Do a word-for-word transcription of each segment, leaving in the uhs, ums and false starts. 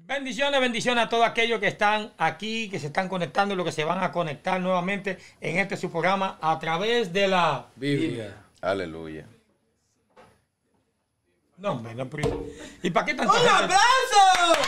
Bendiciones, bendiciones a todos aquellos que están aquí, que se están conectando y los que se van a conectar nuevamente en este su programa a través de la Biblia. Aleluya. No, hombre, no, pero... ¿Y para qué tanta ¡Un gente? aplauso!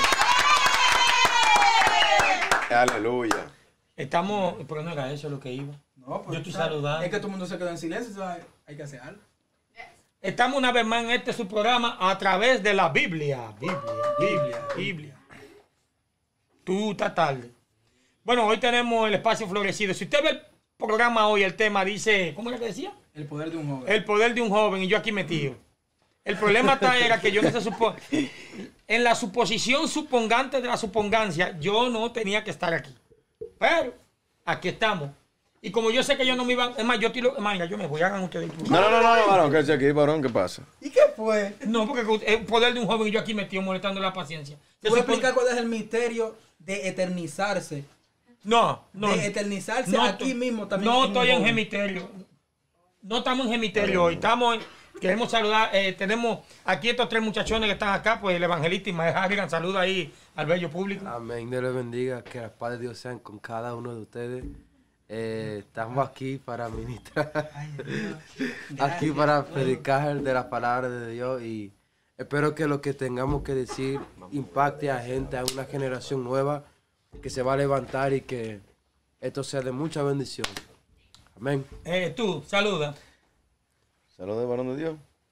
Aleluya. Estamos, pero no era eso lo que iba. No, pues, Yo estoy ¿sabes? saludando. Es que todo el mundo se quedó en silencio, ¿sabes? Hay que hacer algo. Estamos una vez más en este su programa a través de la Biblia. Biblia, Biblia, Biblia. Tú estás tarde. Bueno, hoy tenemos el espacio florecido. Si usted ve el programa hoy, el tema dice, ¿cómo era que decía? El poder de un joven. El poder de un joven y yo aquí metido. El problema está era que yo no se supo... En la suposición supongante de la supongancia, yo no tenía que estar aquí. Pero aquí estamos. Y como yo sé que yo no me iban... Es más, yo tiro... Mira, yo me voy, hagan ustedes. No, no, no, no, no, varón, que aquí, varón, ¿qué pasa? ¿Y qué fue? No, porque el poder de un joven y yo aquí metido molestando la paciencia. Se ¿Puedo supone- explicar cuál es el misterio de eternizarse? No, no. De eternizarse no aquí to- mismo también. No un estoy en joven. gemiterio. No estamos en gemiterio hoy. Estamos en- Queremos saludar. eh, tenemos aquí estos tres muchachones que están acá. Pues el evangelista Ismael Harrigan. Saluda ahí al bello público. Amén, Dios les bendiga, que la paz de Dios sean con cada uno de ustedes. Eh, estamos aquí para ministrar, Ay, Dios. aquí para predicar de la palabra de Dios y espero que lo que tengamos que decir impacte a gente, a una generación nueva que se va a levantar y que esto sea de mucha bendición. Amén. Eh, tú, saluda. Saludos, varón de Dios.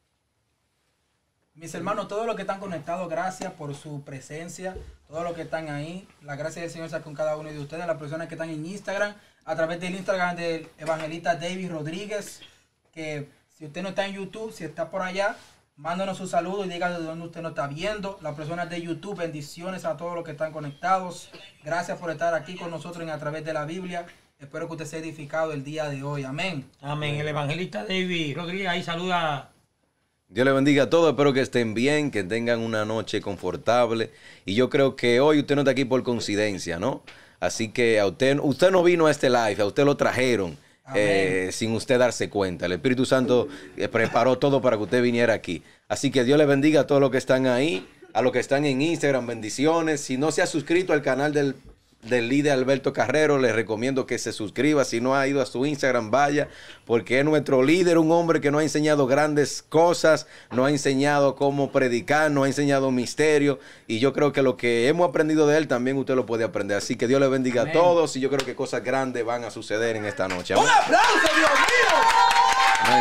Mis hermanos, todos los que están conectados, gracias por su presencia. Todos los que están ahí, la gracia del Señor sea con cada uno de ustedes. Las personas que están en Instagram, a través del Instagram del evangelista David Rodríguez. Que si usted no está en YouTube, si está por allá, mándanos su saludo y diga de dónde usted nos está viendo. Las personas de YouTube, bendiciones a todos los que están conectados. Gracias por estar aquí con nosotros en A Través de la Biblia. Espero que usted sea edificado el día de hoy. Amén. Amén. El evangelista David Rodríguez ahí saluda. Dios les bendiga a todos, espero que estén bien, que tengan una noche confortable. Y yo creo que hoy usted no está aquí por coincidencia, ¿no? Así que a usted, usted no vino a este live, a usted lo trajeron eh, sin usted darse cuenta. El Espíritu Santo eh, preparó todo para que usted viniera aquí. Así que Dios les bendiga a todos los que están ahí, a los que están en Instagram, bendiciones. Si no se ha suscrito al canal del... del líder Alberto Carrero, les recomiendo que se suscriba. Si no ha ido a su Instagram, vaya, porque es nuestro líder, un hombre que nos ha enseñado grandes cosas, nos ha enseñado cómo predicar, nos ha enseñado misterio, y yo creo que lo que hemos aprendido de él también usted lo puede aprender. Así que Dios le bendiga Amén. a todos, y yo creo que cosas grandes van a suceder en esta noche. Amén. ¡Un aplauso, Dios mío! Amén.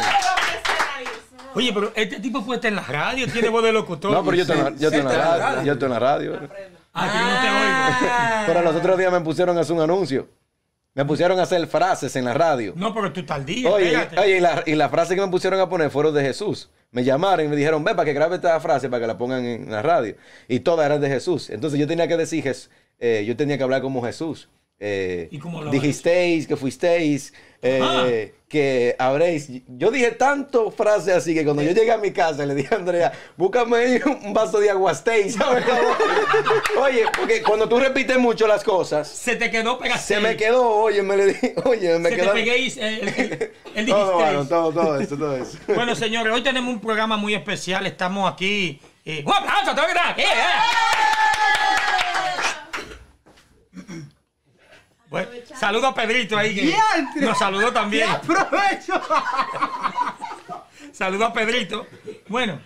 Oye, pero este tipo puede estar en la radio, tiene voz de locutor. No, pero yo estoy en la, yo estoy en la Sí, está en la radio, radio. yo estoy en la radio. Ah, que yo no te oigo. Ah. Pero los otros días me pusieron a hacer un anuncio. Me pusieron a hacer frases en la radio. No, pero tú estás al día. Oye, espérate. oye y, la, y la frase que me pusieron a poner fueron de Jesús. Me llamaron y me dijeron, ven para que grabe esta frase para que la pongan en la radio. Y todas eran de Jesús. Entonces yo tenía que decir, Jes- eh, yo tenía que hablar como Jesús. Eh, ¿Y cómo lo dijisteis, que fuisteis, eh, que habréis. Yo dije tanto frases así que cuando yo llegué a mi casa le dije a Andrea, búscame ahí un vaso de aguastéis. ¿Sabes? Oye, porque cuando tú repites mucho las cosas, Se te quedó pegado. se me quedó, oye, me le dije, oye, me Se quedó. te peguéis el, el, el Todo, dijisteis. varón, todo, todo eso, todo eso. Bueno, señores, hoy tenemos un programa muy especial. Estamos aquí. Eh, ¡Un aplauso! ¡Todo aquí! ¡Eh, eh! Bueno, saludo a Pedrito ahí. Que ¡Diantre! nos saludó también. ¡Aprovecho! Saludo a Pedrito. Bueno,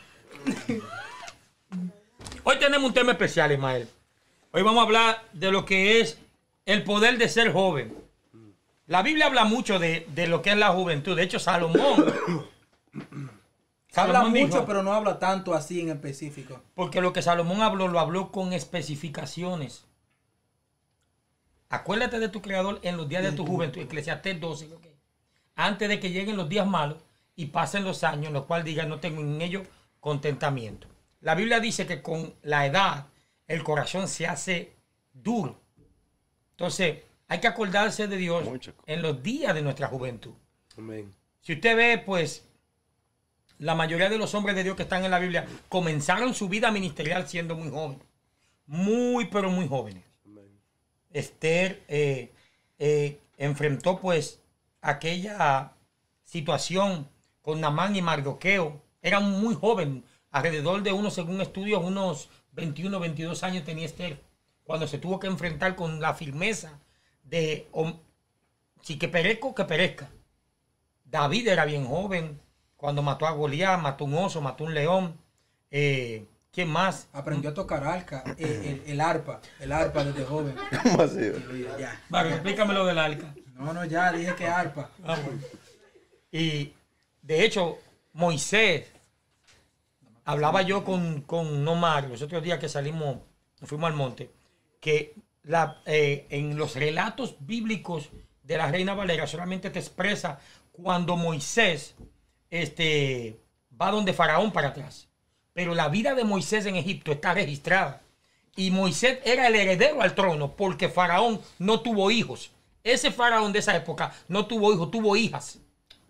hoy tenemos un tema especial, Ismael. Hoy vamos a hablar de lo que es el poder de ser joven. La Biblia habla mucho de, de lo que es la juventud. De hecho, Salomón. Habla Salomón mucho, dijo, pero no habla tanto así en específico. porque lo que Salomón habló, lo habló con especificaciones. Acuérdate de tu creador en los días de tu juventud. Eclesiastés doce. ¿Ok? Antes de que lleguen los días malos y pasen los años, en los cuales digan, no tengo en ellos contentamiento. La Biblia dice que con la edad el corazón se hace duro. Entonces, hay que acordarse de Dios Mucho. en los días de nuestra juventud. Amén. Si usted ve, pues, la mayoría de los hombres de Dios que están en la Biblia comenzaron su vida ministerial siendo muy jóvenes. Muy, pero muy jóvenes. Esther eh, eh, enfrentó, pues, aquella situación con Namán y Mardoqueo. Eran muy jóvenes, alrededor de unos, según estudios, unos veintiuno, veintidós años tenía Esther cuando se tuvo que enfrentar con la firmeza de, o, si que perezco, que perezca. David era bien joven cuando mató a Goliat, mató un oso, mató un león. Eh, ¿Quién más? Aprendió a tocar arca, eh, el, el arpa, el arpa desde joven. ¿Cómo así? Ya. Vale, explícame lo del arca. No, no, ya dije que arpa. Ah, bueno. Y de hecho, Moisés, hablaba yo con, con Nomar los otros días que salimos, nos fuimos al monte, que la, eh, en los relatos bíblicos de la Reina Valera solamente te expresa cuando Moisés este, va donde Faraón para atrás. Pero la vida de Moisés en Egipto está registrada. Y Moisés era el heredero al trono porque Faraón no tuvo hijos. Ese Faraón de esa época no tuvo hijos, tuvo hijas.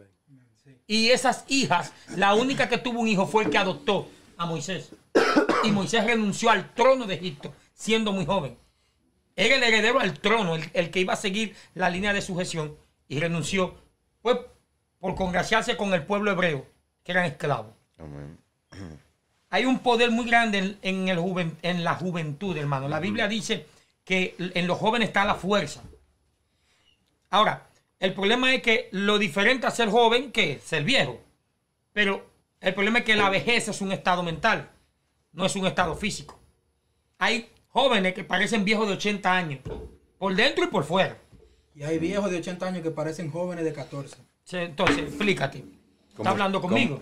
Y esas hijas, la única que tuvo un hijo fue el que adoptó a Moisés. Y Moisés renunció al trono de Egipto siendo muy joven. Era el heredero al trono, el, el que iba a seguir la línea de sucesión. Y renunció, pues, por congraciarse con el pueblo hebreo, que eran esclavos. Amén. Hay un poder muy grande en, en, el juven, en la juventud, hermano. La Biblia dice que en los jóvenes está la fuerza. Ahora, el problema es que lo diferente a ser joven que ser viejo. Pero el problema es que la vejez es un estado mental, no es un estado físico. Hay jóvenes que parecen viejos de ochenta años, por dentro y por fuera. Y hay viejos de ochenta años que parecen jóvenes de catorce. Entonces, explícate. ¿Estás hablando conmigo?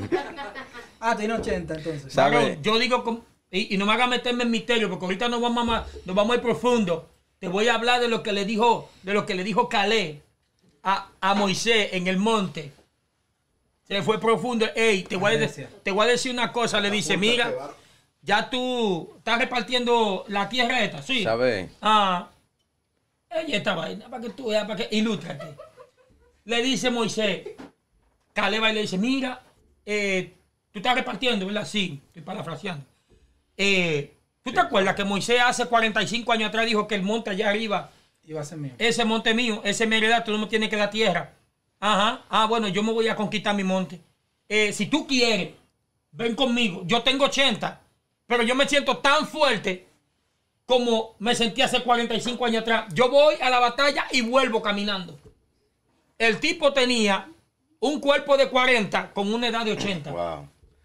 Ah, tiene ochenta entonces. Claro, yo digo, y, y no me hagas meterme en misterio, porque ahorita nos vamos a, nos vamos a ir profundo. Te voy a hablar de lo que le dijo, de lo que le dijo Caleb a, a Moisés en el monte. Se fue profundo. Ey, te voy, a de, te voy a decir una cosa. Le dice, mira, ya tú estás repartiendo la tierra esta, ¿sí? ¿Sabes? Ah, ella esta vaina, para que tú veas, para que ilústrate. Le dice Moisés, Caleb y le dice, mira, eh, tú estás repartiendo, ¿verdad? Sí, estoy parafraseando. Eh, ¿Tú te acuerdas que Moisés hace cuarenta y cinco años atrás dijo que el monte allá arriba iba a ser mío? Ese monte mío, ese es mi heredad, tú no me tienes que dar tierra. Ajá, ah, bueno, yo me voy a conquistar mi monte. Eh, si tú quieres, ven conmigo. Yo tengo ochenta, pero yo me siento tan fuerte como me sentí hace cuarenta y cinco años atrás. Yo voy a la batalla y vuelvo caminando. El tipo tenía un cuerpo de cuarenta con una edad de ochenta. Wow.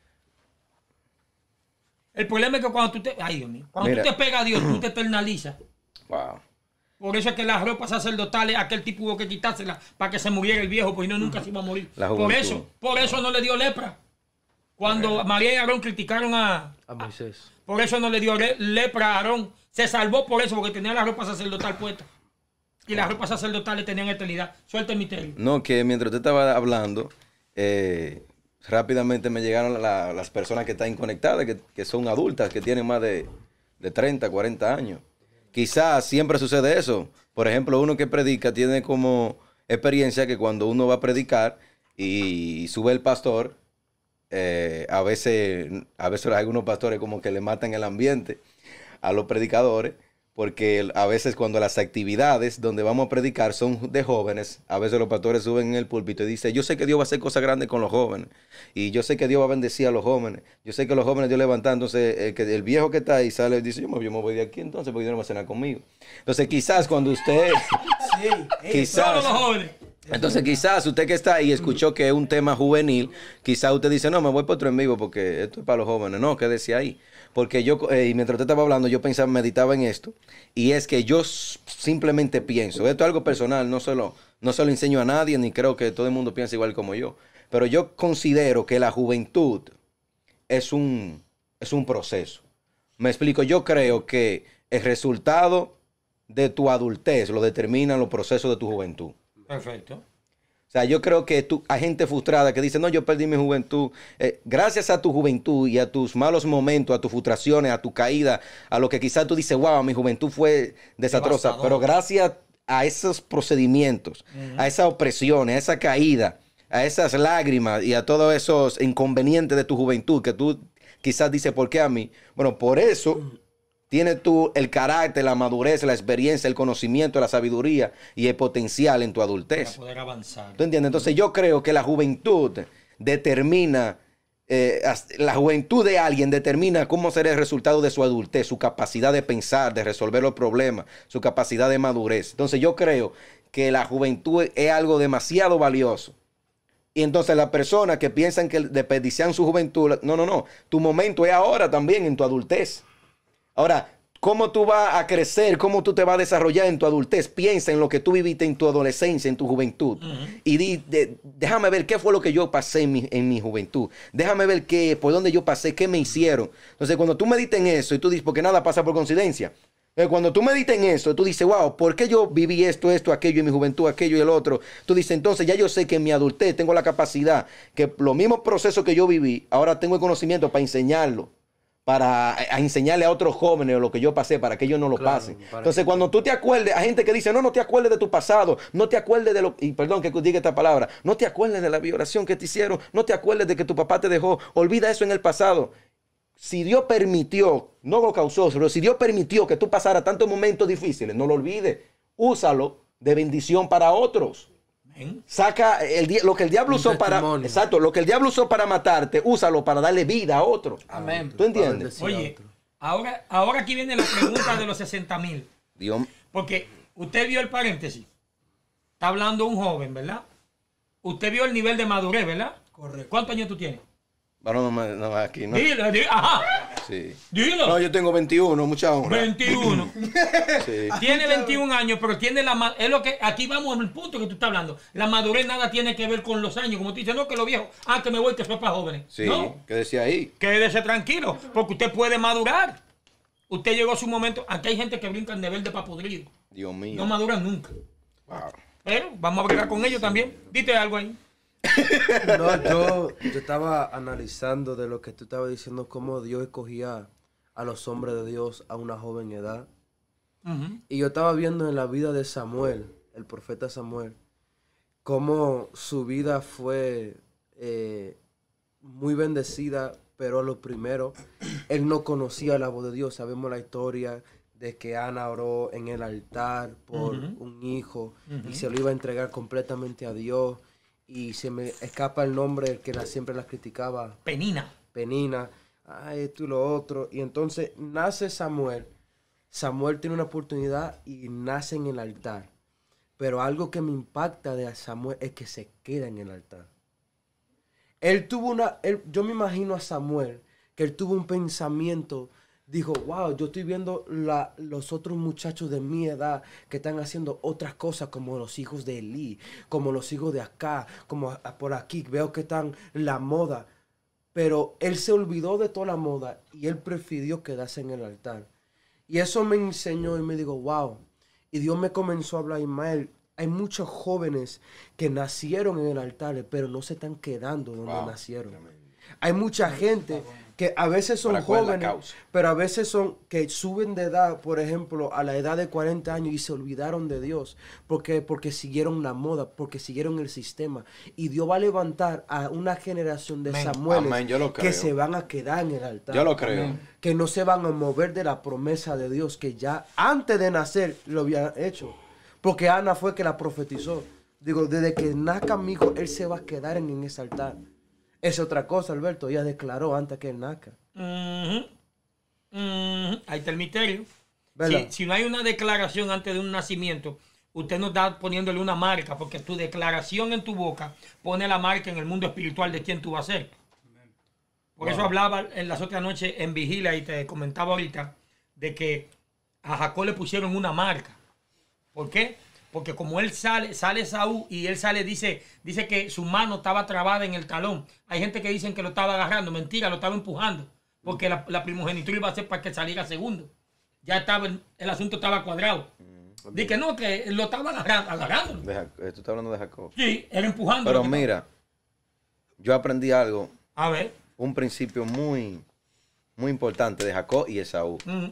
El problema es que cuando tú te... Ay, Dios mío. Cuando Mira. tú te pegas a Dios, tú te eternalizas. Wow. Por eso es que las ropas sacerdotales, aquel tipo hubo que quitárselas para que se muriera el viejo, porque no nunca se iba a morir. Por eso, por eso no le dio lepra. Cuando okay. María y Aarón criticaron a, a Moisés. Por eso no le dio lepra a Aarón. Se salvó por eso, porque tenía la ropa sacerdotal puesta. Y las ropas sacerdotales tenían eternidad. Suelta el misterio. No, que mientras usted estaba hablando, eh, rápidamente me llegaron la, las personas que están conectadas, que, que son adultas, que tienen más de, de treinta, cuarenta años. Quizás siempre sucede eso. Por ejemplo, uno que predica tiene como experiencia que cuando uno va a predicar y sube el pastor, eh, a veces, a veces algunos pastores como que le matan el ambiente a los predicadores, porque a veces cuando las actividades donde vamos a predicar son de jóvenes, a veces los pastores suben en el púlpito y dicen, yo sé que Dios va a hacer cosas grandes con los jóvenes, y yo sé que Dios va a bendecir a los jóvenes, yo sé que los jóvenes Dios levanta, entonces el, que, el viejo que está ahí sale y dice, yo me, yo me voy de aquí entonces, porque Dios no va a cenar conmigo. Entonces quizás cuando usted... sí, quizás, todos los jóvenes. Entonces quizás usted que está ahí escuchó que es un tema juvenil, quizás usted dice, no, me voy por otro en vivo porque esto es para los jóvenes. No, quédese ahí. Porque yo, eh, mientras usted estaba hablando, yo pensaba, meditaba en esto, y es que yo simplemente pienso, esto es algo personal, no se lo, no se lo enseño a nadie, ni creo que todo el mundo piense igual como yo, pero yo considero que la juventud es un, es un proceso. Me explico, yo creo que el resultado de tu adultez lo determinan los procesos de tu juventud. Perfecto. O sea, yo creo que tú, hay gente frustrada que dice, no, yo perdí mi juventud. Eh, gracias a tu juventud y a tus malos momentos, a tus frustraciones, a tu caída, a lo que quizás tú dices, wow, mi juventud fue desastrosa. Devastador. Pero gracias a esos procedimientos, uh-huh. a esas opresiones, a esa caída, a esas lágrimas y a todos esos inconvenientes de tu juventud que tú quizás dices, ¿por qué a mí? Bueno, por eso... Uh-huh. Tienes tú el carácter, la madurez, la experiencia, el conocimiento, la sabiduría y el potencial en tu adultez. Para poder avanzar. ¿Tú entiendes? Entonces yo creo que la juventud determina eh, la juventud de alguien determina cómo será el resultado de su adultez, su capacidad de pensar, de resolver los problemas, su capacidad de madurez. Entonces yo creo que la juventud es algo demasiado valioso. Y entonces las personas que piensan que desperdician su juventud, no, no, no. Tu momento es ahora también, en tu adultez. Ahora, ¿cómo tú vas a crecer? ¿Cómo tú te vas a desarrollar en tu adultez? Piensa en lo que tú viviste en tu adolescencia, en tu juventud. Uh-huh. Y di, de, déjame ver qué fue lo que yo pasé en mi, en mi juventud. Déjame ver qué, por dónde yo pasé, qué me hicieron. Entonces, cuando tú meditas en eso y tú dices, porque nada pasa por coincidencia. Cuando tú meditas en eso, tú dices, wow, ¿por qué yo viví esto, esto, aquello en mi juventud, aquello y el otro? Tú dices, entonces ya yo sé que en mi adultez tengo la capacidad, que los mismos procesos que yo viví, ahora tengo el conocimiento para enseñarlo, para a enseñarle a otros jóvenes lo que yo pasé, para que ellos no lo claro, pasen. Entonces, que... cuando tú te acuerdes, hay gente que dice, no, no te acuerdes de tu pasado, no te acuerdes de lo, y perdón que diga esta palabra, no te acuerdes de la violación que te hicieron, no te acuerdes de que tu papá te dejó, olvida eso en el pasado. Si Dios permitió, no lo causó, pero si Dios permitió que tú pasaras tantos momentos difíciles, no lo olvides. Úsalo de bendición para otros. Amén. Saca el, lo que el diablo usó para, exacto, lo que el diablo usó para matarte, úsalo para darle vida a otro. Amén. ¿Tú entiendes? Oye, ahora, ahora aquí viene la pregunta de los sesenta mil. Dios. Porque usted vio el paréntesis. Está hablando un joven, ¿verdad? Usted vio el nivel de madurez, ¿verdad? Correcto. ¿Cuántos años tú tienes? Bueno, no, no, aquí no. Dilo, dilo, ajá. Sí. Dilo. No, yo tengo veintiuno, mucha honra. veintiuno. Sí. Tiene veintiún años, pero tiene la es lo que aquí vamos al punto que tú estás hablando. La madurez nada tiene que ver con los años, como tú dices, no que los viejos, ah, que me voy, que eso es para jóvenes. Sí, no. ¿Qué decía ahí? Quédese tranquilo, porque usted puede madurar. Usted llegó a su momento, aquí hay gente que brincan de verde para podrido. Dios mío. No maduran nunca. Wow. Pero vamos a bregar con ellos también. Dite algo ahí. No, yo, yo estaba analizando de lo que tú estabas diciendo, cómo Dios escogía a los hombres de Dios a una joven edad. Uh-huh. Y yo estaba viendo en la vida de Samuel, el profeta Samuel, cómo su vida fue eh, muy bendecida, pero lo primero, él no conocía la voz de Dios. Sabemos la historia de que Ana oró en el altar por uh-huh. un hijo uh-huh. y se lo iba a entregar completamente a Dios. Y se me escapa el nombre que la, siempre las criticaba. Penina. Penina. Ay, esto y lo otro. Y entonces nace Samuel. Samuel tiene una oportunidad y nace en el altar. Pero algo que me impacta de Samuel es que se queda en el altar. Él tuvo una... Él, yo me imagino a Samuel que él tuvo un pensamiento... Dijo, wow, yo estoy viendo la, los otros muchachos de mi edad que están haciendo otras cosas como los hijos de Elí, como los hijos de acá, como por aquí, veo que están la moda. Pero él se olvidó de toda la moda y él prefirió quedarse en el altar. Y eso me enseñó y me digo, wow. Y Dios me comenzó a hablar, Ismael, hay muchos jóvenes que nacieron en el altar, pero no se están quedando donde wow. nacieron. Hay mucha gente que a veces son jóvenes, pero a veces son que suben de edad, por ejemplo, a la edad de cuarenta años y se olvidaron de Dios, porque, porque siguieron la moda, porque siguieron el sistema. Y Dios va a levantar a una generación de Samueles que se van a quedar en el altar. Yo lo creo. Amén. Que no se van a mover de la promesa de Dios, que ya antes de nacer lo habían hecho. Porque Ana fue que la profetizó. Digo, desde que nazca mi hijo, él se va a quedar en, en ese altar. Es otra cosa, Alberto. Ella declaró antes que él nazca. Uh-huh. Uh-huh. Ahí está el misterio. Si, si no hay una declaración antes de un nacimiento, usted no está poniéndole una marca, porque tu declaración en tu boca pone la marca en el mundo espiritual de quién tú vas a ser. Por wow. eso hablaba en las otras noches en Vigilia y te comentaba ahorita de que a Jacob le pusieron una marca. ¿Por qué? Porque como él sale, sale Saúl y él sale, dice, dice que su mano estaba trabada en el talón. Hay gente que dicen que lo estaba agarrando. Mentira, lo estaba empujando. Porque la, la primogenitura iba a ser para que saliera segundo. Ya estaba, el, el asunto estaba cuadrado. Mm, Dice que no, que lo estaba agarrando. agarrándolo. De, ¿Tú estás hablando de Jacob? Sí, era empujando. Pero mira, yo aprendí algo. A ver. Un principio muy, muy importante de Jacob y Esaú. Mm.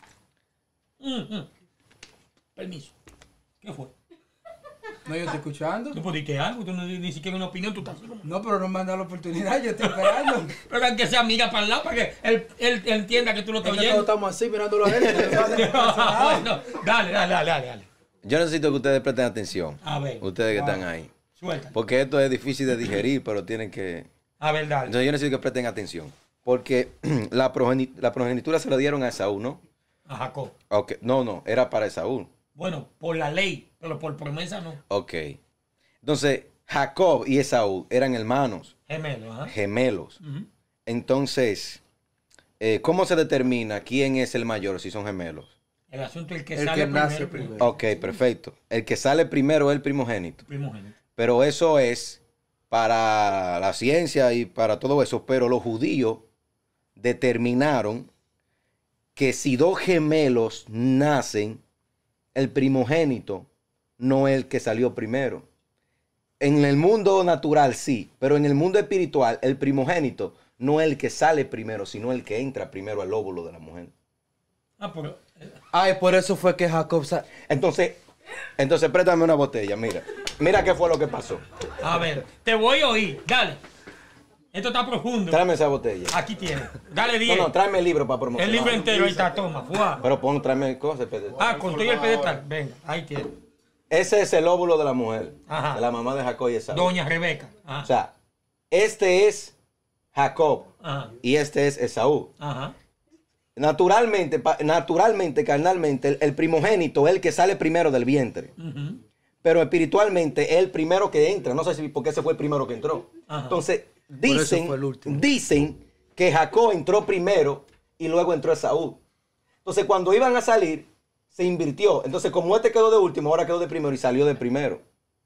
Mm, mm. Permiso. ¿Qué fue? No, yo estoy escuchando. ¿Tú pudiste algo? ¿Tú no, ni siquiera una opinión? ¿Tú estás así como? No, pero no me han dado la oportunidad. Yo estoy esperando. Pero hay que sea amiga para el lado para que él, él, él entienda que tú lo estás es que oyendo. todos estamos así mirándolo a él. Bueno, dale, dale, dale, dale. Yo necesito que ustedes presten atención. A ver. Ustedes que wow. están ahí. Suelta. Porque esto es difícil de digerir, pero tienen que A ver, dale. Entonces yo necesito que presten atención. Porque la, progeni- la progenitura se la dieron a Esaú, ¿no? A Jacob. Ok, no, no, era para Esaú. Bueno, por la ley, pero por promesa no. Ok. Entonces, Jacob y Esaú eran hermanos, Gemelo, ajá. gemelos. Ujú. Entonces, eh, ¿cómo se determina quién es el mayor si son gemelos? El asunto es el que El sale que nace primero. primero. primero. Ok, perfecto. El que sale primero es el primogénito. Primogénito. Pero eso es para la ciencia y para todo eso. Pero los judíos determinaron que si dos gemelos nacen, el primogénito no es el que salió primero. En el mundo natural sí, pero en el mundo espiritual el primogénito no es el que sale primero, sino el que entra primero al óvulo de la mujer. Ah, pero... eh, Ay, por eso fue que Jacob... sa- Entonces, entonces préstame una botella, mira. Mira qué fue lo que pasó. A ver, te voy a oír. Dale. Esto está profundo. Tráeme esa botella. Aquí tiene. Dale No, diez. no, tráeme el libro para promocionar. El libro entero, ahí está, toma. Fuá. Pero pon, tráeme cosas. pedestal. Ah, con todo y el pedestal. Venga, ahí tiene. Ese es el óvulo de la mujer. Ajá. De la mamá de Jacob y Esaú. Doña Rebeca. Ajá. O sea, este es Jacob Ajá. y este es Esaú. Ajá. Naturalmente, pa- naturalmente, carnalmente, el, el primogénito es el que sale primero del vientre. Ujú. Pero espiritualmente es el primero que entra. No sé si porque ese fue el primero que entró. Ajá. Entonces, eso dicen, fue el último. dicen que Jacob entró primero y luego entró Esaú. Entonces, cuando iban a salir, se invirtió. Entonces, como este quedó de último, ahora quedó de primero y salió de primero.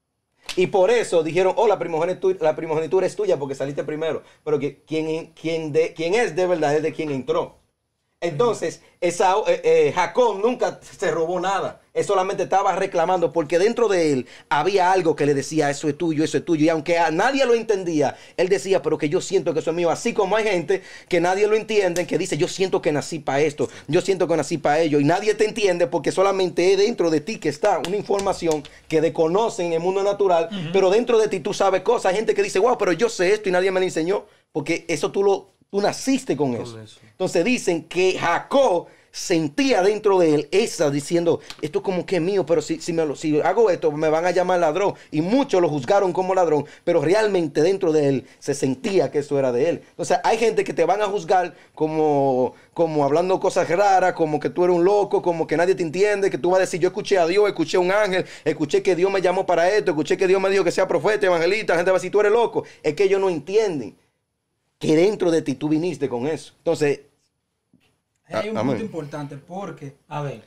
Y por eso dijeron, oh, la primogenitura, la primogenitura es tuya porque saliste primero. Pero que, quien, quien, de, quien es de verdad es de quien entró. Entonces, Esaú, eh, eh, Jacob nunca se robó nada. Él solamente estaba reclamando porque dentro de él había algo que le decía, eso es tuyo, eso es tuyo. Y aunque a nadie lo entendía, él decía, pero que yo siento que eso es mío. Así como hay gente que nadie lo entiende, que dice, yo siento que nací para esto, yo siento que nací para ello. Y nadie te entiende porque solamente es dentro de ti que está una información que desconocen en el mundo natural. Uh-huh. Pero dentro de ti tú sabes cosas. Hay gente que dice, wow, pero yo sé esto y nadie me lo enseñó. Porque eso tú lo... Tú naciste con, con eso. eso. Entonces dicen que Jacob sentía dentro de él esa diciendo, esto es como que es mío, pero si, si, me lo, si hago esto me van a llamar ladrón. Y muchos lo juzgaron como ladrón, pero realmente dentro de él se sentía que eso era de él. Entonces hay gente que te van a juzgar como, como hablando cosas raras, como que tú eres un loco, como que nadie te entiende, que tú vas a decir, yo escuché a Dios, escuché a un ángel, escuché que Dios me llamó para esto, escuché que Dios me dijo que sea profeta, evangelista. La gente va a decir, tú eres loco. Es que ellos no entienden que dentro de ti tú viniste con eso. Entonces, hay un a, punto amén. importante porque A ver.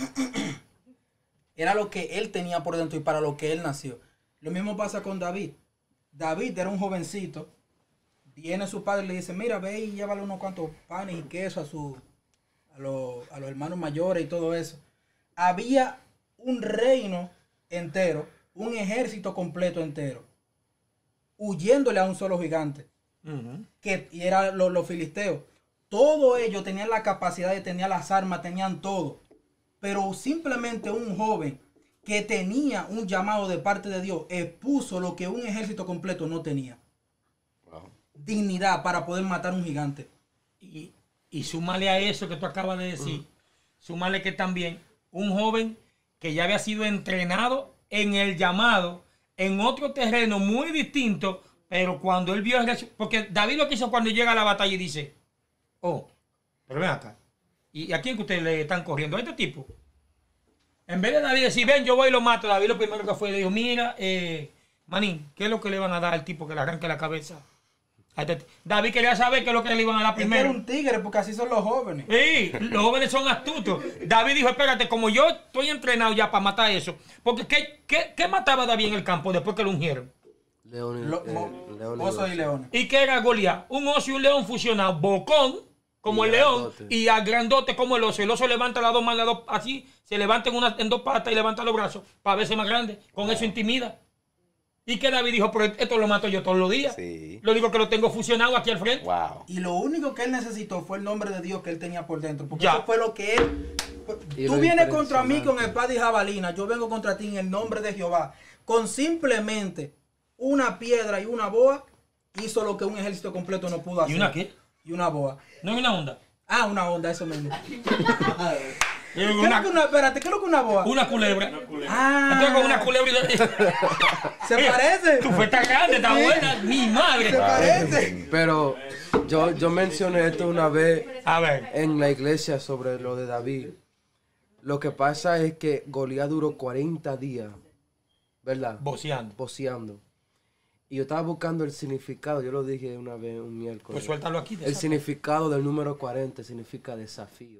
era lo que él tenía por dentro y para lo que él nació. Lo mismo pasa con David. David era un jovencito. Viene su padre y le dice, mira, ve y llévale unos cuantos panes y queso a, su, a, los, a los hermanos mayores y todo eso. Había un reino entero, un ejército completo entero, huyéndole a un solo gigante. Uh-huh. Que y eran los, los filisteos. Todos ellos tenían la capacidad de tener las armas, tenían todo. Pero simplemente un joven que tenía un llamado de parte de Dios expuso lo que un ejército completo no tenía. Wow. Dignidad para poder matar un gigante. Y, y súmale a eso que tú acabas de decir, uh-huh. súmale que también un joven que ya había sido entrenado en el llamado, en otro terreno muy distinto. Pero cuando él vio el resultado, porque David lo que hizo cuando llega a la batalla y dice, oh, pero ven acá, ¿y a quién que ustedes le están corriendo? A este tipo. En vez de David decir, ven, yo voy y lo mato, David lo primero que fue, le dijo, mira, eh, manín, ¿qué es lo que le van a dar al tipo que le arranque la cabeza? A este David quería saber qué es lo que le iban a dar primero. Era un tigre, porque así son los jóvenes. Sí, los jóvenes son astutos. David dijo, espérate, como yo estoy entrenado ya para matar eso, porque ¿qué, qué, qué mataba David en el campo después que lo ungieron? León y, Lo, eh, león y oso y leones. ¿Y qué era Goliat? Un oso y un león fusionados, bocón como y el león grandote. Y a grandote como el oso. El oso levanta las dos manos, así, se levanta en, una, en dos patas y levanta los brazos para verse más grande. Con wow. eso intimida. Y que David dijo, pero esto lo mato yo todos los días. Sí. Lo digo que lo tengo fusionado aquí al frente. Wow. Y lo único que él necesitó fue el nombre de Dios que él tenía por dentro. Porque ya. Eso fue lo que él... Y tú vienes contra mí con espada y jabalina. Yo vengo contra ti en el nombre de Jehová. Con simplemente una piedra y una boa, hizo lo que un ejército completo no pudo hacer. ¿Y una qué? Y una boa. ¿No es una onda? Ah, una onda, eso mismo. ¿Qué es lo que una, espérate, ¿qué es lo que una boa? Una culebra. Ah. Entonces con una culebra. ¿Se parece? Tu fe está grande, está buena. Mi madre. ¿Se parece? Pero yo, yo mencioné esto una vez A ver. en la iglesia sobre lo de David. Lo que pasa es que Goliat duró cuarenta días, ¿verdad? Boceando. Boceando. Y yo estaba buscando el significado, yo lo dije una vez un miércoles. Pues suéltalo aquí. El significado del número cuarenta significa desafío.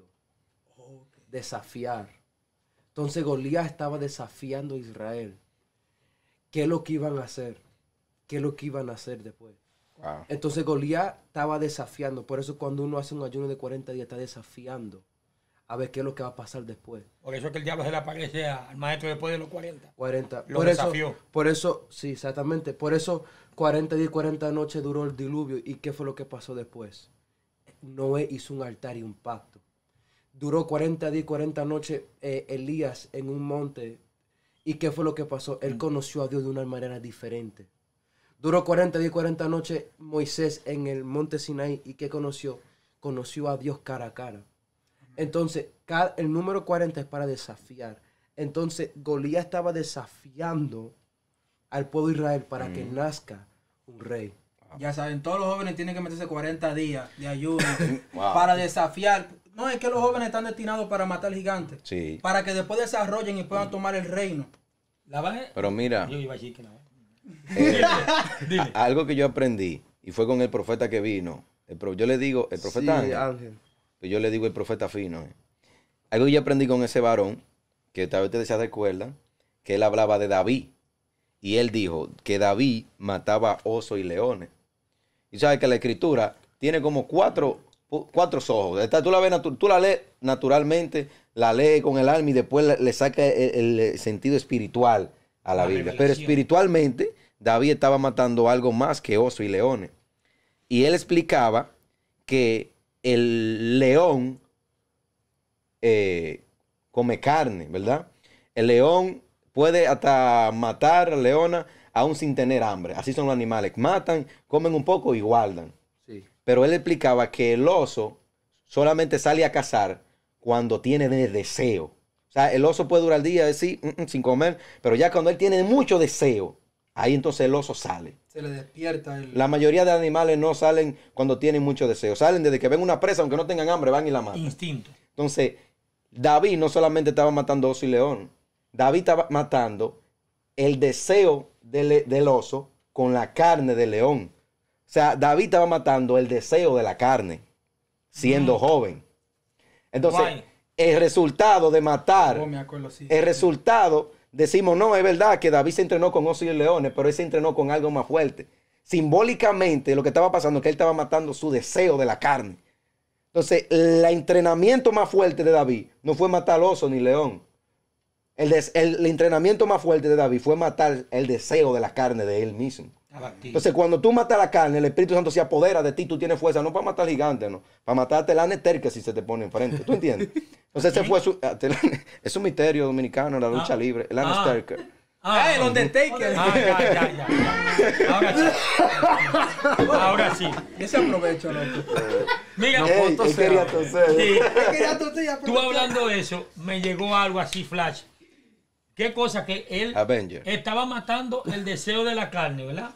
Desafiar. Entonces Goliat estaba desafiando a Israel. ¿Qué es lo que iban a hacer? ¿Qué es lo que iban a hacer después? Wow. Entonces Goliat estaba desafiando. Por eso cuando uno hace un ayuno de cuarenta días está desafiando a ver qué es lo que va a pasar después. Por eso es que el diablo se le aparece al maestro después de los cuarenta. cuarenta. Lo por desafió. Eso, por eso, sí, exactamente. Por eso cuarenta días y cuarenta noches duró el diluvio. ¿Y qué fue lo que pasó después? Noé hizo un altar y un pacto. Duró cuarenta días y cuarenta noches eh, Elías en un monte. ¿Y qué fue lo que pasó? Él conoció a Dios de una manera diferente. Duró cuarenta días y cuarenta noches Moisés en el monte Sinaí. ¿Y qué conoció? Conoció a Dios cara a cara. Entonces, cada, el número cuarenta es para desafiar. Entonces, Goliat estaba desafiando al pueblo de Israel para mm. que nazca un rey. Ya saben, todos los jóvenes tienen que meterse cuarenta días de ayuno wow. para desafiar. No, es que los jóvenes están destinados para matar gigantes. Sí. Para que después desarrollen y puedan tomar el reino. ¿La bajé? Pero mira, yo iba a decir que no. eh, dile. Algo que yo aprendí, y fue con el profeta que vino. El pro, yo le digo, el profeta sí, Ángel. Ángel. Yo le digo el profeta fino. Eh. Algo que yo aprendí con ese varón, que tal vez ustedes se recuerdan, que él hablaba de David. Y él dijo que David mataba osos y leones. Y sabes que la escritura tiene como cuatro, cuatro ojos. Tú la, ves, tú la lees naturalmente, la lees con el alma y después le, le saca el, el sentido espiritual a la, la Biblia. Revelación. Pero espiritualmente, David estaba matando algo más que osos y leones. Y él explicaba que el león eh, come carne, ¿verdad? El león puede hasta matar a la leona aún sin tener hambre. Así son los animales. Matan, comen un poco y guardan. Sí. Pero él explicaba que el oso solamente sale a cazar cuando tiene de deseo. O sea, el oso puede durar el día sí, mm, mm, sin comer, pero ya cuando él tiene mucho deseo, ahí entonces el oso sale. Se le despierta el... La mayoría de animales no salen cuando tienen mucho deseo. Salen desde que ven una presa, aunque no tengan hambre, van y la matan. Instinto. Entonces, David no solamente estaba matando oso y león. David estaba matando el deseo del, del oso con la carne del león. O sea, David estaba matando el deseo de la carne, siendo mm. joven. Entonces, Guay. el resultado de matar, oh, me acuerdo, sí. el resultado... Decimos, no, es verdad que David se entrenó con osos y leones, pero él se entrenó con algo más fuerte. Simbólicamente, lo que estaba pasando es que él estaba matando su deseo de la carne. Entonces, el entrenamiento más fuerte de David no fue matar oso ni león. El, des, el, el entrenamiento más fuerte de David fue matar el deseo de la carne de él mismo. Entonces, cuando tú matas la carne, el Espíritu Santo se apodera de ti, tú tienes fuerza, no para matar gigantes, no, para matarte el anesterca si se te pone enfrente. ¿Tú entiendes? Entonces, ese fue su, es un misterio dominicano, la lucha ah, libre, el anesterca. Ah, ah, el Undertaker. Ah, ya, ya, ya, ya. Ahora sí. Ahora sí. Ese aprovecho, loco. Mira, no, Ey, él quería toser. Sí. quería toser Tú hablando de eso, me llegó algo así, flash. Qué cosa que él Avenger. estaba matando el deseo de la carne, ¿verdad?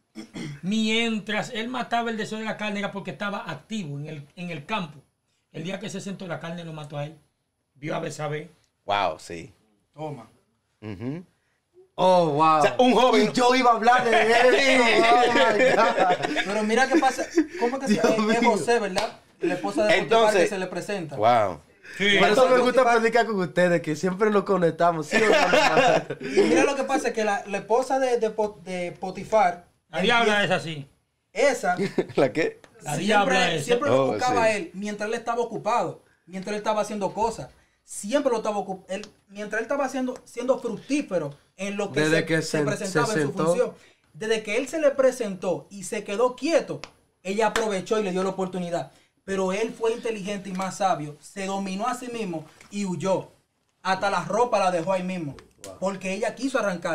Mientras él mataba el deseo de la carne era porque estaba activo en el, en el campo. El día que se sentó la carne lo mató a él. Vio a Betsabé. Wow, sí. Toma. Uh-huh. Oh, wow. O sea, un joven. Y yo iba a hablar de él. Oh, my God. Pero mira qué pasa. ¿Cómo que se llama? Es José, ¿verdad? La esposa de Potifar que se le presenta. Wow. Sí, por eso me gusta predicar con ustedes, que siempre nos conectamos. ¿Sí? Y mira lo que pasa, es que la, la esposa de, de, de Potifar... La diabla es así. Esa... ¿La qué? La diabla es Siempre lo oh, buscaba sí. él, mientras él estaba ocupado, mientras él estaba haciendo cosas. Siempre lo estaba ocupando. Mientras él estaba haciendo, siendo fructífero en lo que, Desde se, que se, se presentaba se en su función. Desde que él se le presentó y se quedó quieto, ella aprovechó y le dio la oportunidad. Pero él fue inteligente y más sabio, se dominó a sí mismo y huyó. Hasta la ropa la dejó ahí mismo, wow. porque ella quiso arrancarle. O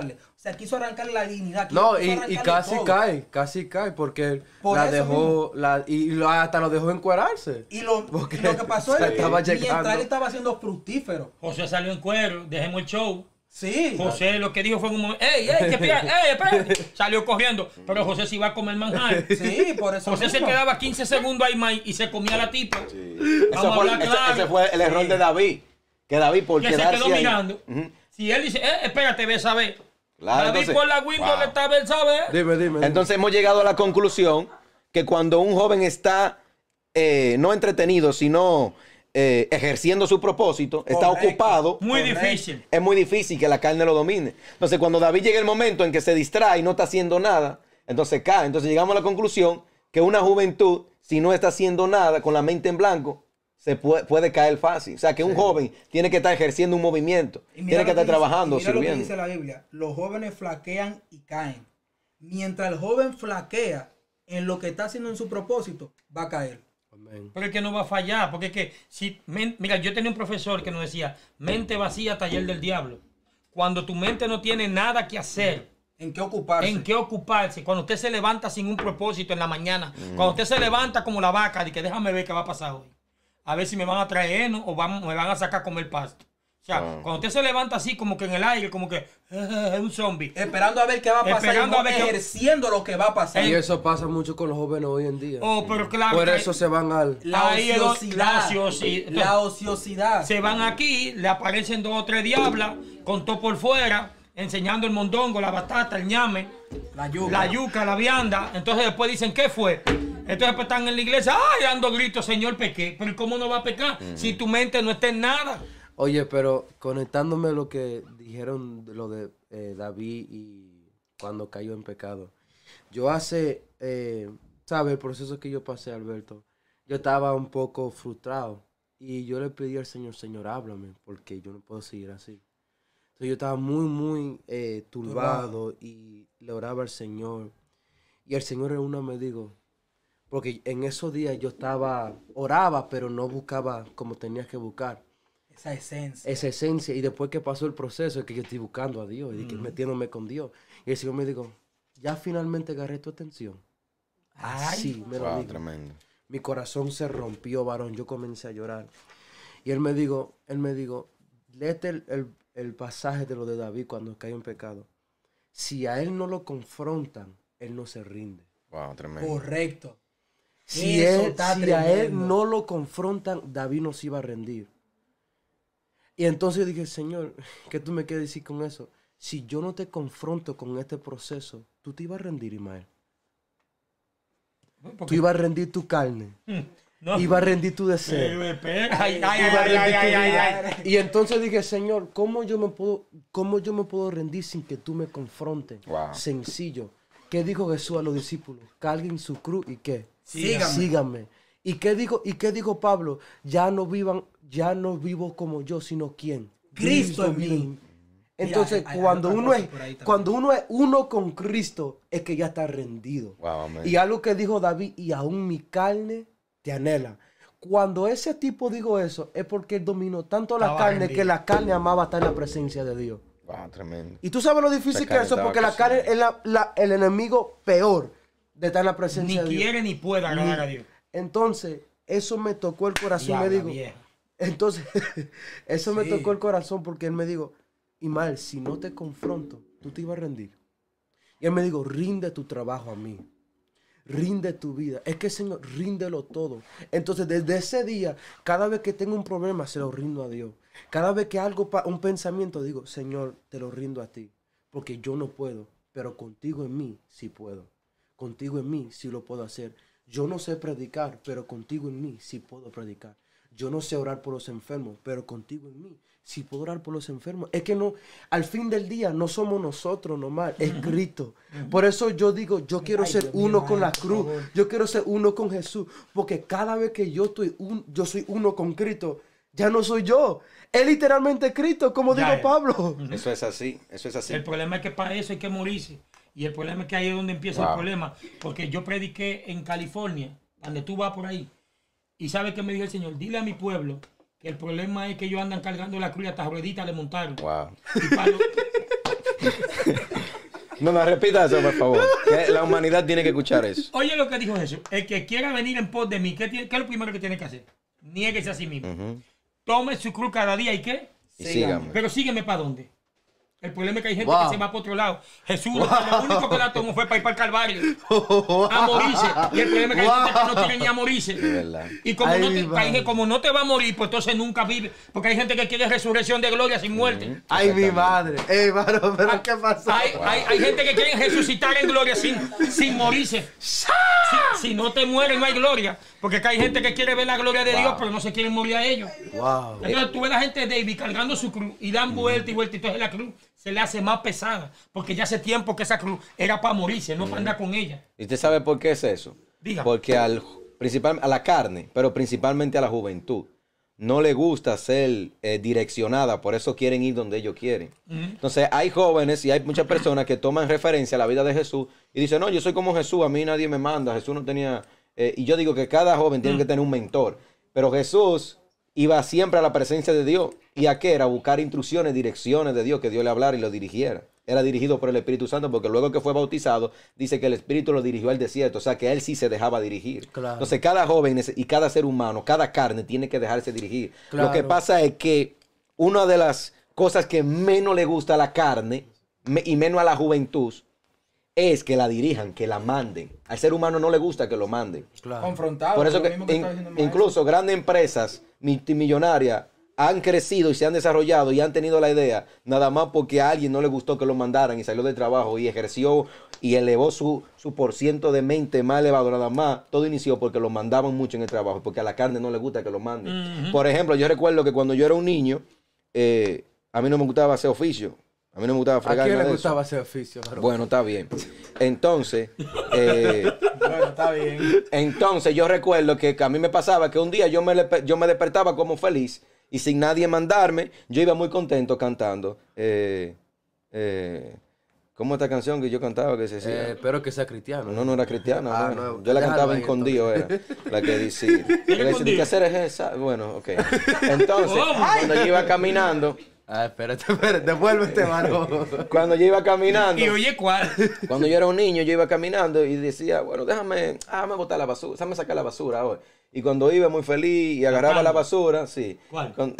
se quiso arrancarle la dignidad. No, quiso y, y arrancarle casi todo. cae, casi cae, porque Por la eso dejó, la, y lo- hasta lo dejó encuerarse. Y lo, Porque y lo que pasó se es que estaba mientras llegando. él estaba siendo fructífero. José salió en cuero, dejemos el show. Sí. José lo que dijo fue en un momento, ¡ey, ey, que pida, ey, espérate! Salió corriendo, pero José se iba a comer manjar. Sí, por eso José se mismo. quedaba quince segundos ahí más y se comía la tipa. Sí. Vamos Eso a fue, hablar ese, claro. ese fue el error Sí. de David. Que David, por Que se quedarse quedó ahí. mirando. Ujú. Si él dice, eh, espérate, ve, sabe. Claro, David entonces- por la window Wow. le estaba, él sabe. Dime, dime. dime. Entonces hemos llegado a la conclusión que cuando un joven está eh, no entretenido, sino eh, ejerciendo su propósito, está Correcto. ocupado, Muy Correcto. difícil. es muy difícil que la carne lo domine. Entonces cuando David llega el momento en que se distrae y no está haciendo nada, entonces cae. Entonces llegamos a la conclusión que una juventud, si no está haciendo nada con la mente en blanco, se puede, puede caer fácil. O sea que un joven tiene que estar ejerciendo un movimiento, Y mira tiene que lo estar dice- trabajando, y mira lo que sirviendo. dice la Biblia. Los jóvenes flaquean y caen. Mientras el joven flaquea en lo que está haciendo en su propósito, va a caer. Amén. Pero es que no va a fallar, porque es que si, men- mira, yo tenía un profesor que nos decía, mente vacía, taller del diablo. Cuando tu mente no tiene nada que hacer, ¿En qué ocuparse? en qué ocuparse, cuando usted se levanta sin un propósito en la mañana, cuando usted se levanta como la vaca, de que déjame ver qué va a pasar hoy. A ver si me van a traer heno o van- me van a sacar a comer pasto. O sea, Ah. cuando usted se levanta así como que en el aire, como que es un zombie. Esperando a ver qué va a pasar Esperando y no a ver qué- ejerciendo lo que va a pasar. Y eso pasa mucho con los jóvenes hoy en día. Oh, pero claro. Por que- eso se van al... La Ahí es donde- ociosidad. la ociosidad. La ociosidad. Se van aquí, le aparecen dos o tres diablas, con todo por fuera, enseñando el mondongo, la batata, el ñame, La yuca. la yuca, la vianda. Entonces después dicen, ¿qué fue? Entonces después están en la iglesia, ¡ay! Dando gritos, Señor, pequé. Pero ¿cómo no va a pecar si tu mente no está en nada? Oye, pero conectándome a lo que dijeron de lo de eh, David y cuando cayó en pecado. Yo hace, eh, ¿sabes? El proceso que yo pasé, Alberto, yo estaba un poco frustrado y yo le pedí al Señor, Señor, háblame, porque yo no puedo seguir así. Entonces yo estaba muy, muy eh, turbado y le oraba al Señor. Y el Señor en una me dijo, porque en esos días yo estaba, oraba, pero no buscaba como tenía que buscar. Esa esencia. Esa esencia. Y después que pasó el proceso, es que yo estoy buscando a Dios y que metiéndome con Dios. Y el Señor me dijo, ya finalmente agarré tu atención. Ay. Sí, me lo Wow, dijo. tremendo. Mi corazón se rompió, varón. Yo comencé a llorar. Y él me dijo, él me dijo, léete el, el, el pasaje de lo de David cuando cayó en pecado. Si a él no lo confrontan, él no se rinde. Wow, tremendo. Correcto. Si, Eso él, está si a él tremendo. no lo confrontan, David no se iba a rendir. Y entonces yo dije, Señor, ¿qué tú me quieres decir con eso? Si yo no te confronto con este proceso, tú te ibas a rendir, Ismael. Tú Porque- ibas a rendir tu carne. No. Ibas a rendir tu deseo. Eh, espera. Ay, ay, Iba a ay, rendir ay, tu ay, ay, vida. ay. Y entonces dije, Señor, ¿cómo yo me puedo, cómo yo me puedo rendir sin que tú me confrontes? Wow. Sencillo. ¿Qué dijo Jesús a los discípulos? Carguen su cruz y qué. Síganme. Síganme. ¿Y qué dijo, y qué dijo Pablo? Ya no vivan, ya no vivo como yo, sino quién. Cristo en vive mí. Entonces, Mira, hay- hay cuando otra uno cosa es, por ahí también. cuando uno es uno con Cristo, es que ya está rendido. Wow, amén. Y algo que dijo David, y aún mi carne te anhela. Cuando ese tipo dijo eso, es porque él dominó tanto la Estaba carne rendido. que la carne amaba estar en la presencia de Dios. Wow, tremendo. Y tú sabes lo difícil Esa que es eso, carne porque estaba la carne cocida. es la- la- el enemigo peor de estar en la presencia Ni de Dios. quiere ni puede agradar a Dios. Entonces, eso me tocó el corazón, Diabla me dijo. vieja. Entonces, eso me Sí. tocó el corazón porque él me dijo, Imael, si no te confronto, tú te ibas a rendir. Y él me dijo, rinde tu trabajo a mí. Rinde tu vida. Es que, Señor, ríndelo todo. Entonces, desde ese día, cada vez que tengo un problema, se lo rindo a Dios. Cada vez que algo, pa- un pensamiento, digo, Señor, te lo rindo a ti. Porque yo no puedo, pero contigo en mí sí puedo. Contigo en mí sí lo puedo hacer. Yo no sé predicar, pero contigo en mí sí puedo predicar. Yo no sé orar por los enfermos, pero contigo en mí sí puedo orar por los enfermos. Es que no, al fin del día no somos nosotros nomás, es Cristo. Por eso yo digo, yo quiero Ay, ser Dios mío, uno con la por cruz. favor. Yo quiero ser uno con Jesús, porque cada vez que yo estoy un, yo soy uno con Cristo, ya no soy yo. Es literalmente Cristo, como Ya, dijo ya. Pablo. Eso es así, eso es así. El problema es que para eso hay que morirse. Y el problema es que ahí es donde empieza Wow. el problema. Porque yo prediqué en California, donde tú vas por ahí. Y ¿sabes qué me dijo el Señor? Dile a mi pueblo que el problema es que ellos andan cargando la cruz y hasta rueditas le montaron. Wow. Y para lo- No, no, repita eso, por favor. Que la humanidad tiene que escuchar eso. Oye lo que dijo Jesús. El que quiera venir en pos de mí, ¿qué, tiene, qué es lo primero que tiene que hacer? Niéguese a sí mismo. Uh-huh. Tome su cruz cada día y ¿qué? Y sígame. Pero sígueme para dónde. El problema es que hay gente Wow. que se va para otro lado. Jesús wow. lo único que la tomó fue para ir para el Calvario. A morirse. Y el problema es que hay gente que no quiere ni a morirse. De verdad. Y como, Ay, no te, madre. hay- como no te va a morir, pues entonces nunca vive. Porque hay gente que quiere resurrección de gloria sin muerte. Ay, mi madre. Ey, mano, pero ¿qué pasó? Hay, hay, hay gente que quiere resucitar en gloria sin, sin morirse. Si, si no te mueres, no hay gloria. Porque acá hay gente que quiere ver la gloria de Wow. Dios, pero no se quieren morir a ellos. Wow. Entonces tú ves a la gente de David cargando su cruz y dan vuelta y vuelta. Y entonces la cruz se le hace más pesada. Porque ya hace tiempo que esa cruz era para morirse, no para andar con ella. ¿Y usted sabe por qué es eso? Diga. Porque al, principal, a la carne, pero principalmente a la juventud, no le gusta ser eh, direccionada, por eso quieren ir donde ellos quieren. Ujú. Entonces hay jóvenes y hay muchas personas que toman referencia a la vida de Jesús y dicen, no, yo soy como Jesús, a mí nadie me manda, Jesús no tenía... eh, y yo digo que cada joven tiene que tener un mentor, pero Jesús iba siempre a la presencia de Dios. ¿Y a qué? Era buscar instrucciones, direcciones de Dios, que Dios le hablara y lo dirigiera. Era dirigido por el Espíritu Santo porque luego que fue bautizado, dice que el Espíritu lo dirigió al desierto, o sea que él sí se dejaba dirigir. Claro. Entonces cada joven y cada ser humano, cada carne tiene que dejarse dirigir. Claro. Lo que pasa es que una de las cosas que menos le gusta a la carne me- y menos a la juventud es que la dirijan, que la manden. Al ser humano no le gusta que lo manden. Claro. Confrontado. Por eso lo que mismo que in- estaba diciendo el maestro. incluso grandes empresas multimillonarias han crecido y se han desarrollado y han tenido la idea, nada más porque a alguien no le gustó que lo mandaran y salió del trabajo y ejerció y elevó su, su porciento de mente más elevado, nada más. Todo inició porque lo mandaban mucho en el trabajo, porque a la carne no le gusta que lo manden. Ujú. Por ejemplo, yo recuerdo que cuando yo era un niño, eh, a mí no me gustaba hacer oficio. A mí no me gustaba ¿A fregar quién nada le de eso. gustaba ese oficio? Pero- Bueno, está bien. Entonces, eh, Bueno, está bien. entonces yo recuerdo que a mí me pasaba que un día yo me, le- yo me despertaba como feliz y sin nadie mandarme, yo iba muy contento cantando. Eh, eh, ¿Cómo esta canción que yo cantaba que se decía? Eh, espero que sea cristiano. No, no era cristiana. Ah, no. no, Yo la déjalo cantaba ahí, escondido, era. La que dice. La que dice, escondido? ¿qué hacer es esa? Bueno, ok. Entonces, ¿Cómo? cuando yo iba caminando, Ah, espérate, espérate, devuélvete, mano. cuando yo iba caminando, Y oye, ¿cuál? cuando yo era un niño, yo iba caminando y decía, bueno, déjame, ah, déjame botar la basura, déjame sacar la basura hoy. Y cuando iba muy feliz y agarraba la basura, sí. ¿Cuál? Cuando-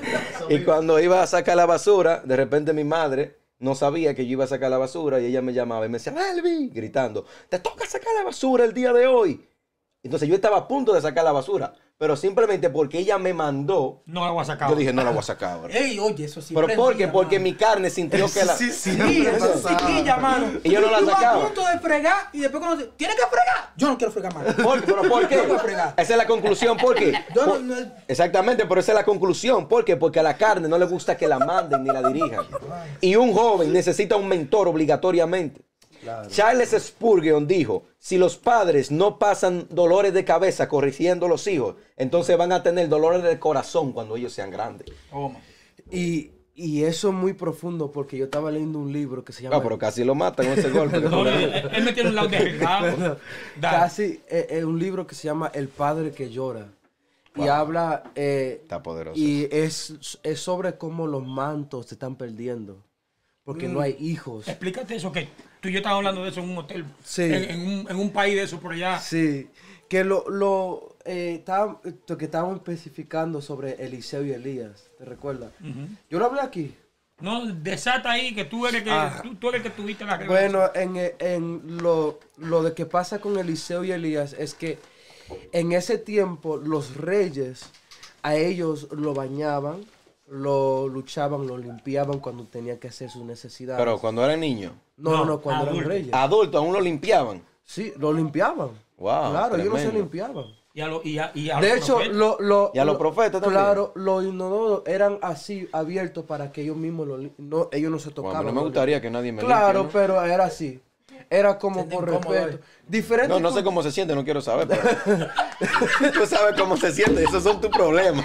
y cuando iba a sacar la basura, de repente mi madre no sabía que yo iba a sacar la basura y ella me llamaba y me decía, Elvi, gritando, te toca sacar la basura el día de hoy. Entonces yo estaba a punto de sacar la basura, pero simplemente porque ella me mandó, No la voy a sacar. yo dije, no la voy a sacar ahora. Ey, oye, eso sí. ¿Pero por qué? prendía, Porque mano. mi carne sintió que la... Sí, sí, Sí, me eso sí pasaba. quilla, mano. Y yo no la Tú sacaba. a punto de fregar y después cuando te... ¿Tienes que fregar? Yo no quiero fregar más. ¿Por, pero ¿por qué? Yo no voy a fregar. Esa es la conclusión, ¿por qué? Yo no- Por- no- Exactamente, pero esa es la conclusión. ¿Por qué? Porque a la carne no le gusta que la manden ni la dirijan. Y un joven necesita un mentor obligatoriamente. Claro. Charles Spurgeon dijo, si los padres no pasan dolores de cabeza corrigiendo a los hijos, entonces van a tener dolores del corazón cuando ellos sean grandes. Toma. Y, y eso es muy profundo porque yo estaba leyendo un libro que se llama... Ah, pero casi lo matan con ese golpe. No, él, él me tiene un lado de arriesgado. Dale. Casi eh, eh, un libro que se llama El Padre que Llora. Y Wow. habla... eh, Está poderoso. y es, es sobre cómo los mantos se están perdiendo. Porque no hay hijos. Explícate eso, que tú y yo estábamos hablando de eso en un hotel. Sí. En, en un, en un país de eso por allá. Sí, que lo, lo eh, estaba- lo que estábamos especificando sobre Eliseo y Elías, ¿te recuerdas? Yo lo hablé aquí. No, desata ahí que tú eres, que, Ah. tú, tú eres el que tuviste la revelación. Bueno, en, eh, en lo, lo de que pasa con Eliseo y Elías es que en ese tiempo los reyes a ellos lo bañaban, lo luchaban, lo limpiaban cuando tenían que hacer sus necesidades. Pero cuando eran niños, no, no, No, no, cuando eran adultos. reyes. adultos, aún lo limpiaban. Sí, lo limpiaban. Wow, Claro, ellos no se tremendo. limpiaban. Y a, lo, y a, y a De los hecho, profetas. lo, lo, Y a los lo- profetas también. Claro, los inodoros eran así, abiertos para que ellos mismos, lo li- no, ellos no se Bueno, tocaban. no me ¿no? gustaría que nadie me Claro, limpie, ¿no? pero era así. Era como Siente por incómodo, respeto. eh. Diferente No, no sé cul- cómo se siente, no quiero saber. Pero... Tú sabes cómo se siente, esos son tus problemas.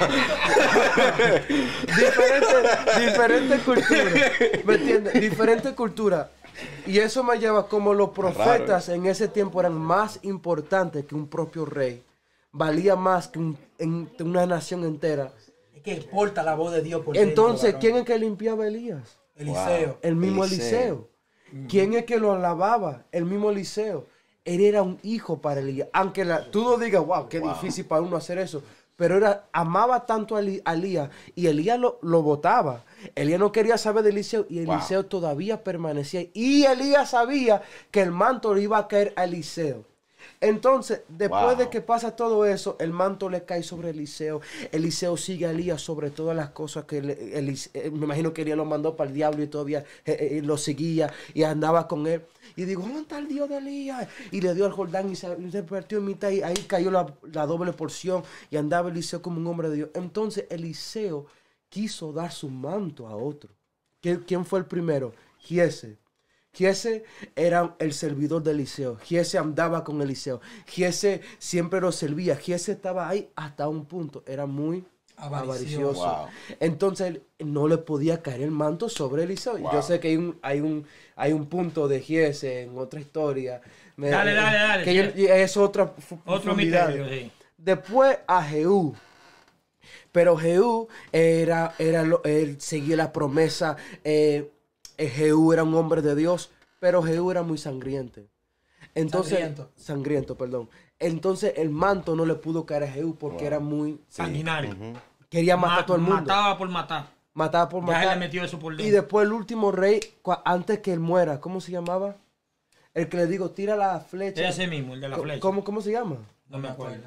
diferente, diferente cultura. ¿Me entiendes? Diferente cultura. Y eso me lleva como los profetas en ese tiempo eran más importantes que un propio rey. Valía más que un- en- una nación entera. Es que porta la voz de Dios por Entonces, dentro, ¿quién varón. es que limpiaba a Elías? Eliseo. El mismo Eliseo. Eliseo. ¿Quién es que lo alababa? El mismo Eliseo. Él era un hijo para Elías. Aunque la, tú no digas, wow, qué wow. difícil para uno hacer eso. Pero era, amaba tanto a Elías y Elías lo, lo votaba. Elías no quería saber de Eliseo y Eliseo wow. todavía permanecía. Y Elías sabía que el manto le iba a caer a Eliseo. Entonces, después wow. de que pasa todo eso, el manto le cae sobre Eliseo. Eliseo sigue a Elías sobre todas las cosas que le, Elis, me imagino que Elías lo mandó para el diablo y todavía eh, eh, lo seguía y andaba con él. Y digo, ¿dónde está el Dios de Elías? Y le dio al Jordán y se, se partió en mitad y ahí cayó la, la doble porción y andaba Eliseo como un hombre de Dios. Entonces, Eliseo quiso dar su manto a otro. ¿Quién fue el primero? Giese. Giese era el servidor de Eliseo. Giese andaba con Eliseo. Giese siempre lo servía. Giese estaba ahí hasta un punto. Era muy avaricioso. Wow. Entonces no le podía caer el manto sobre Eliseo. Wow. Yo sé que hay un, hay un, hay un punto de Giese en otra historia. Me, dale, eh, dale, dale. Que sí. Es otra Otro misterio, sí. Después a Jehú. Pero Jehú era, era lo, él seguía la promesa. Eh, Jehú era un hombre de Dios, pero Jehú era muy sangriento. Entonces, sangriento. sangriento, perdón. Entonces el manto no le pudo caer a Jehú porque wow. era muy sanguinario. Uh-huh. Quería matar Ma a todo el mundo. Mataba por matar. Mataba por ya matar. Ya él le metió eso por dentro. Y después el último rey, antes que él muera, ¿cómo se llamaba? El que le digo, tira la flecha. Ese mismo, el de la flecha. ¿Cómo, cómo se llama? No me acuerdo.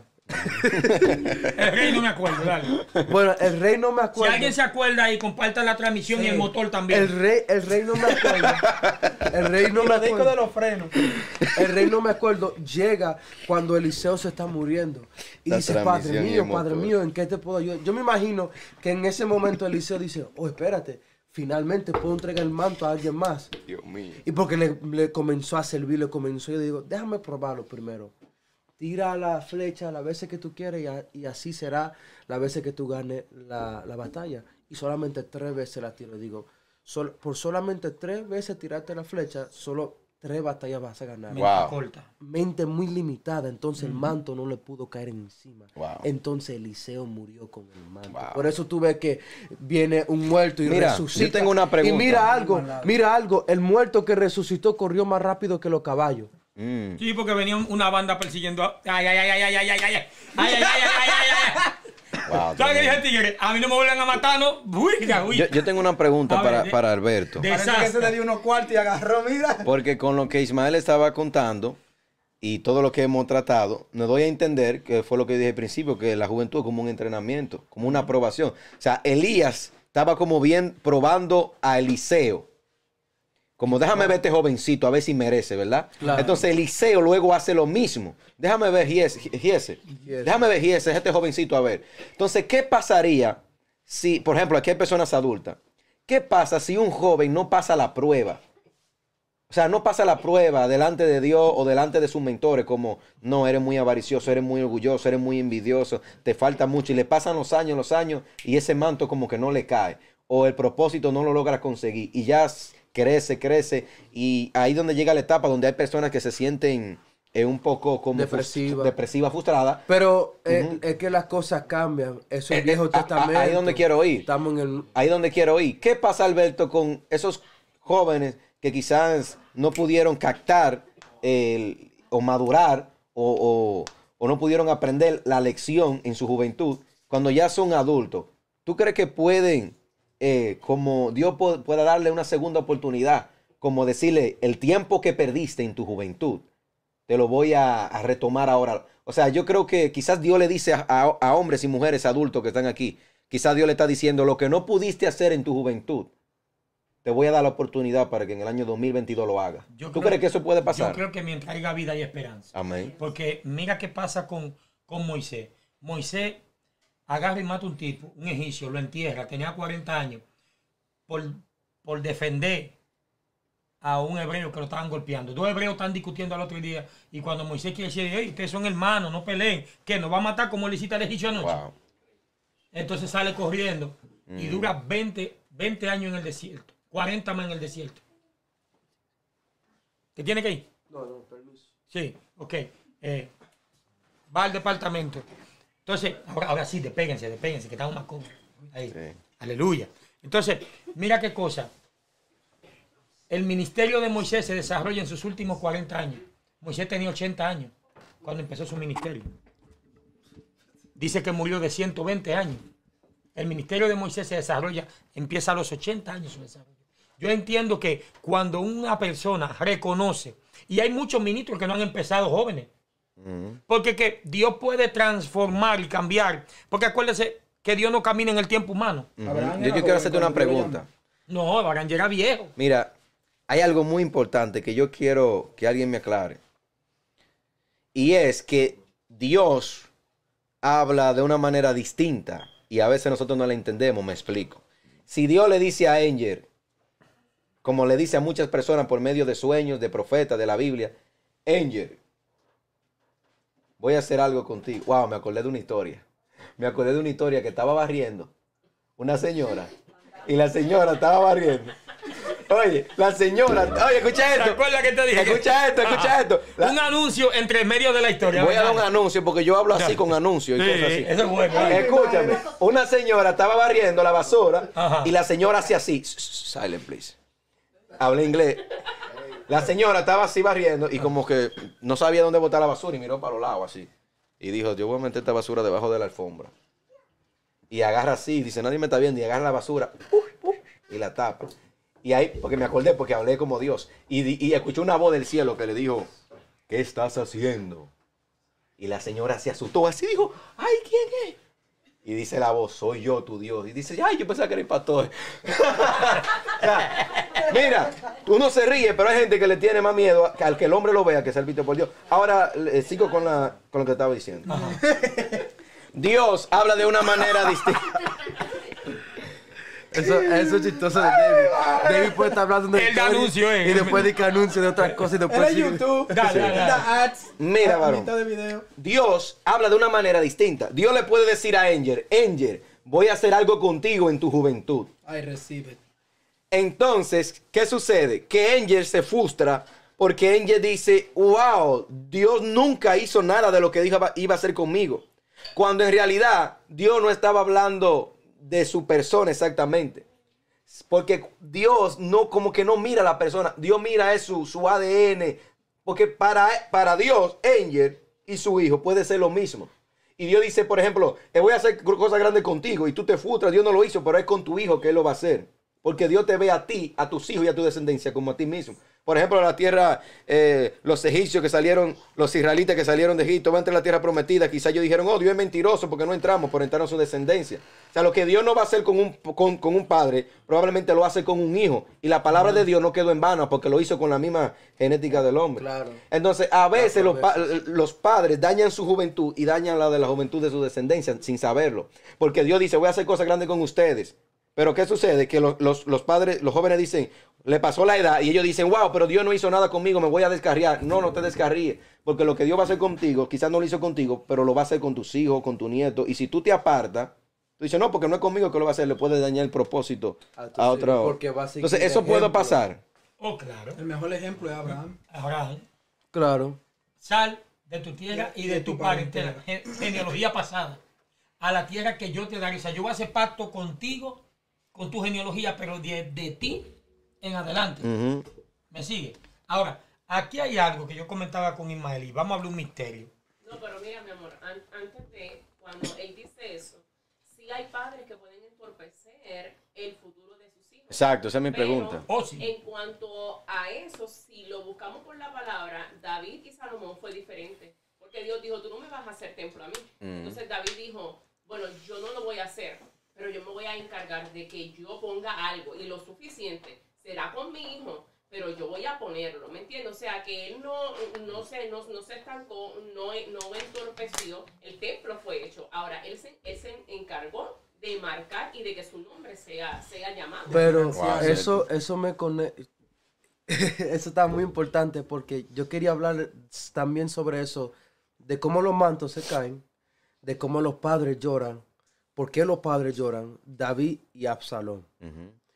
El rey no me acuerdo, dale. Bueno, el rey no me acuerdo. Si alguien se acuerda y comparta la transmisión sí. y el motor también. El rey, el rey no me acuerdo. El rey no me acuerdo. de los frenos. El rey no me acuerdo. Llega cuando Eliseo se está muriendo. Y la dice, padre mío, padre mío, ¿en qué te puedo ayudar? Yo me imagino que en ese momento Eliseo dice, oh, espérate. Finalmente puedo entregar el manto a alguien más. Dios mío. Y porque le, le comenzó a servir, le comenzó, yo digo, déjame probarlo primero. Tira la flecha las veces que tú quieres y, a, y así será las veces que tú ganes la, la batalla. Y solamente tres veces la tiro. Digo, sol, por solamente tres veces tirarte la flecha, solo tres batallas vas a ganar. Wow. Corta. Mente muy limitada, entonces Uh-huh. el manto no le pudo caer encima. Wow. Entonces Eliseo murió con el manto. Wow. Por eso tú ves que viene un muerto y mira, resucita. Yo tengo una pregunta. Y mira algo, mira algo, el muerto que resucitó corrió más rápido que los caballos. Mm. Sí, porque venía una banda persiguiendo a... Ay, ay, ay, ay, ay, ay, ay, ay, ay, ay, ay, ay, ay, ay. Wow, ¿Sabes qué dice el tigre? A mí no me vuelven a matar, ¿no? Uy, uy. Yo, yo tengo una pregunta A para, ver, de- para Alberto. de- Parece que se le dio unos cuartos y agarró, mira. Porque con lo que Ismael estaba contando y todo lo que hemos tratado, me doy a entender, que fue lo que dije al principio, que la juventud es como un entrenamiento, como una aprobación. O sea, Elías estaba como bien probando a Eliseo. Como déjame ver este jovencito, a ver si merece, ¿verdad? Claro. Entonces Eliseo luego hace lo mismo. Déjame ver Giese, Giese. Giese. Déjame ver Giese, este jovencito, a ver. Entonces, ¿qué pasaría si, por ejemplo, aquí hay personas adultas? ¿Qué pasa si un joven no pasa la prueba? O sea, no pasa la prueba delante de Dios o delante de sus mentores como, no, eres muy avaricioso, eres muy orgulloso, eres muy envidioso, te falta mucho y le pasan los años, los años y ese manto como que no le cae o el propósito no lo logra conseguir y ya crece, crece y ahí donde llega la etapa donde hay personas que se sienten eh, un poco como Depresiva. frus- depresiva, frustrada. Pero eh, Ujú. es que las cosas cambian. Eso es Eh, Viejo eh, a- a- Testamento. ahí es donde quiero ir. Estamos en el... Ahí donde quiero ir. ¿Qué pasa, Alberto, con esos jóvenes que quizás no pudieron captar el, o madurar o, o- o no pudieron aprender la lección en su juventud cuando ya son adultos? ¿Tú crees que pueden, eh, como Dios pu- pueda darle una segunda oportunidad, como decirle, el tiempo que perdiste en tu juventud, te lo voy a, a retomar ahora? O sea, yo creo que quizás Dios le dice a, a- a hombres y mujeres adultos que están aquí, quizás Dios le está diciendo, lo que no pudiste hacer en tu juventud, te voy a dar la oportunidad para que en el año dos mil veintidós lo hagas. Yo ¿Tú creo- crees que eso puede pasar? Yo creo que mientras haya vida hay esperanza. Amén. Porque mira qué pasa con, con Moisés. Moisés agarra y mata un tipo, un egipcio, lo entierra, tenía cuarenta años, por, por defender a un hebreo que lo estaban golpeando. Dos hebreos están discutiendo al otro día y cuando Moisés quiere decir, hey, ustedes son hermanos, no peleen, que nos va a matar como le hiciste al egipcio anoche. Wow. Entonces sale corriendo y Mm. dura veinte, veinte años en el desierto, cuarenta más en el desierto. ¿Te tiene que ir? No, no, permiso. Sí, ok. Eh, va al departamento. Entonces, ahora, ahora sí, despéguense, despéguense, que estamos más cómodos. Ahí. Sí. Aleluya. Entonces, mira qué cosa. el ministerio de Moisés se desarrolla en sus últimos cuarenta años. Moisés tenía ochenta años cuando empezó su ministerio. Dice que murió de ciento veinte años. El ministerio de Moisés se desarrolla, empieza a los ochenta años su desarrollo. Yo entiendo que cuando una persona reconoce, y hay muchos ministros que no han empezado jóvenes, uh-huh. porque que Dios puede transformar y cambiar, porque acuérdese que Dios no camina en el tiempo humano. Uh-huh. Yo, yo quiero hacerte una pregunta. No, Abraham llega viejo. Mira, hay algo muy importante que yo quiero que alguien me aclare. Y es que Dios habla de una manera distinta y a veces nosotros no la entendemos, me explico. Si Dios le dice a Angel, como le dice a muchas personas por medio de sueños, de profetas, de la Biblia, Angel, voy a hacer algo contigo. Wow, me acordé de una historia. Me acordé de una historia que estaba barriendo una señora y la señora estaba barriendo. Oye, la señora, oye, escucha esto. ¿Te acuerdas que te dije? Escucha esto, escucha esto. La, un anuncio entre medio de la historia. Voy a dar un anuncio porque yo hablo así con anuncios y sí, cosas así. Eso es bueno. Escúchame, una señora estaba barriendo la basura. Ajá. Y la señora hacía así. Silent, please. Hablé inglés. La señora estaba así barriendo y como que no sabía dónde botar la basura y miró para los lados así. Y dijo, yo voy a meter esta basura debajo de la alfombra. Y agarra así, dice, nadie me está viendo. Y agarra la basura uh, uh, y la tapa. Y ahí, porque me acordé, porque hablé como Dios. Y, y escuché una voz del cielo que le dijo, ¿qué estás haciendo? Y la señora se asustó así, dijo, ay, ¿quién es? Y dice la voz, soy yo, tu Dios. Y dice, ay, yo pensaba que era el pastor. O sea, mira, uno se ríe, pero hay gente que le tiene más miedo al que el hombre lo vea que ser visto por Dios. Ahora eh, sigo con, la, con lo que estaba diciendo. Ajá. Dios habla de una manera distinta. Eso, eso es chistoso de David. David puede estar hablando de el anuncio, eh. y después de que anuncie de otras cosas y después sigue. YouTube. Dale, dale, dale. Ads, mira, varón. Dios habla de una manera distinta. Dios le puede decir a Angel, Angel, voy a hacer algo contigo en tu juventud. I receive it. Entonces, ¿qué sucede? Que Angel se frustra porque Angel dice, wow, Dios nunca hizo nada de lo que dijo iba a hacer conmigo. Cuando en realidad Dios no estaba hablando de su persona exactamente. Porque Dios no, como que no mira a la persona. Dios mira es su, su A D N. Porque para, para Dios, Angel y su hijo puede ser lo mismo. Y Dios dice, por ejemplo, voy a hacer cosas grandes contigo y tú te frustras. Dios no lo hizo, pero es con tu hijo que Él lo va a hacer. Porque Dios te ve a ti, a tus hijos y a tu descendencia como a ti mismo. Por ejemplo, la tierra, eh, los egipcios que salieron, los israelitas que salieron de Egipto, van a entrar a la tierra prometida. Quizás ellos dijeron, oh, Dios es mentiroso porque no entramos por entrar a su descendencia. O sea, lo que Dios no va a hacer con un, con, con un padre, probablemente lo hace con un hijo. Y la palabra de Dios no quedó en vano porque lo hizo con la misma genética del hombre. Claro. Entonces, a veces los, pa los padres dañan su juventud y dañan la de la juventud de su descendencia sin saberlo. Porque Dios dice, voy a hacer cosas grandes con ustedes. Pero ¿qué sucede? Que los, los, los padres, los jóvenes dicen, le pasó la edad y ellos dicen, wow, pero Dios no hizo nada conmigo, me voy a descarriar. No, no te descarríes, porque lo que Dios va a hacer contigo, quizás no lo hizo contigo, pero lo va a hacer con tus hijos, con tu nieto. Y si tú te apartas, tú dices, no, porque no es conmigo que lo va a hacer, le puede dañar el propósito a, a otro. Porque va a seguir. Entonces, eso puede pasar. Oh, claro. El mejor ejemplo es Abraham. Abraham. Claro. Sal de tu tierra y de, de tu, tu parentela, genealogía pasada, a la tierra que yo te daré. O sea, yo voy a hacer pacto contigo, con tu genealogía, pero de, de ti en adelante. Uh-huh. ¿Me sigue? Ahora, aquí hay algo que yo comentaba con Ismael y vamos a hablar un misterio. No, pero mira, mi amor, an antes de, cuando él dice eso, sí hay padres que pueden entorpecer el futuro de sus hijos. Exacto, esa es mi pero, pregunta. Oh, sí. En cuanto a eso, si lo buscamos por la palabra, David y Salomón fue diferente. Porque Dios dijo, tú no me vas a hacer templo a mí. Mm. Entonces David dijo, bueno, yo no lo voy a hacer, pero yo me voy a encargar de que yo ponga algo y lo suficiente será con mi hijo, pero yo voy a ponerlo, ¿me entiendes? O sea, que él no, no, se, no, no se estancó, no, no entorpeció, el templo fue hecho. Ahora, él se, él se encargó de marcar y de que su nombre sea, sea llamado. Pero wow, eso, eso me conecta, eso está muy importante porque yo quería hablar también sobre eso, de cómo los mantos se caen, de cómo los padres lloran. ¿Por qué los padres lloran? David y Absalón. Uh-huh.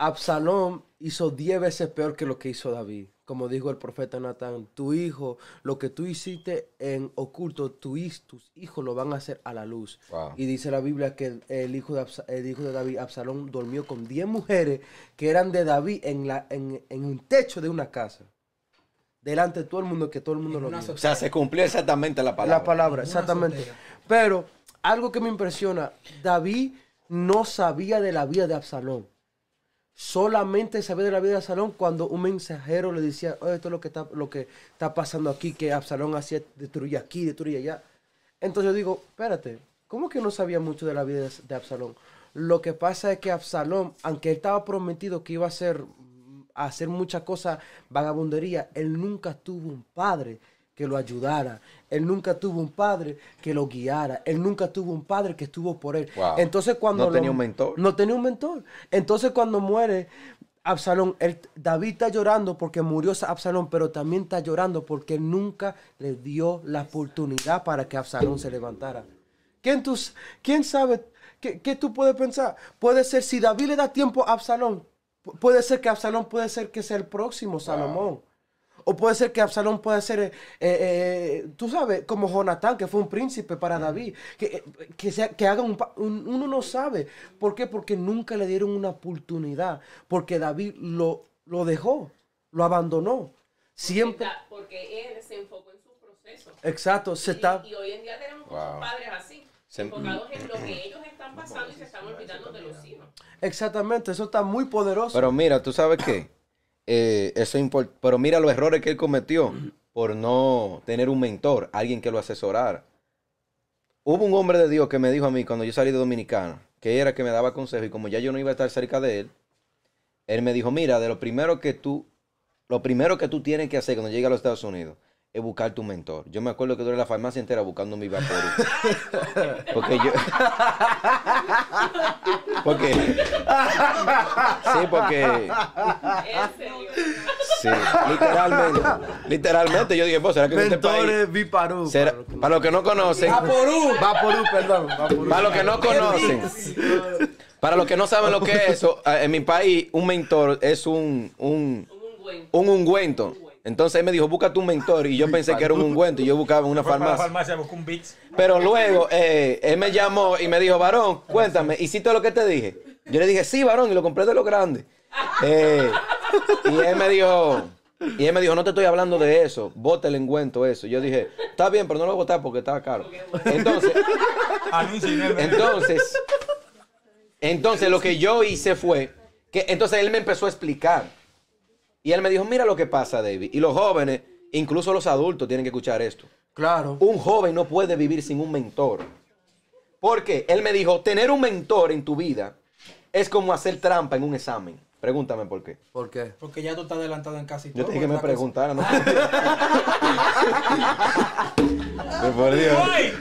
Absalón hizo diez veces peor que lo que hizo David. Como dijo el profeta Natán, tu hijo, lo que tú hiciste en oculto, tu, tus hijos lo van a hacer a la luz. Wow. Y dice la Biblia que el, el, hijo de Absa, el hijo de David, Absalón, durmió con diez mujeres que eran de David en, la, en, en un techo de una casa. Delante de todo el mundo, que todo el mundo lo vio. O sea, se cumplió exactamente la palabra. La palabra, exactamente. Pero algo que me impresiona, David no sabía de la vida de Absalón. Solamente sabía de la vida de Absalón cuando un mensajero le decía, oh, esto es lo que está, lo que está pasando aquí, que Absalón hacía, destruía aquí, destruía allá. Entonces yo digo, espérate, ¿cómo que no sabía mucho de la vida de, de Absalón? Lo que pasa es que Absalón, aunque él estaba prometido que iba a hacer, a hacer muchas cosas, vagabundería, él nunca tuvo un padre que lo ayudara. Él nunca tuvo un padre que lo guiara. Él nunca tuvo un padre que estuvo por él. Wow. Entonces cuando no tenía lo, un mentor. No tenía un mentor. Entonces cuando muere Absalón, él, David está llorando porque murió Absalón, pero también está llorando porque él nunca le dio la oportunidad para que Absalón se levantara. ¿Quién, tus, quién sabe qué, qué tú puedes pensar? Puede ser, si David le da tiempo a Absalón, puede ser que Absalón puede ser que sea el próximo Salomón. Wow. O puede ser que Absalón pueda ser, eh, eh, tú sabes, como Jonatán, que fue un príncipe para David. Que, que, sea, que haga un, un... Uno no sabe. ¿Por qué? Porque nunca le dieron una oportunidad. Porque David lo, lo dejó, lo abandonó. Siempre. Porque, porque él se enfocó en su proceso. Exacto. Se y, está... y hoy en día tenemos Wow. muchos padres así, se... enfocados en lo que ellos están pasando y se están olvidando de los hijos. Exactamente. Eso está muy poderoso. Pero mira, ¿tú sabes qué? Eh, eso import- pero mira los errores que él cometió por no tener un mentor, alguien que lo asesorara. Hubo un hombre de Dios que me dijo a mí cuando yo salí de Dominicana, que era que me daba consejos, y como ya yo no iba a estar cerca de él, él me dijo, mira, de lo primero que tú, lo primero que tú tienes que hacer cuando llegues a los Estados Unidos es buscar tu mentor. Yo me acuerdo que duré la farmacia entera buscando mi Vaporub. Porque yo... porque... sí, porque... ¿En serio? Sí, literalmente. Literalmente yo dije, pues, ¿será que en este Mentores país... Viparú. será- Para los que no- para los que no conocen... Vaporú. Vaporú, perdón. Vaporú. Para los que no conocen... Para los que no saben lo que es eso, en mi país un mentor es un... un Un ungüento. un ungüento. Entonces él me dijo, busca tu mentor. Y yo pensé que era un ungüento. Y yo buscaba en una Fue para la farmacia. farmacia, buscó un Vicks. Pero luego eh, él me llamó y me dijo, varón, cuéntame, ¿hiciste lo que te dije? Yo le dije, sí, varón, y lo compré de lo grande. Eh, y él me dijo, y él me dijo, no te estoy hablando de eso, bota el ungüento, eso. Yo dije, está bien, pero no lo voy a botar porque estaba caro. Entonces, entonces, entonces lo que yo hice fue que entonces él me empezó a explicar. Y él me dijo, mira lo que pasa, David. Y los jóvenes, incluso los adultos, tienen que escuchar esto. Claro. Un joven no puede vivir sin un mentor. Porque él me dijo, tener un mentor en tu vida es como hacer trampa en un examen. Pregúntame por qué. ¿Por qué? Porque ya tú estás adelantado en casi todo. Yo te dije que me ¿verdad? preguntara, ¿no? Pero por Dios. ¡Ay!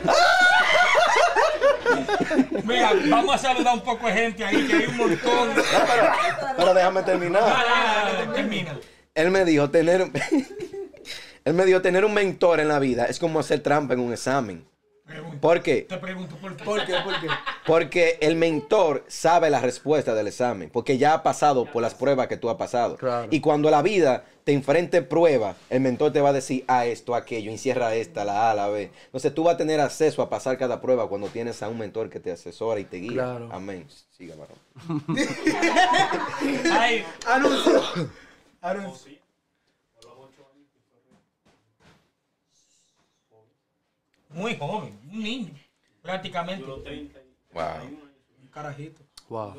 Mira, vamos a saludar un poco de gente ahí, que hay un montón. No, pero, pero déjame terminar. Dale, dale, dale, termina. Él me dijo, tener... él me dijo, tener un mentor en la vida es como hacer trampa en un examen. Pregunta. ¿Por qué? Te pregunto por qué. ¿Por qué? ¿Por qué? Porque el mentor sabe la respuesta del examen, porque ya ha pasado por las pruebas que tú has pasado. Claro. Y cuando la vida te enfrente pruebas, el mentor te va a decir, a esto, aquello, encierra esta, la A, la B. Entonces tú vas a tener acceso a pasar cada prueba cuando tienes a un mentor que te asesora y te guía. Claro. Amén. Siga, varón. Ay, Anuncio. Anuncio. muy joven, un niño, prácticamente. Wow. Un carajito. Wow.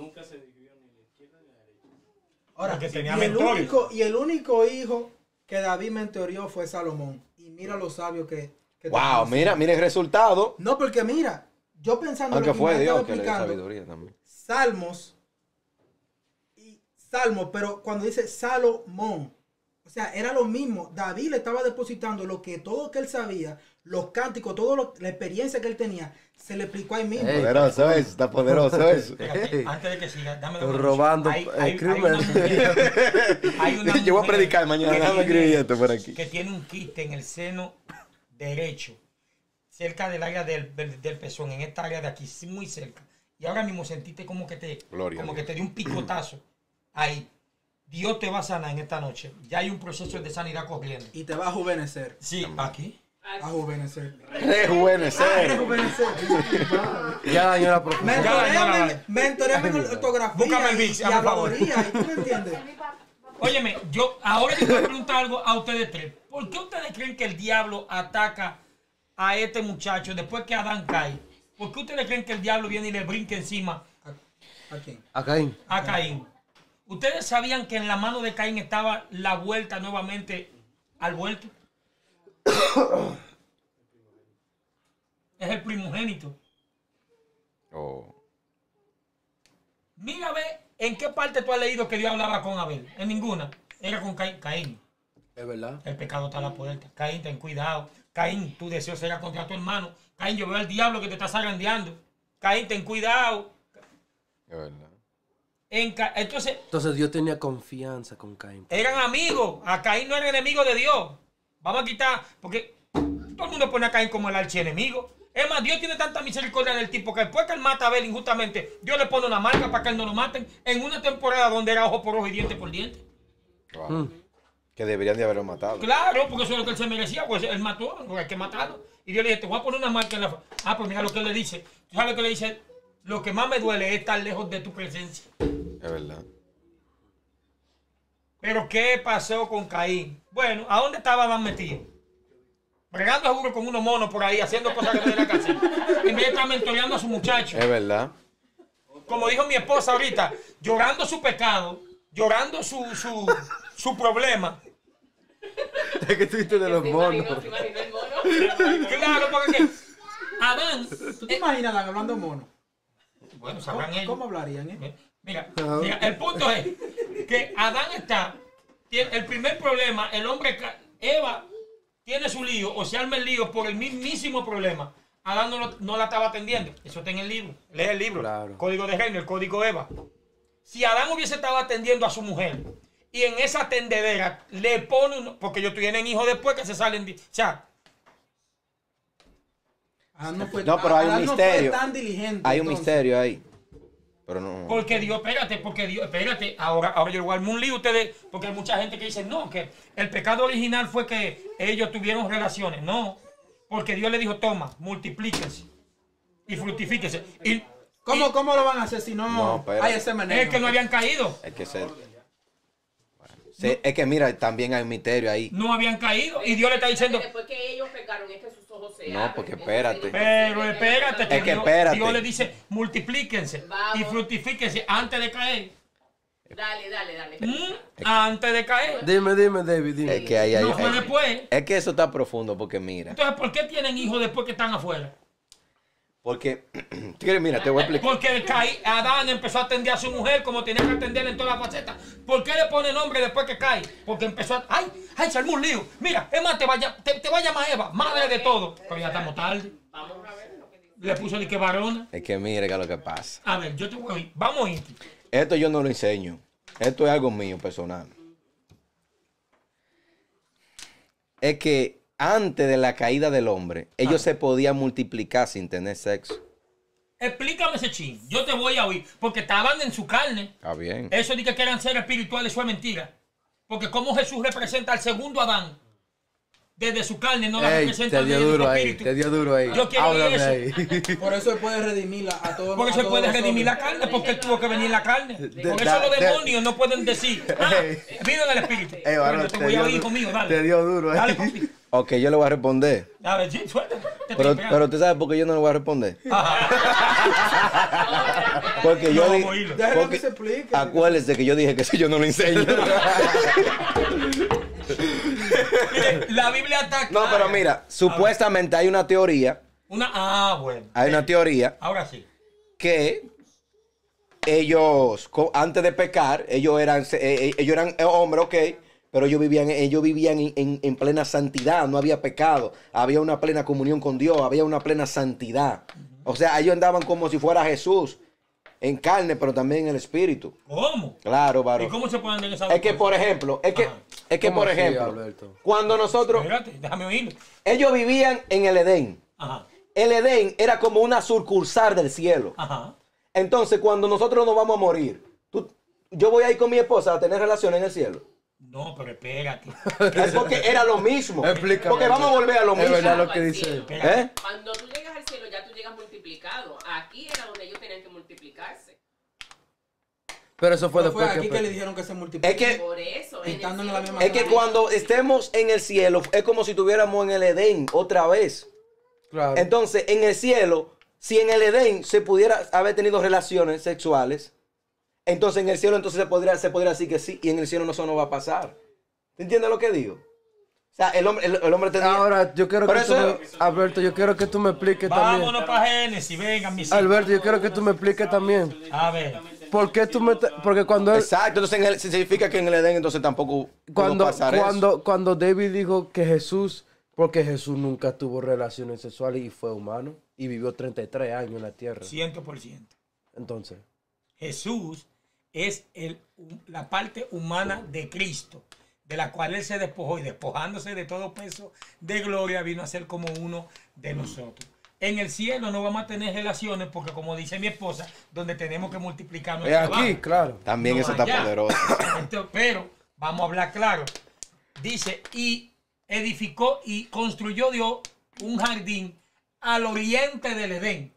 Ahora, Porque tenía y, el mentores. único, y el único hijo que David mentorió fue Salomón. Y mira lo sabio que... que Wow, tenía. mira, mira el resultado. No, porque mira, yo pensando Aunque lo que fue me Dios estaba que le dio explicando, sabiduría también. Salmos y Salmos, pero cuando dice Salomón, o sea, era lo mismo. David le estaba depositando lo que todo que él sabía, los cánticos, toda la experiencia que él tenía, se le explicó ahí mismo. Ey. Poderoso eso, está poderoso eso. Fíjate, antes de que siga, dame la Robando, hay, eh, hay, hay crimen. una mujer, hay una Yo voy a mujer predicar mañana, que déjame tiene- escribir esto por aquí. Que tiene un quiste en el seno derecho, cerca del área del, del, del pezón, en esta área de aquí, sí, muy cerca. Y ahora mismo sentiste como que te, Gloria a como Dios. que te dio un picotazo ahí. Dios te va a sanar en esta noche. Ya hay un proceso de sanidad corriendo. Y te va a juvenecer. Sí, aquí. A juvenecer. Rejuvenecer. Rejuvenecer. Ya dañó la profesión. Mentoreame, mentoreame en ortografía. Búscame el y- Vix, y hazme favor. habladuría, ¿y tú me entiendes? Óyeme, yo ahora yo te voy a preguntar algo a ustedes tres. ¿Por qué ustedes creen que el diablo ataca a este muchacho después que Adán cae? ¿Por qué ustedes creen que el diablo viene y le brinca encima ¿A, a quién? A Caín. a Caín? ¿Ustedes sabían que en la mano de Caín estaba la vuelta nuevamente al vuelto? Es el primogénito. Oh. Mira, ve, ¿en qué parte tú has leído que Dios hablaba con Abel? En ninguna. Era con Caín. Caín, Es verdad. el pecado está a la puerta. Caín, ten cuidado. Caín, tu deseo será contra tu hermano. Caín, yo veo al diablo que te está zarandeando. Caín, ten cuidado. Es verdad. En Ca- Entonces, Entonces Dios tenía confianza con Caín. eran amigos. A Caín no era enemigo de Dios. Vamos a quitar, porque todo el mundo pone a Caín como el archienemigo. Es más, Dios tiene tanta misericordia del tipo que después que él mata a Abel injustamente, Dios le pone una marca para que él no lo maten en una temporada donde era ojo por ojo y diente por diente. Wow. Mm. Que deberían de haberlo matado. Claro, porque eso es lo que él se merecía, pues él mató, pues hay que matarlo. Y Dios le dice, te voy a poner una marca en la... Ah, pues mira lo que él le dice. ¿Tú sabes lo que le dice? Lo que más me duele es estar lejos de tu presencia. Es verdad. Pero ¿qué pasó con Caín? Bueno, ¿a dónde estaba Adán metido? Bregando seguro con unos monos por ahí, haciendo cosas que no tenía que hacer. En vez de estar mentoreando a su muchacho. Es verdad. Como dijo mi esposa ahorita, llorando su pecado, llorando su, su, su problema. Es que tuviste de los Se monos. imaginó, se imaginó el mono. Claro, porque que Adán... ¿Tú te imaginas Adán hablando mono? Bueno, ¿Cómo, sabrán ellos. cómo hablarían, eh? Mira, mira, el punto es que Adán está, tiene el primer problema, el hombre, ca- Eva tiene su lío o se arma el lío por el mismísimo problema. Adán no, lo- no la estaba atendiendo. Eso está en el libro. Lee el libro. Claro. Código de Reino, el código Eva. Si Adán hubiese estado atendiendo a su mujer y en esa tendedera le pone un... Porque ellos tienen hijos después que se salen... de- o sea, Adán no fue, No, pero hay un Adán no misterio. fue tan diligente. Hay un entonces. misterio ahí. Pero no. porque Dios, espérate, porque Dios, espérate, ahora, ahora yo le voy a armar un lío a ustedes, porque hay mucha gente que dice, no, que el pecado original fue que ellos tuvieron relaciones. No, porque Dios le dijo, toma, multiplíquense y fructifíquense. Y ¿Cómo, ¿Cómo lo van a hacer si no, No, espera. hay ese manejo? es que no habían caído, Es que ser. Sí, es que mira, también hay un misterio ahí. no habían caído, y Dios le está diciendo, Después que ellos pecaron, es que sus ojos se No, abren. porque Entonces, espérate. ellos pero perciben espérate, que, Es que Dios, espérate. Dios le dice, multiplíquense y Vamos. fructifíquense antes de caer. Dale, dale, dale. Mm, Antes de caer. Dime, dime, David, dime. Es que ahí hay. No fue es- después. Es que eso está profundo porque mira. Entonces, ¿por qué tienen hijos después que están afuera? Porque. tú quieres, mira, te voy a explicar. Porque cae, Adán empezó a atender a su mujer como tenía que atender en todas las facetas. ¿Por qué le pone nombre después que cae? Porque empezó a... ¡Ay! ¡Ay! Se armó un lío. Mira, es más, te va, a, ll- te, te va a llamar Eva, madre de todo. Pero ya estamos tarde. Vamos a ver lo que dice. Le puso de que varona. Es que mire que es lo que pasa. A ver, yo te voy a oír. Vamos a ir. Esto yo no lo enseño. Esto es algo mío personal. Es que antes de la caída del hombre, ellos Ah. se podían multiplicar sin tener sexo. Explícame ese chin. Yo te voy a oír. Porque estaban en su carne. Está bien. Eso de que eran seres espirituales, eso es mentira. Porque como Jesús representa al segundo Adán, desde su carne, no la Ey, representa te dio desde su duro ahí, espíritu. te dio duro ahí. Yo quiero Háblame eso. ahí. Por eso él puede redimirla a todos. Porque a se todos puede los redimir la hombres. carne, porque él tuvo que venir la carne. Por De- eso da- los de- demonios no pueden decir, ah, Ey. vino del espíritu. Ey, Bueno, varón, yo te te voy a dio oír, du- hijo mío, dale. te dio duro ahí. Dale, papi. Ok, yo le voy a responder. A ver, sí, suéltate. Te estoy Pero, esperando. pero tú sabes por qué yo no le voy a responder. Ajá. Porque No, yo vamos dije. a oírlo. Déjalo porque- que se explique. Acuérdese que yo dije que eso yo no lo enseño. Mire, la Biblia está No, clara. pero mira, supuestamente hay una teoría. Una, ah, bueno. Hay una teoría Ahora sí. que ellos, co- antes de pecar, ellos eran, eh, eh, ellos eran eh, hombres, ok, pero ellos vivían, ellos vivían en, en- en plena santidad, no había pecado, había una plena comunión con Dios, había una plena santidad. O sea, ellos andaban como si fuera Jesús, en carne, pero también en el espíritu. ¿Cómo? Claro, ¿Y varón. cómo se pueden dar esas Es que, dos por cosas? ejemplo, es que, Ajá. es que ¿Cómo por así, ejemplo, Alberto? cuando nosotros, Espérate, déjame oírlo. ellos vivían en el Edén. Ajá. El Edén era como una sucursal del cielo. Ajá. Entonces, cuando nosotros nos vamos a morir, tú- yo voy a ir con mi esposa a tener relaciones en el cielo. No, pero espérate. Es porque era lo mismo. Explícame. Porque vamos a volver a lo Es mismo. verdad lo que Al dice. cielo. ¿Eh? Cuando tú llegas al cielo, ya tú llegas multiplicado. Aquí era donde ellos tenían que multiplicarse. Pero eso fue Pero fue después aquí que... que le dijeron que se multiplicó. Es que, Por eso. en el Estando en la cielo, misma es que cuando estemos en el cielo, es como si estuviéramos en el Edén otra vez. Claro. Entonces, en el cielo, si en el Edén se pudiera haber tenido relaciones sexuales, entonces en el cielo entonces se podría, se podría decir que sí, y en el cielo no, eso no va a pasar. ¿Te entiendes lo que digo? O sea, el hombre, el, el hombre tenía... Ahora, yo quiero Pero que tú eso- me... Alberto, yo quiero que tú me expliques también. Vámonos para Génesis, vengan mis hijos. Alberto, yo quiero que tú me expliques también. A ver. ¿Por qué tú me... Porque cuando él... Exacto, entonces en el, significa que en el Edén entonces tampoco pudo Cuando, pasar eso. cuando, cuando David dijo que Jesús... Porque Jesús nunca tuvo relaciones sexuales y fue humano. Y vivió treinta y tres años en la tierra. Ciento por ciento. Entonces... Jesús es el, la parte humana de Cristo, de la cual Él se despojó y despojándose de todo peso de gloria vino a ser como uno de nosotros. En el cielo no vamos a tener relaciones porque, como dice mi esposa, donde tenemos que multiplicar Es nuestro aquí, trabajo. claro. También No eso está allá. poderoso. Entonces, pero vamos a hablar claro. Dice, y edificó y construyó Dios un jardín al oriente del Edén.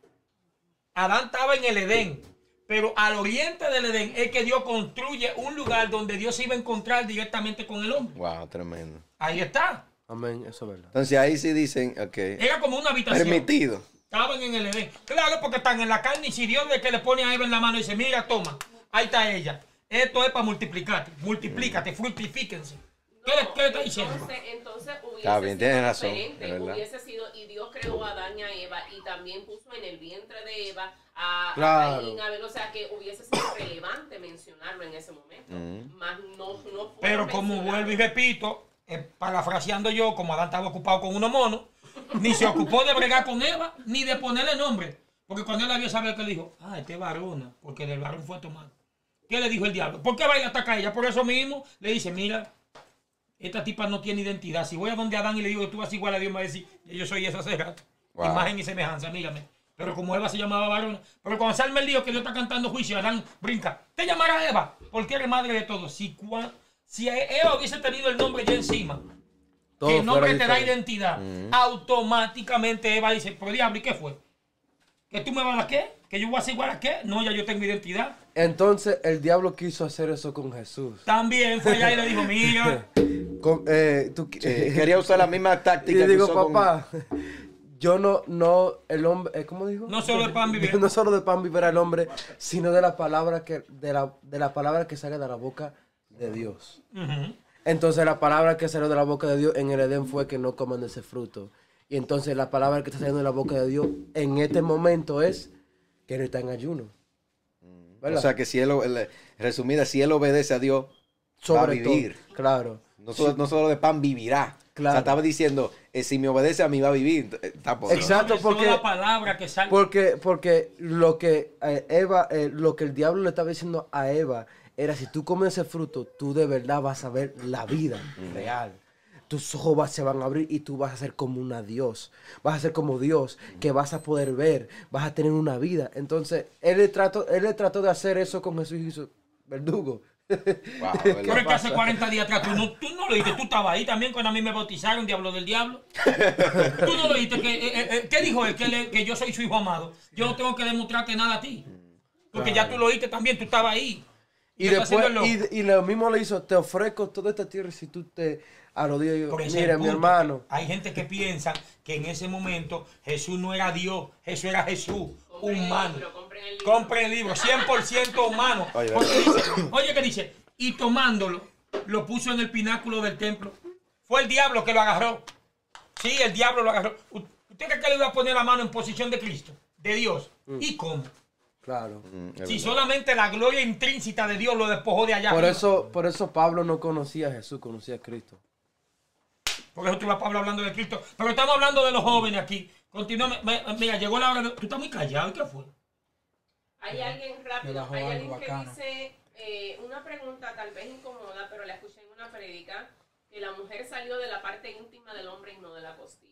Adán estaba en el Edén, pero al oriente del Edén es que Dios construye un lugar donde Dios se iba a encontrar directamente con el hombre. Wow, tremendo. Ahí está. Amén, eso es verdad. Entonces ahí sí dicen, ok, Era como una habitación. permitido. Estaban en el Edén. Claro, porque están en la carne y si Dios de que le pone a Eva en la mano y dice, mira, toma, ahí está ella. Esto es para multiplicarte. Multiplícate, fructifíquense. ¿Qué, le- qué le está diciendo? Entonces, entonces hubiese Está bien, sido tienes razón, diferente, es verdad. hubiese sido, y Dios creó a Adán y a Eva, y también puso en el vientre de Eva a, Claro. a Caín, a Abel, o sea que hubiese sido relevante mencionarlo en ese momento. Mm. Más no, no fue Pero como mencionado. vuelvo y repito, eh, parafraseando yo, como Adán estaba ocupado con unos monos, ni se ocupó de bregar con Eva, ni de ponerle nombre. Porque cuando él la vio, saber que le dijo, ah, este es varona, porque del varón fue tomado. ¿Qué le dijo el diablo? ¿Por qué va y le ataca a ella? Por eso mismo le dice, mira, esta tipa no tiene identidad. Si voy a donde Adán y le digo que tú vas igual a Dios, me va a decir, yo soy esa hace rato. Wow. Imagen y semejanza, mírame. Pero como Eva se llamaba varona. Pero cuando salme el lío que Dios está cantando juicio, Adán brinca. Te llamará Eva, porque eres madre de todos. Si, cua- si Eva hubiese tenido el nombre ya encima, Todo que el nombre fuera te da diferente. identidad, automáticamente Eva dice, pero diablo, ¿y qué fue? ¿Que tú me vas a dar qué? ¿Que yo voy a hacer igual a qué? No, ya yo tengo identidad. Entonces el diablo quiso hacer eso con Jesús. También fue allá y le dijo, mira, Con- eh, tú, Eh, quería usar la misma y táctica le que digo, usó con- papá, yo no, no, el hombre, eh, ¿cómo dijo? no solo de pan vivir. No solo de pan vivirá el hombre, sino de la palabra que, de la, de la palabra que sale de la boca de Dios. Ujú. Entonces la palabra que salió de la boca de Dios en el Edén fue que no coman de ese fruto. Y entonces la palabra que está saliendo de la boca de Dios en este momento es que él está en ayuno. ¿Verdad? O sea que si él, el- resumida, si él obedece a Dios, va a Sobre vivir. todo, claro. No solo, no solo de pan vivirá. Claro. O sea, estaba diciendo, eh, si me obedece a mí va a vivir. Eh, Está poderoso. Exacto, Es porque- toda palabra que sale. Porque, porque lo que eh, Eva, eh, lo que el diablo le estaba diciendo a Eva era si tú comes ese fruto, tú de verdad vas a ver la vida real. Tus ojos va- se van a abrir y tú vas a ser como una Dios. Vas a ser como Dios, que vas a poder ver, vas a tener una vida. Entonces, él le trató, él le trató de hacer eso con Jesús y hizo, verdugo. Wow, Pero ¿verdad? es que hace cuarenta días atrás, tú no, tú no lo dijiste, tú estabas ahí también cuando a mí me bautizaron, diablo del diablo. Tú no lo dijiste, que, eh, eh, eh, ¿qué dijo él? Que, le- que yo soy su hijo amado. Yo no tengo que demostrarte nada a ti. Porque ya tú lo oíste también, tú estabas ahí. Y Yo estoy después, haciendo el loco. y, y lo mismo le hizo, te ofrezco toda esta tierra si tú te arrodillas y yo, Por ese es mira el mi punto. hermano. Hay gente que piensa que en ese momento Jesús no era Dios, Jesús era Jesús, Compren el humano. libro, compren el libro. Compren el libro, cien por ciento humano. Oye, Porque dice, oye, que dice, y tomándolo, lo puso en el pináculo del templo. Fue el diablo que lo agarró. Sí, el diablo lo agarró. ¿Usted cree que le iba a poner la mano en posición de Cristo, de Dios? ¿Y cómo? Claro. Mm, es Si verdad. solamente la gloria intrínseca de Dios lo despojó de allá. Por arriba. eso, por eso Pablo no conocía a Jesús, conocía a Cristo. Por eso tú vas Pablo hablando de Cristo. Pero estamos hablando de los jóvenes aquí. Continúa. Mira, llegó la hora de... Tú estás muy callado. ¿Y qué fue? Hay alguien Me rápido, bajó hay algo alguien que bacano. dice eh, una pregunta tal vez incómoda, pero la escuché en una prédica, que la mujer salió de la parte íntima del hombre y no de la costilla.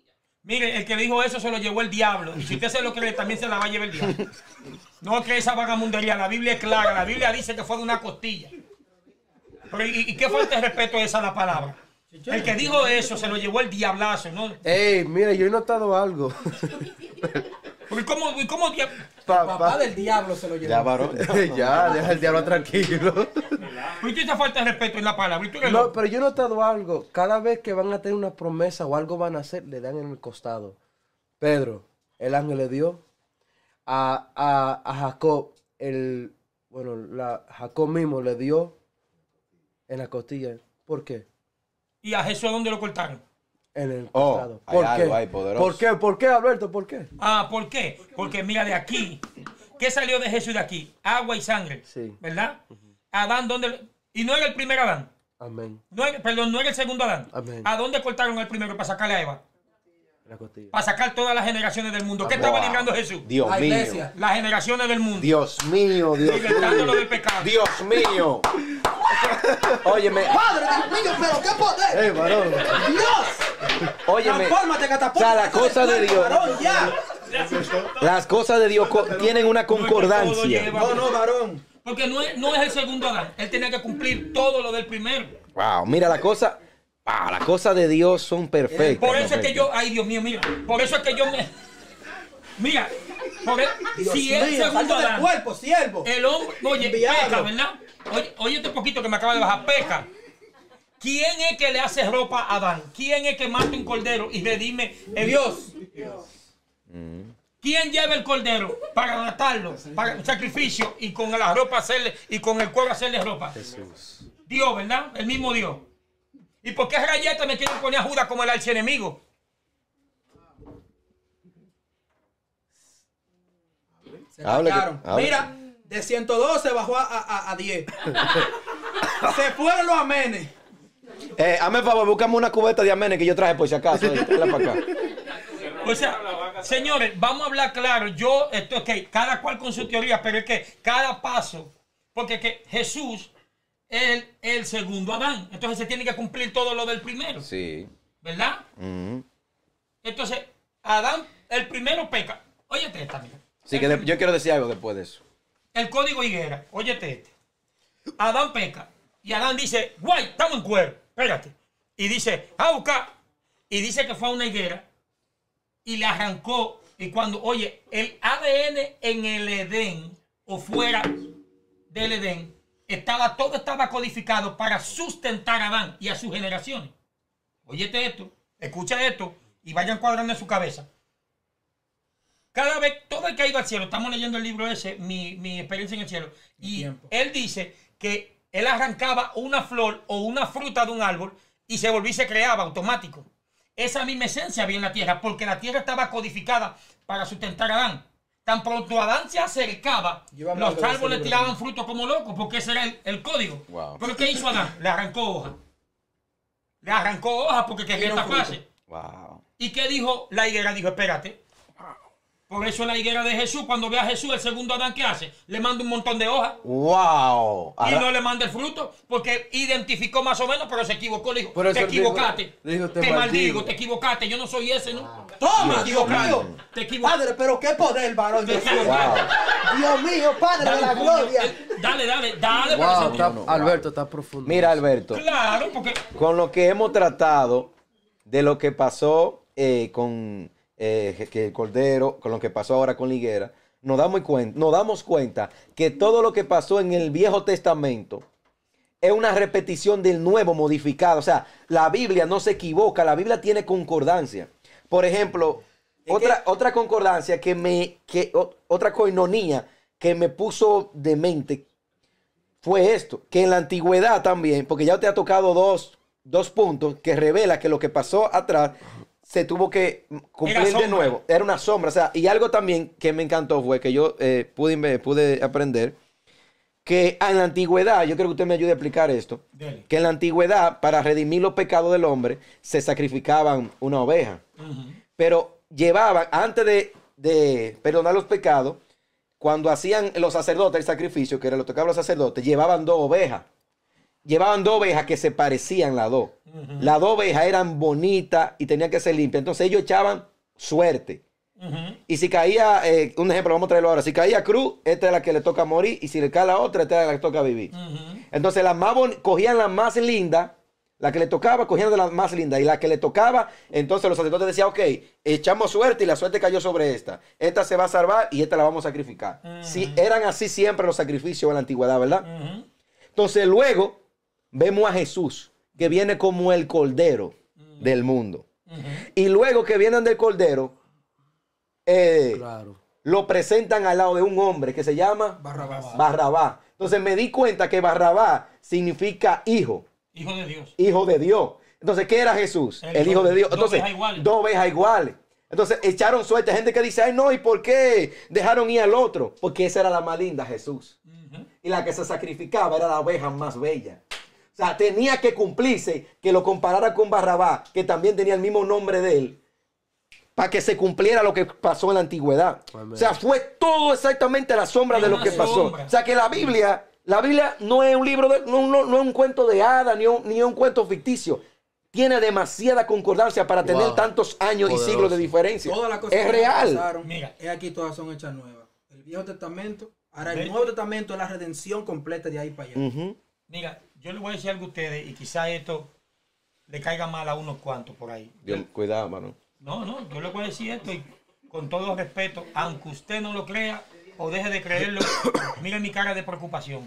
Mire, el que dijo eso se lo llevó el diablo. Y si usted se lo cree, también se la va a llevar el diablo. No cree esa vagamundería. La Biblia es clara. La Biblia dice que fue de una costilla. Pero, ¿y, y qué falta de respeto es esa la palabra? El que dijo eso se lo llevó el diablazo, ¿no? Ey, mire, yo he notado algo. ¿Y cómo, y cómo dia- Pa- Papá pa- del diablo se lo llevó. Ya, varón. ya, deja el diablo tranquilo. ¿Y qué esa falta de respeto en la palabra? ¿Y tú eres No, loco? pero yo he notado algo. Cada vez que van a tener una promesa o algo van a hacer, le dan en el costado. Pedro, el ángel le dio a, a, a Jacob, el, bueno, la, Jacob mismo le dio en la costilla. ¿Por qué? ¿Y a Jesús dónde lo cortaron? En el Oh, costado. hay ¿Por algo qué? ahí poderoso. ¿Por qué? ¿Por qué, Alberto? ¿Por qué? Ah, ¿por qué? Porque mira, de aquí, ¿qué salió de Jesús de aquí? Agua y sangre, Sí. ¿verdad? Adán, ¿dónde? le- Y no era el primer Adán. Amén. No era- perdón, no era el segundo Adán. Amén. ¿A dónde cortaron al primero para sacarle a Eva? En la costilla. Para sacar todas las generaciones del mundo. ¿Qué Wow. estaba librando Jesús? Dios La mío. iglesia. Las generaciones del mundo. Dios mío, Dios Libertándolo mío. del pecado. Dios mío. Óyeme, Padre, Dios mío, pero qué poder. ¡Ey, varón! Dios. óyeme. Transfórmate, O catapulta. sea, la cosa de Dios, Varón, ya. las cosas de Dios co- tienen una Todo concordancia. lleva- No, no, varón. Porque no es, no es el segundo Adán. Él tenía que cumplir todo lo del primero. Wow, mira la cosa, wow, las cosas de Dios son perfectas. Por eso es que perfectas. yo, ay Dios mío, mira. Por eso es que yo me. Mira, por el- Dios si mío, el segundo salte del Adán, cuerpo, siervo. el hombre, oye, Enviado. peca, ¿verdad? Oye, oye este poquito que me acaba de bajar, peca. ¿Quién es que le hace ropa a Adán? ¿Quién es que mata un cordero y redime el Dios. ¿Quién lleva el cordero para matarlo, para el sacrificio y con la ropa hacerle y con el cuero hacerle ropa? Jesús. Dios, ¿verdad? El mismo Dios. ¿Y por qué Rayeta me quieren poner a Judas como el archienemigo? Se Hable que- cambiaron. hable. Mira, de ciento doce bajó a, a, a diez. Se fueron los amenes. Eh, hazme el favor, búscame una cubeta de amenes que yo traje por si acaso. eh, tráela para acá. O sea, señores, vamos a hablar claro. Yo, esto es que cada cual con su teoría, pero es que cada paso, porque que Jesús es el, el segundo Adán. Entonces se tiene que cumplir todo lo del primero, Sí. ¿verdad? Ujú. Entonces, Adán, el primero peca. Óyete esta, mira. Sí, que de- yo quiero decir algo después de eso. El código higuera, óyete este. Adán peca. Y Adán dice, guay, estamos en cuero, espérate. Y dice, a buscar. Y dice que fue a una higuera y le arrancó. Y cuando, oye, el A D N en el Edén o fuera del Edén, estaba, todo estaba codificado para sustentar a Adán y a sus generaciones. Óyete esto, escucha esto y vayan cuadrando en su cabeza. Cada vez, todo el que ha ido al cielo, estamos leyendo el libro ese, mi, mi experiencia en el cielo, y tiempo. él dice que él arrancaba una flor o una fruta de un árbol y se volvía y se creaba automático. Esa misma esencia había en la tierra, porque la tierra estaba codificada para sustentar a Adán. Tan pronto Adán se acercaba, Yo iba a hablar los de ese árboles libro tiraban también. frutos como locos, porque ese era el, el código. Wow. ¿Pero qué hizo Adán? Le arrancó hoja. Le arrancó hoja porque quería Tiró taparse. Wow. ¿Y qué dijo la higuera? Dijo, espérate. Por eso la higuera de Jesús, cuando ve a Jesús, el segundo Adán, ¿qué hace? Le manda un montón de hojas Wow. y Ahora- no le manda el fruto, porque identificó más o menos, pero se equivocó. Le dijo, Por eso te él dijo- equivocaste. dijo, te te maldigo. maldigo, te equivocaste. Yo no soy ese, ¿no? Toma, Te Dios equivocaste. mío. Te equivocaste. Padre, pero qué poder, varón. Te Dios mío. equivocaste. Dios mío, Padre de Dale, la un puño. gloria. Eh, Dale, dale, dale. Wow, para está- que se- Alberto está profundo. Mira, Alberto, Claro, porque con lo que hemos tratado de lo que pasó eh, con eh, que el Cordero, con lo que pasó ahora con la higuera, nos damos, cuenta, nos damos cuenta que todo lo que pasó en el Viejo Testamento es una repetición del Nuevo modificado. O sea, la Biblia no se equivoca, la Biblia tiene concordancia. Por ejemplo, Es otra, que- otra concordancia que me, que, o- otra coinonía que me puso de mente fue esto, que en la antigüedad también, porque ya te ha tocado dos, dos puntos que revela que lo que pasó atrás se tuvo que cumplir Era de sombra. nuevo. Era una sombra. O sea, y algo también que me encantó fue que yo eh, pude, me pude aprender que en la antigüedad, yo creo que usted me ayude a explicar esto, Dele. que en la antigüedad, para redimir los pecados del hombre, se sacrificaban una oveja. Pero llevaban, antes de, de perdonar los pecados, cuando hacían los sacerdotes el sacrificio, que era lo que tocaban los sacerdotes, llevaban dos ovejas. Llevaban dos ovejas que se parecían las dos. Las dos ovejas eran bonitas y tenían que ser limpias. Entonces ellos echaban suerte. Ujú. Y si caía, eh, un ejemplo, vamos a traerlo ahora, si caía cruz, esta es la que le toca morir, y si le cae la otra, esta es la que toca vivir. Ujú. Entonces las más boni- cogían la más linda, la que le tocaba, cogían de la más linda, y la que le tocaba, entonces los sacerdotes decían, ok, echamos suerte y la suerte cayó sobre esta. Esta se va a salvar y esta la vamos a sacrificar. Ujú. Sí, eran así siempre los sacrificios en la antigüedad, ¿verdad? Ujú. Entonces luego vemos a Jesús, que viene como el cordero del mundo. Ujú. Y luego que vienen del cordero, eh, Claro. lo presentan al lado de un hombre que se llama Barrabás. Barrabás. Entonces me di cuenta que Barrabás significa hijo, Hijo de Dios. hijo de Dios. Entonces, ¿qué era Jesús? El El, hijo hijo de de- Dios. dos Entonces, ovejas iguales. dos ovejas iguales. Entonces, echaron suerte. Gente que dice, ay, no, ¿y por qué dejaron ir al otro? Porque esa era la más linda, Jesús. Ujú. Y la que se sacrificaba era la oveja más bella. O sea, tenía que cumplirse que lo comparara con Barrabás, que también tenía el mismo nombre de él, para que se cumpliera lo que pasó en la antigüedad. Amén. O sea, fue todo exactamente a la sombra Es de lo una que pasó. sombra. O sea, que la Biblia, la Biblia no es un libro, de, no, no- no es un cuento de hadas, ni un, ni un cuento ficticio. Tiene demasiada concordancia para tener Wow. tantos años y Poderoso. siglos de diferencia. Todas las cosas Es que real. pasaron, Mira. es aquí todas son hechas nuevas. El Viejo Testamento, ahora el Ve- Nuevo Testamento es la redención completa de ahí para allá. Ujú. Mira, yo le voy a decir algo a ustedes y quizá esto le caiga mal a unos cuantos por ahí. Dios, cuidado, mano. No, no, yo le voy a decir esto y con todo respeto, aunque usted no lo crea o deje de creerlo, mire mi cara de preocupación.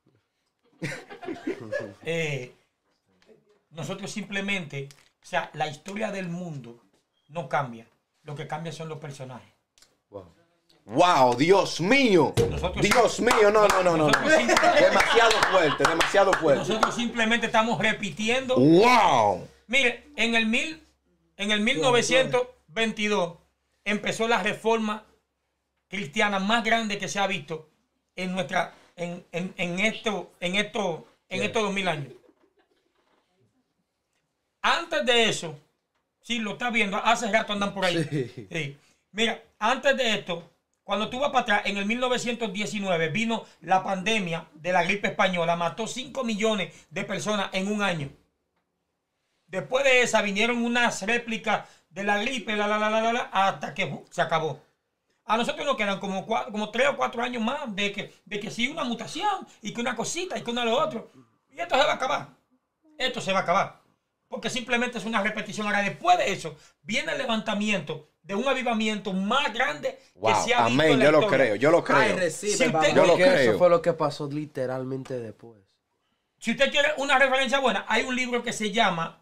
Eh, nosotros simplemente, o sea, la historia del mundo no cambia. Lo que cambia son los personajes. Wow, Dios mío. Nosotros- Dios mío, no, no, no, no. no. Nosotros sí- Demasiado fuerte, demasiado fuerte. Nosotros simplemente estamos repitiendo. Wow. Mire, en el, mil, en el mil novecientos veintidós empezó la reforma cristiana más grande que se ha visto en nuestra en, en, en esto en esto en estos dos mil años. Antes de eso, sí, lo está viendo, hace rato andan por ahí. Sí. Sí. Mira, antes de esto, cuando tú vas para atrás, en el mil novecientos diecinueve vino la pandemia de la gripe española, mató cinco millones de personas en un año. Después de esa vinieron unas réplicas de la gripe, la, la, la, la, la, la, hasta que uh, se acabó. A nosotros nos quedan como, cua- como tres o cuatro años más de que, de que sí una mutación y que una cosita y que una lo otro. Y esto se va a acabar. Esto se va a acabar. Porque simplemente es una repetición. Ahora, después de eso, viene el levantamiento de un avivamiento más grande Wow, que se ha visto amén, en la yo lo historia. creo, yo lo Ay, creo. recibe, Si usted- papá. Yo lo Porque creo. eso fue lo que pasó literalmente después. Si usted quiere una referencia buena, hay un libro que se llama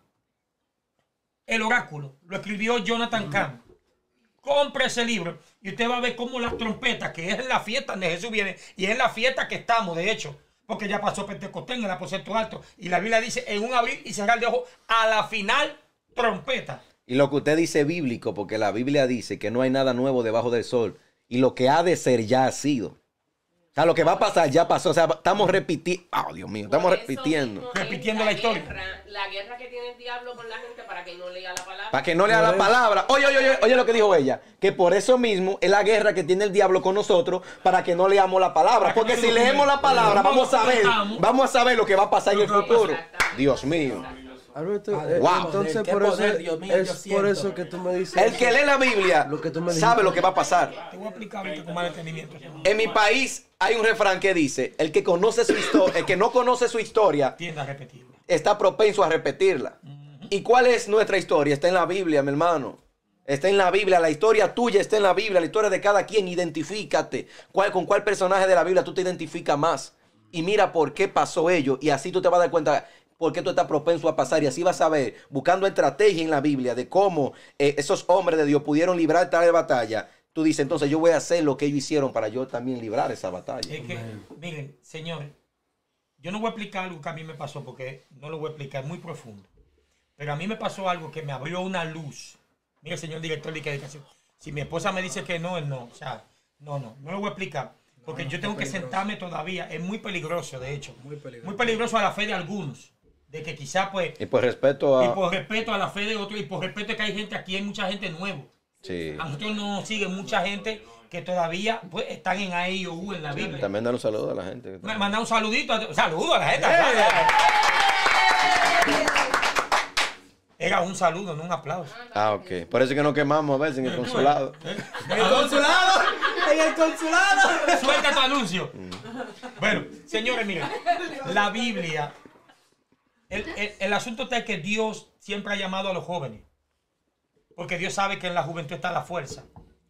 El Oráculo. Lo escribió Jonathan Cahn. Compre ese libro y usted va a ver cómo las trompetas, que es la fiesta donde Jesús viene, y es la fiesta que estamos, de hecho, porque ya pasó Pentecostés en el aposento alto, y la Biblia dice en un abrir y cerrar de ojos, a la final, trompeta. Y lo que usted dice bíblico, porque la Biblia dice que no hay nada nuevo debajo del sol. Y lo que ha de ser ya ha sido. O sea, lo que va a pasar ya pasó. O sea, estamos repitiendo. Oh, Dios mío, estamos Por eso repitiendo. mismo es Repitiendo la historia. guerra- la guerra que tiene el diablo con la gente para que no lea la palabra. Para que no lea la palabra. Oye, oye, oye, oye lo que dijo ella. Que por eso mismo es la guerra que tiene el diablo con nosotros para que no leamos la palabra. Para que Porque no si lo leemos la leamos. palabra, No lo vamos a ver. cojamos. Vamos a saber lo que va a pasar en el Lo que va a pasar. futuro. Exactamente. Dios mío. Alberto, Padre, eh, wow. entonces Qué por poder, eso Dios mío, yo es por siento. eso que tú me dices. El que lee la Biblia Lo que tú me sabe dijiste. lo que va a pasar. Te voy a explicar ahorita con más detenimiento. En mi país hay un refrán que dice, el que conoce su historia, el que no conoce su historia, Tiende a repetirlo. está propenso a repetirla. ¿Y cuál es nuestra historia? Está en la Biblia, mi hermano. Está en la Biblia, la historia tuya está en la Biblia, la historia de cada quien, identifícate. ¿Cuál, con cuál personaje de la Biblia tú te identificas más? Y mira por qué pasó ello, y así tú te vas a dar cuenta por qué tú estás propenso a pasar, y así vas a ver, buscando estrategia en la Biblia de cómo eh, esos hombres de Dios pudieron librar tal batalla. Tú dices, entonces yo voy a hacer lo que ellos hicieron para yo también librar esa batalla. Es que, miren, señores, yo no voy a explicar algo que a mí me pasó porque no lo voy a explicar, es muy profundo. Pero a mí me pasó algo que me abrió una luz. Mire, señor director de educación, si mi esposa me dice que no, es no. O sea, no, no, no lo voy a explicar. Porque yo tengo que sentarme todavía. Es muy peligroso, de hecho. Muy peligroso. Muy peligroso a la fe de algunos. De que quizá, pues, Y por respeto y a... por respeto a la fe de otros, y por respeto a que hay gente aquí, hay mucha gente nueva. Sí. A nosotros nos sigue mucha gente que todavía pues, están en A I o U en la Biblia. También dar un saludo a la gente. Me manda un saludito, a- saludo a la gente. Era un saludo, no un aplauso. Ah, ok. Por eso que nos quemamos a veces en el consulado. En el consulado. En el consulado. Suelta tu anuncio. Bueno, señores, miren, la Biblia, el, el, el asunto está es que Dios siempre ha llamado a los jóvenes, porque Dios sabe que en la juventud está la fuerza.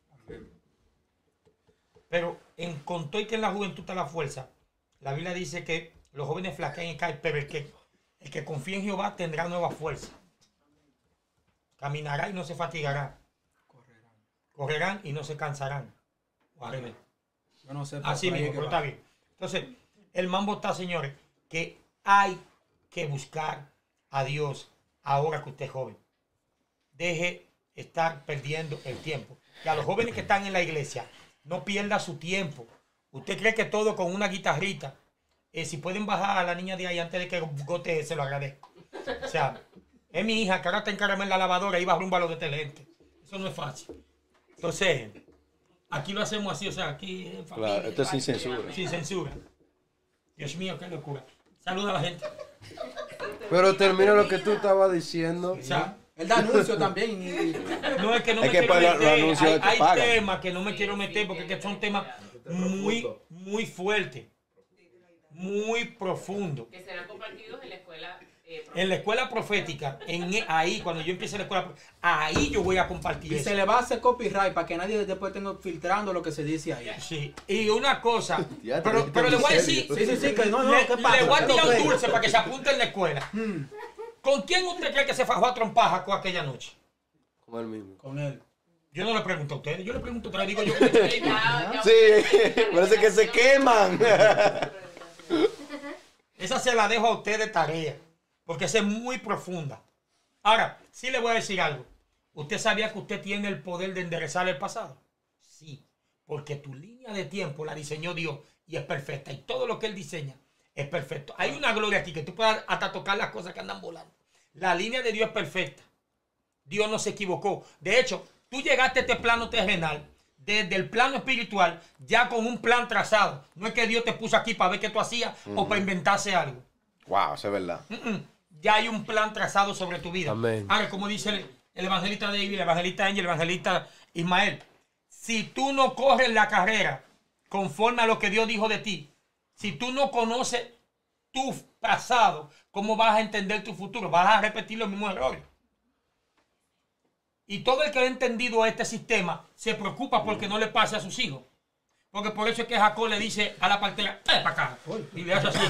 Pero en con todo y que en la juventud está la fuerza, la Biblia dice que los jóvenes flaquean y caen, pero el que, el que confía en Jehová tendrá nueva fuerza. Caminará y no se fatigará. Correrán. Correrán y no se cansarán. O al revés. Yo no sé. Así mismo, pero está bien. Entonces, el mambo está, señores, que hay que buscar a Dios ahora que usted es joven. Deje estar perdiendo el tiempo. Y a los jóvenes que están en la iglesia, no pierda su tiempo. Usted cree que todo con una guitarrita, eh, si pueden bajar a la niña de ahí antes de que gote, se lo agradezco. O sea, es mi hija que ahora está encargada en la lavadora y va rumbo a los detergentes. Eso no es fácil. Entonces, aquí lo hacemos así, o sea, aquí en familia. Claro, esto es sin censura. Sin censura. Dios mío, qué locura. Saluda a la gente. Pero termina lo que tú estabas diciendo. O sea, Él da anuncio también. Y... no es que no Es me que quiero para los meter. anuncios Hay, te hay pagan. temas que no me quiero meter porque que son temas muy, muy fuertes. Muy profundos. Que serán compartidos en la escuela. Eh, En la escuela profética, en e- ahí, cuando yo empiece la escuela, profe- ahí yo voy a compartir Y eso. se le va a hacer copyright para que nadie después tenga filtrando lo que se dice ahí. Sí, y una cosa, Ya, pero, te- pero te- le voy a en decir, serio. Sí, sí, sí, que no, no, le, ¿qué pasa? le voy a ¿Qué tirar lo un que? dulce para que se apunte en la escuela. ¿Con quién usted cree que se fajó a trompaja con aquella noche? Como él mismo. Con él. Yo no le pregunto a ustedes, yo le pregunto a ustedes, digo yo. ya- ya- Sí, parece que se queman. Esa se la dejo a usted de tarea, porque esa es muy profunda. Ahora, sí le voy a decir algo. ¿Usted sabía que usted tiene el poder de enderezar el pasado? Sí, porque tu línea de tiempo la diseñó Dios y es perfecta. Y todo lo que Él diseña es perfecto. Hay una gloria aquí que tú puedas hasta tocar las cosas que andan volando. La línea de Dios es perfecta. Dios no se equivocó. De hecho, tú llegaste a este plano terrenal desde el plano espiritual ya con un plan trazado. No es que Dios te puso aquí para ver qué tú hacías o para inventarse algo. Wow, eso es verdad. Mm-mm. Ya hay un plan trazado sobre tu vida. Amén. Ahora, como dice el, el evangelista David, el evangelista Ángel, el evangelista Ismael, si tú no corres la carrera conforme a lo que Dios dijo de ti, si tú no conoces tu pasado, ¿cómo vas a entender tu futuro? Vas a repetir los mismos errores. Y todo el que ha entendido este sistema se preocupa porque no le pase a sus hijos. Porque por eso es que Jacob le dice a la partera, ¡eh, para acá! Y le hace así.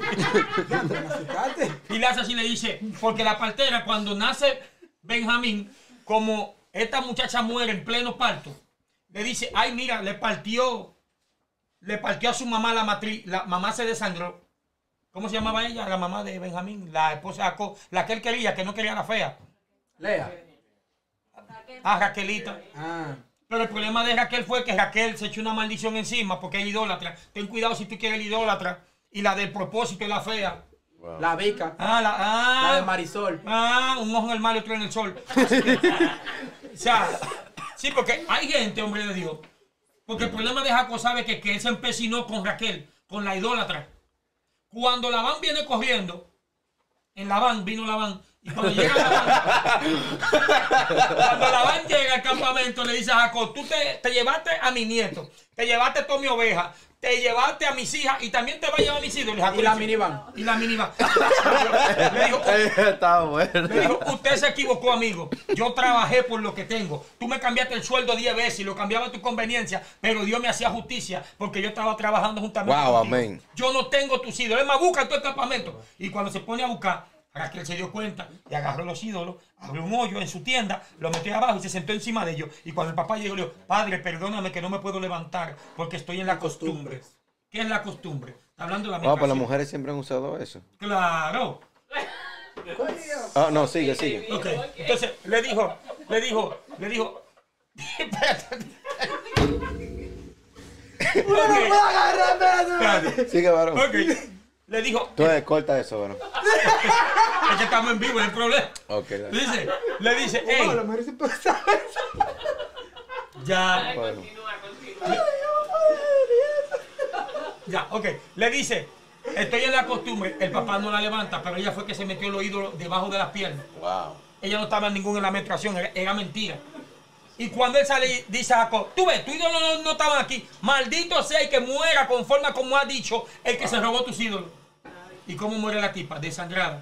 Y le hace así, le dice, porque la partera cuando nace Benjamín, como esta muchacha muere en pleno parto, le dice, ay, mira, le partió, le partió a su mamá la matriz, la mamá se desangró. ¿Cómo se llamaba ella? La mamá de Benjamín, la esposa de Jacob, la que él quería, que no quería la fea. Lea. Ah, Raquelita. Ah. Pero el problema de Raquel fue que Raquel se echó una maldición encima porque es idólatra. Ten cuidado si tú quieres el idólatra y la del propósito es la fea. Wow. La Vica. Ah, la, ah, La de Marisol. Ah, un ojo en el mar y otro en el sol. Así que, o sea, sí, porque hay gente, hombre de Dios. Porque el problema de Jacob sabe que, que él se empecinó con Raquel, con la idólatra. Cuando Labán viene corriendo, en Labán, vino Labán, y cuando llega Labán, cuando Labán llega al campamento, le dice a Jacob, tú te, te llevaste a mi nieto, te llevaste toda mi oveja, te llevaste a mis hijas y también te va a llevar a mis ídolos. Jacob Y la dice, minivan. Y la minivan. Le dijo, Estaba bueno. le dijo, usted se equivocó, amigo. Yo trabajé por lo que tengo. Tú me cambiaste el sueldo diez veces y lo cambiaba a tu conveniencia, pero Dios me hacía justicia porque yo estaba trabajando juntamente Wow, contigo. amén. Yo no tengo tus ídolos. Es más, busca en tu campamento. Y cuando se pone a buscar, Raquel se dio cuenta y agarró los ídolos, abrió un hoyo en su tienda, lo metió abajo y se sentó encima de ellos. Y cuando el papá llegó, le dijo, padre, perdóname que no me puedo levantar porque estoy en la costumbre. ¿Qué es la costumbre? Está hablando de la Wow, pues las menstruación. mujeres siempre han usado eso. Claro. Ah, no, sigue, sigue. Ok, entonces le dijo, le dijo, le dijo, espérate. Espérate. Sigue, varón. Ok, le dijo, Tú eh, corta eso, varón. es que estamos en vivo, es el problema. Ok, dale. Dice, le dice, hey, ya, Dale, Bueno. continúa, continúa. ya, ok, le dice, estoy en la costumbre, el papá no la levanta, pero ella fue que se metió los ídolos debajo de las piernas. Wow. ella no estaba en ninguna en la menstruación, era, era mentira. Y cuando él sale, dice a Jacob, tú ves, tú ídolos no, no, no estaban aquí. Maldito sea y que muera conforme a como ha dicho el que se robó tus ídolos. ¿Y cómo muere la tipa? Desangrada.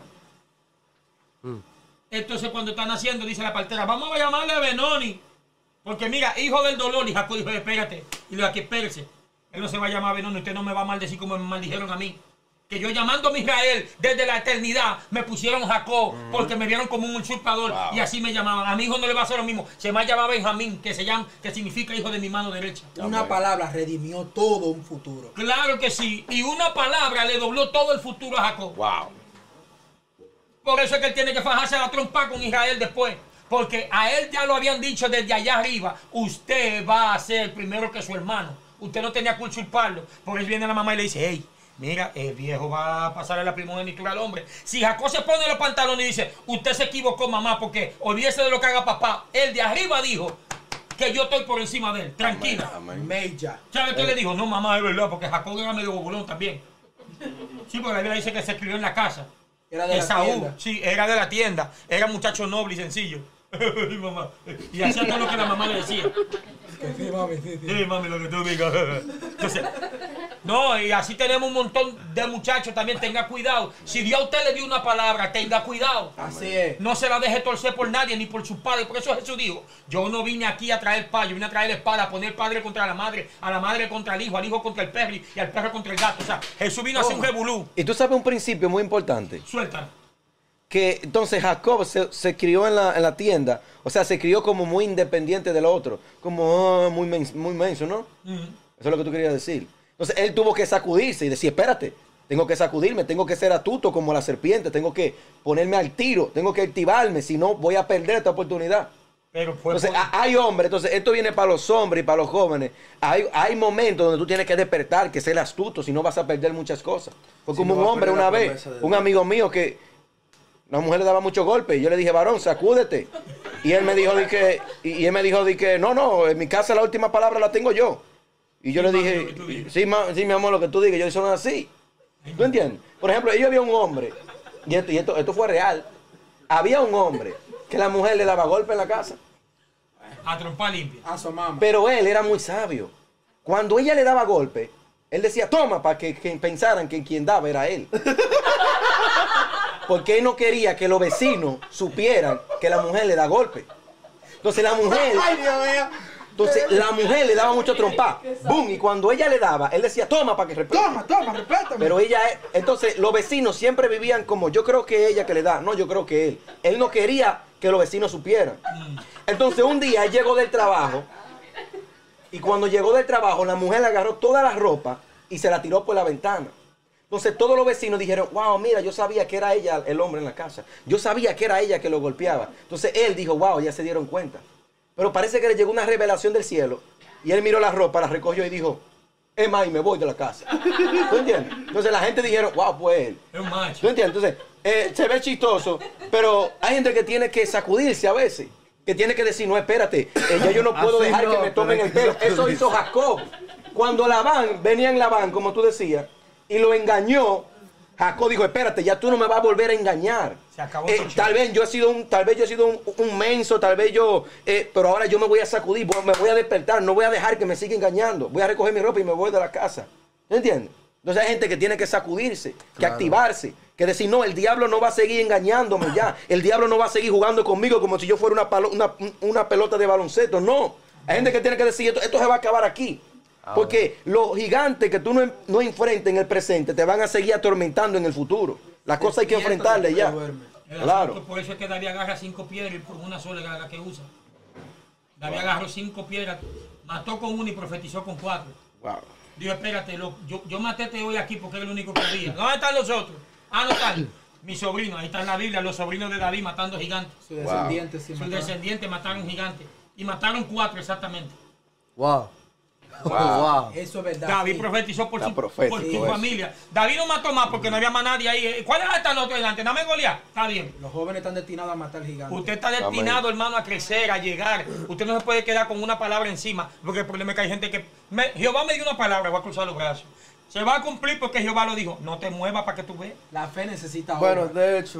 Mm. Entonces cuando están haciendo, dice la partera, vamos a llamarle a Benoni. Porque mira, hijo del dolor. Y Jacob dijo, espérate. Y lo aquí, espérese. Él no se va a llamar Benoni. Usted no me va a maldecir como me maldijeron a mí. Que yo llamando a Israel desde la eternidad me pusieron Jacob mm. porque me vieron como un usurpador. Wow. Y así me llamaban. A mi hijo no le va a hacer lo mismo. Se me llama Benjamín, que se llama, que significa hijo de mi mano derecha. Una Amén. Palabra redimió todo un futuro. Claro que sí. Y una palabra le dobló todo el futuro a Jacob. Wow. Por eso es que él tiene que fajarse a la trompa con Israel después. Porque a él ya lo habían dicho desde allá arriba. Usted va a ser primero que su hermano. Usted no tenía que usurparlo. Por eso viene la mamá y le dice, hey, mira, el viejo va a pasar a la primogenitura al hombre. Si Jacob se pone los pantalones y dice, usted se equivocó, mamá, porque olvídese de lo que haga papá. Él de arriba dijo que yo estoy por encima de él. Tranquila. Meja. ¿Sabe qué le dijo? No, mamá, es verdad, porque Jacob era medio bobolón también. Sí, porque la Biblia dice que se escribió en la casa. Era de Esaú, la tienda. Sí, era de la tienda. Era muchacho noble y sencillo. Mamá. Y hacía todo lo que la mamá le decía. Sí, mami, sí, sí. Sí, mami, lo que tú digas. Entonces, no, y así tenemos un montón de muchachos también. Tenga cuidado. Si Dios a usted le dio una palabra, tenga cuidado. Así es. No se la deje torcer por nadie ni por sus padres. Por eso Jesús dijo, yo no vine aquí a traer paz, yo vine a traer espada, a poner padre contra la madre, a la madre contra el hijo, al hijo contra el perro y al perro contra el gato. O sea, Jesús vino a hacer un revolú. Y tú sabes un principio muy importante. Suéltalo. Que entonces Jacob se, se crió en la, en la tienda, o sea, se crió como muy independiente del otro, como oh, muy, mens, muy menso, ¿no? Uh-huh. Eso es lo que tú querías decir. Entonces él tuvo que sacudirse y decir, espérate, tengo que sacudirme, tengo que ser astuto como la serpiente, tengo que ponerme al tiro, tengo que activarme, si no voy a perder esta oportunidad. Pero fue entonces por... hay hombres, entonces esto viene para los hombres y para los jóvenes. Hay, hay momentos donde tú tienes que despertar, que ser astuto, si no vas a perder muchas cosas. Fue si como no un hombre una vez, un amigo mío que una mujer le daba muchos golpes y yo le dije, varón, sacúdete. Y él me dijo de que, y él me dijo de que, no, no, en mi casa la última palabra la tengo yo. Y yo sí, le dije, sí, ma, sí, mi amor, lo que tú digas, yo eso no es así. ¿Tú entiendes? Por ejemplo, yo había un hombre, y esto, y esto, esto fue real, había un hombre que la mujer le daba golpe en la casa. A trompa limpia. A su mamá. Pero él era muy sabio. Cuando ella le daba golpe, él decía, toma, para que, que pensaran que quien daba era él. Porque él no quería que los vecinos supieran que la mujer le da golpe. Entonces la mujer... Ay, Dios mío. Entonces la mujer le daba mucho trompa. ¡Bum! Y cuando ella le daba, él decía, toma para que respete. Toma, toma, respétame. Pero ella... Entonces los vecinos siempre vivían como, yo creo que ella que le da. No, yo creo que él. Él no quería que los vecinos supieran. Entonces un día él llegó del trabajo. Y cuando llegó del trabajo, la mujer le agarró toda la ropa y se la tiró por la ventana. Entonces todos los vecinos dijeron, wow, mira, yo sabía que era ella el hombre en la casa. Yo sabía que era ella que lo golpeaba. Entonces él dijo, wow, ya se dieron cuenta. Pero parece que le llegó una revelación del cielo. Y él miró la ropa, la recogió y dijo, es más, y me voy de la casa. ¿Tú entiendes? Entonces la gente dijeron, wow, pues él. Es un macho. ¿Tú entiendes? Entonces eh, se ve chistoso, pero hay gente que tiene que sacudirse a veces. Que tiene que decir, no, espérate, eh, ya yo no puedo Así dejar no, que me tomen el pelo. Eso hizo Jacob. Cuando Labán, venía en Labán, como tú decías, y lo engañó, Jacob dijo, espérate, ya tú no me vas a volver a engañar. Se acabó Eh, tal vez yo he sido un, tal vez yo he sido un, un menso, tal vez yo, eh, pero ahora yo me voy a sacudir, me voy a despertar, no voy a dejar que me siga engañando. Voy a recoger mi ropa y me voy de la casa. ¿Entiendes? Entonces hay gente que tiene que sacudirse, que Claro. activarse, que decir, no, el diablo no va a seguir engañándome ya. El diablo no va a seguir jugando conmigo como si yo fuera una, palo- una, una pelota de baloncesto. No. Hay gente que tiene que decir, esto, esto se va a acabar aquí. Porque los gigantes que tú no, no enfrentes en el presente te van a seguir atormentando en el futuro. Las cosas hay que enfrentarlas ya. El Claro. asunto, por eso es que David agarra cinco piedras y por una sola era la que usa. David agarró cinco piedras, mató con una y profetizó con cuatro. Wow. Dijo, espérate, lo- yo, yo maté este hoy aquí porque era el único que había. ¿Dónde están los otros? Ah, no están. Mi sobrino, ahí está en la Biblia, los sobrinos de David matando gigantes. Su descendiente, sí, Sus mataron. descendientes mataron gigantes. Y mataron cuatro exactamente. Wow. Wow. Wow. Eso es verdad. David sí. profetizó por Está su, profético por su eso. familia. David no mató más porque no había más nadie ahí. ¿Cuál era esta nota delante? Dame Goliat. Está bien. Los jóvenes están destinados a matar gigantes. Usted está destinado, hermano, a crecer, a llegar. Usted no se puede quedar con una palabra encima. Porque el problema es que hay gente que... me- Jehová me dio una palabra, voy a cruzar los brazos. Se va a cumplir porque Jehová lo dijo. No te muevas para que tú veas. La fe necesita Bueno, obra. de hecho,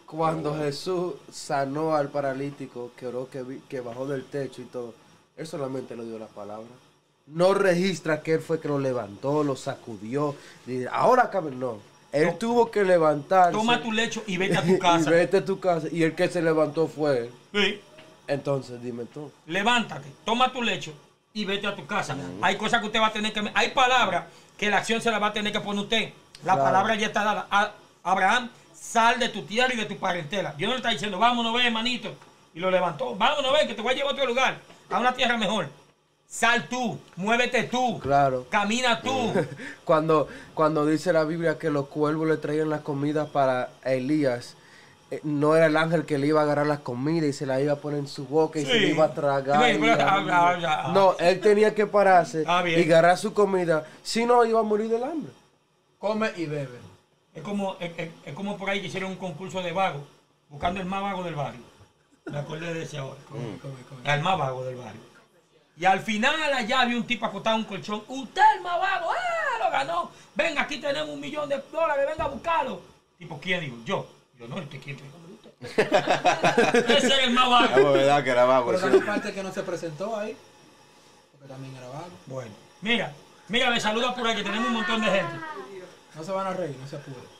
cuando Jesús sanó al paralítico, que oró, que, vi- que bajó del techo y todo, él solamente le dio la palabra. No registra que él fue que lo levantó, lo sacudió, y ahora cabe. No, él To- tuvo que levantarse. Toma tu lecho y vete a tu y casa. vete a tu casa. Y el que se levantó fue él. Sí. Entonces, dime tú. Levántate, toma tu lecho y vete a tu casa. Hay cosas que usted va a tener que... Hay palabras que la acción se la va a tener que poner usted. La Claro. palabra ya está dada. A- Abraham, sal de tu tierra y de tu parentela. Dios no le está diciendo, vámonos, ven, hermanito. Y lo levantó. Vámonos, ven, que te voy a llevar a otro lugar. A una tierra mejor. Sal tú, muévete tú. Claro. Camina tú. Cuando, cuando dice la Biblia que los cuervos le traían las comidas para Elías, eh, no era el ángel que le iba a agarrar las comidas y se las iba a poner en su boca y se Sí. le iba a tragar. Sí, pero- y a- ah, ah, ah. No, él tenía que pararse Ah, bien. y agarrar su comida, si no iba a morir del hambre. Come y bebe. Es como, es, es- es como por ahí que hicieron un concurso de vagos, buscando el más vago del barrio. Me acordé de ese ahora. Come, come. El más vago del barrio. Y al final allá había un tipo acostado en un colchón. Usted es el más vago, ¡eh! Lo ganó. Venga, aquí tenemos un millón de dólares, venga a buscarlo. Tipo, ¿quién digo? Yo. Yo no, ¿usted quién? Usted. Ese era el más vago. Es verdad que era vago. Pero sí. también parte que no se presentó ahí. Porque también era vago. Bueno, mira, mira, me saluda por ahí que tenemos un montón de gente. No se van a reír, no se apure.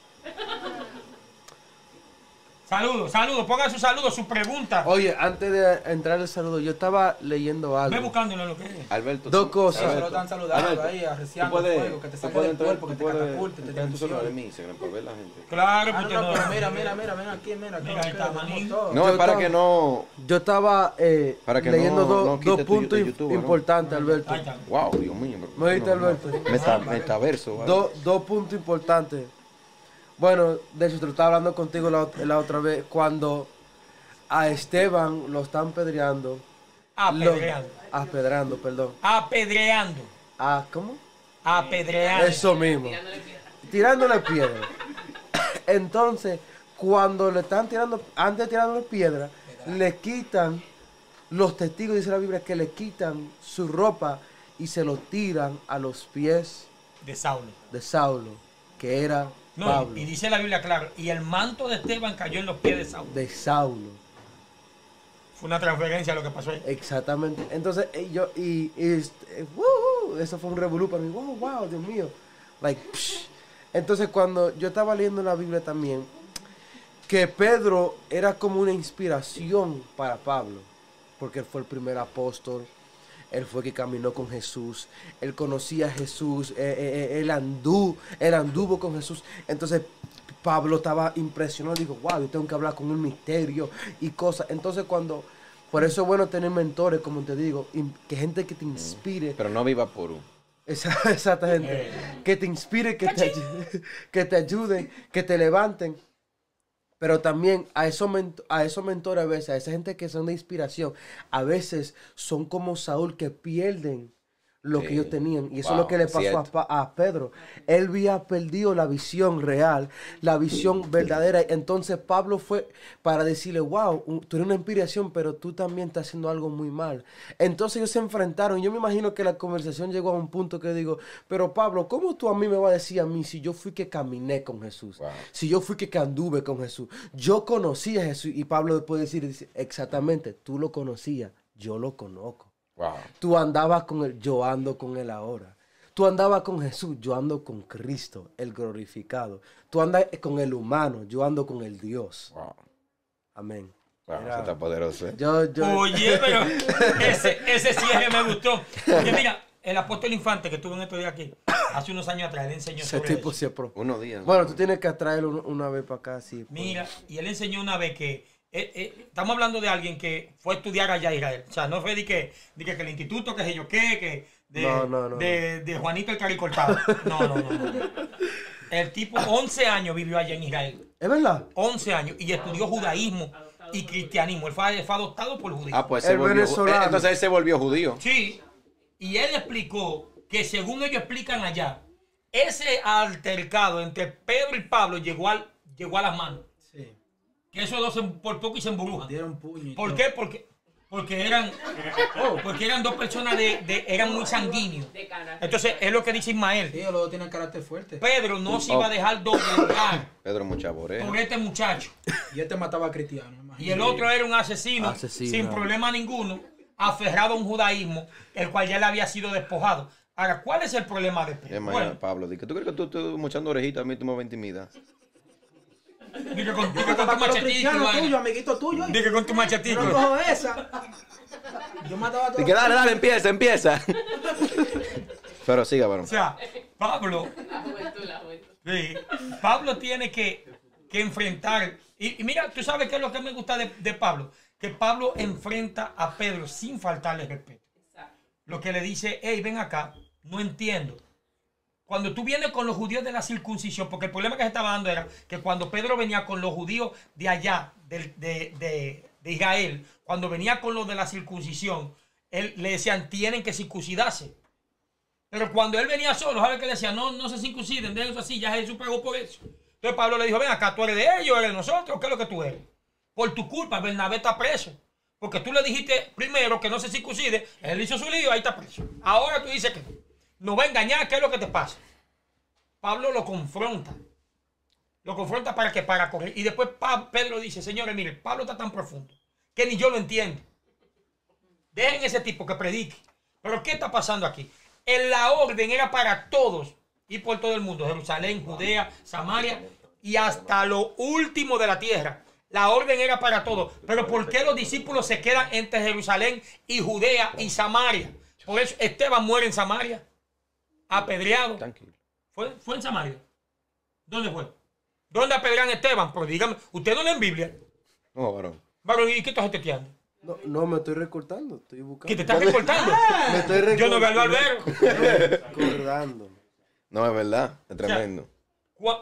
Saludos, saludos, pongan sus saludos, sus preguntas. Oye, antes de entrar el saludo, yo estaba leyendo Ve algo. buscándolo lo que es. Alberto. Dos sí. cosas. Eso lo Alberto. están saludando Alberto, ahí, tú arreciando el puedes- fuego, que te tú salga puedes del entrar- cuerpo, que tú te puedes catapulte, te entrar en tu celular en emocione. mi Instagram para ver la gente. Claro, Ah, que no, usted no, no. pero mira, mira, mira, ven aquí, mira. Mira, todo, ahí está, que manín. tenemos todo. No, Yo es para estaba- que no. Yo estaba eh, Para que leyendo no- dos, no dos quite tu- puntos tu im- YouTube, ¿no? importantes, Alberto. Ahí está. Wow, Dios mío. ¿Me oíste, Alberto? Meta, metaverso. ¿vale? Do- dos puntos importantes. Bueno, de hecho, te lo estaba hablando contigo la, ot- la otra vez. Cuando a Esteban lo están pedreando. lo- Apedreando. apedrando, perdón. Apedreando. Ah, ¿cómo? Apedreando. Eso mismo. Tirándole piedra. Tirándole piedra. Entonces, cuando le están tirando, antes de tirarle piedra, le quitan, los testigos, dice la Biblia, que le quitan su ropa y se lo tiran a los pies De Saulo. de Saulo, que era No, Pablo. y dice la Biblia, claro, y el manto de Esteban cayó en los pies de Saulo. De Saulo, Fue una transferencia lo que pasó ahí. exactamente. Entonces, eh, yo, y, y, este, woohoo, eso fue un revolú para mí. Wow, wow, Dios mío. Like, psh. Entonces, cuando yo estaba leyendo la Biblia también, que Pedro era como una inspiración para Pablo, porque él fue el primer apóstol, él fue que caminó con Jesús, él conocía a Jesús, eh, eh, eh, él, anduvo, él anduvo con Jesús. Entonces Pablo estaba impresionado, dijo, wow, yo tengo que hablar con un misterio y cosas. Entonces cuando, por eso es bueno tener mentores, como te digo, in- que gente que te inspire. Pero no viva por un. Esa, exactamente. Que te inspire, que te, ayu- que te ayuden, que te levanten. Pero también a esos, ment- a esos mentores a veces, a esa gente que son de inspiración, a veces son como Saúl que pierden lo que Sí. ellos tenían. Y eso Wow, es lo que le pasó a, cierto. Pa- a Pedro. Él había perdido la visión real, la visión verdadera. Entonces Pablo fue para decirle, wow, un- tú eres una inspiración, pero tú también estás haciendo algo muy mal. Entonces ellos se enfrentaron. Yo me imagino que la conversación llegó a un punto que digo, pero Pablo, ¿cómo tú a mí me vas a decir a mí si yo fui que caminé con Jesús? Wow. Si yo fui que anduve con Jesús. Yo conocí a Jesús. Y Pablo después decir, dice, exactamente, tú lo conocías, yo lo conozco. Wow. Tú andabas con él, yo ando con él ahora. Tú andabas con Jesús, yo ando con Cristo, el glorificado. Tú andas con el humano, yo ando con el Dios. Wow. Amén. Wow, Era- eso está poderoso. ¿eh? Yo, yo, Oye, pero ese, ese cierre me gustó. Porque mira, el apóstol Infante que estuvo en estos días aquí, hace unos años atrás, él enseñó ese sobre tipo eso. se pro. Unos días. Bueno, tú tienes que traerlo un- una vez para acá, sí. pues. Mira, y él enseñó una vez que eh, eh, estamos hablando de alguien que fue a estudiar allá a Israel. O sea, no fue de que, de que, que el instituto, que sé yo qué, que de, No, no, no, de, de Juanito el Caricortado. No, no, no, no. El tipo once años vivió allá en Israel. ¿Es verdad? once años. Y estudió judaísmo y cristianismo. Él fue, fue adoptado por judíos. Ah, pues se El volvió. venezolano. eh, Entonces él se volvió judío. Sí. Y él explicó que según ellos explican allá, ese altercado entre Pedro y Pablo llegó, al, llegó a las manos. Sí. Que esos dos se- por poco y se embrujan. Dieron puño. y ¿Por todo. qué? Porque porque eran, oh, porque eran dos personas de, de eran muy sanguíneos. De carácter. Entonces, es lo que dice Ismael. Sí, los dos tienen carácter fuerte. Pedro no se iba a dejar doblegar Pedro Muchaborea. por este muchacho. Y este mataba a cristianos. imagínate. Y el otro era un asesino, Asesino. sin problema ninguno, aferrado a un judaísmo, el cual ya le había sido despojado. Ahora, ¿cuál es el problema de Pedro? Es más, Bueno, Pablo, di que tú crees que tú estás mochando orejitas, a mí tú me vas a intimidar. dije con, dije con tu Mataba a los machetito, cristianos vale. tuyos, amiguito tuyo. ahí. Dije con tu Yo machetito. no cojo esa. Yo mataba a todos. Di que dale, dale, empieza, empieza. Pero siga, varón. O sea, Pablo, La juventud, la juventud. sí, Pablo tiene que, que enfrentar. Y, y mira, tú sabes qué es lo que me gusta de, de Pablo. Que Pablo enfrenta a Pedro sin faltarle respeto. Exacto. Lo que le dice, hey, ven acá, no entiendo. Cuando tú vienes con los judíos de la circuncisión, porque el problema que se estaba dando era que cuando Pedro venía con los judíos de allá, de, de, de, de Israel, cuando venía con los de la circuncisión, él, le decían, tienen que circuncidarse. Pero cuando él venía solo, ¿sabes qué le decía? No, no se circunciden, dejen eso así, ya Jesús pagó por eso. Entonces Pablo le dijo, ven acá, tú eres de ellos, eres de nosotros, ¿qué es lo que tú eres? Por tu culpa, Bernabé está preso. Porque tú le dijiste primero que no se circuncide, él hizo su lío, ahí está preso. Ahora tú dices que no. No va a engañar, ¿qué es lo que te pasa? Pablo lo confronta. Lo confronta para que para correr. Y después Pa- Pedro dice, señores, mire, Pablo está tan profundo que ni yo lo entiendo. Dejen ese tipo que predique. Pero ¿qué está pasando aquí? En la orden era para todos y por todo el mundo. Jerusalén, Judea, Samaria y hasta lo último de la tierra. La orden era para todos. Pero ¿por qué los discípulos se quedan entre Jerusalén y Judea y Samaria? Por eso Esteban muere en Samaria. Apedreado. Tranquilo. ¿Fue, fue en Samaria? ¿Dónde fue? ¿Dónde apedrean a Esteban? Pues dígame, ¿usted no lee en Biblia? No, varón. Varón, ¿y qué estás teteando? No, no, me estoy recortando, estoy buscando. ¿Que te estás recortando? Me estoy recortando. Yo no veo al barbero. Recordando. No, es verdad. Es tremendo. Cua-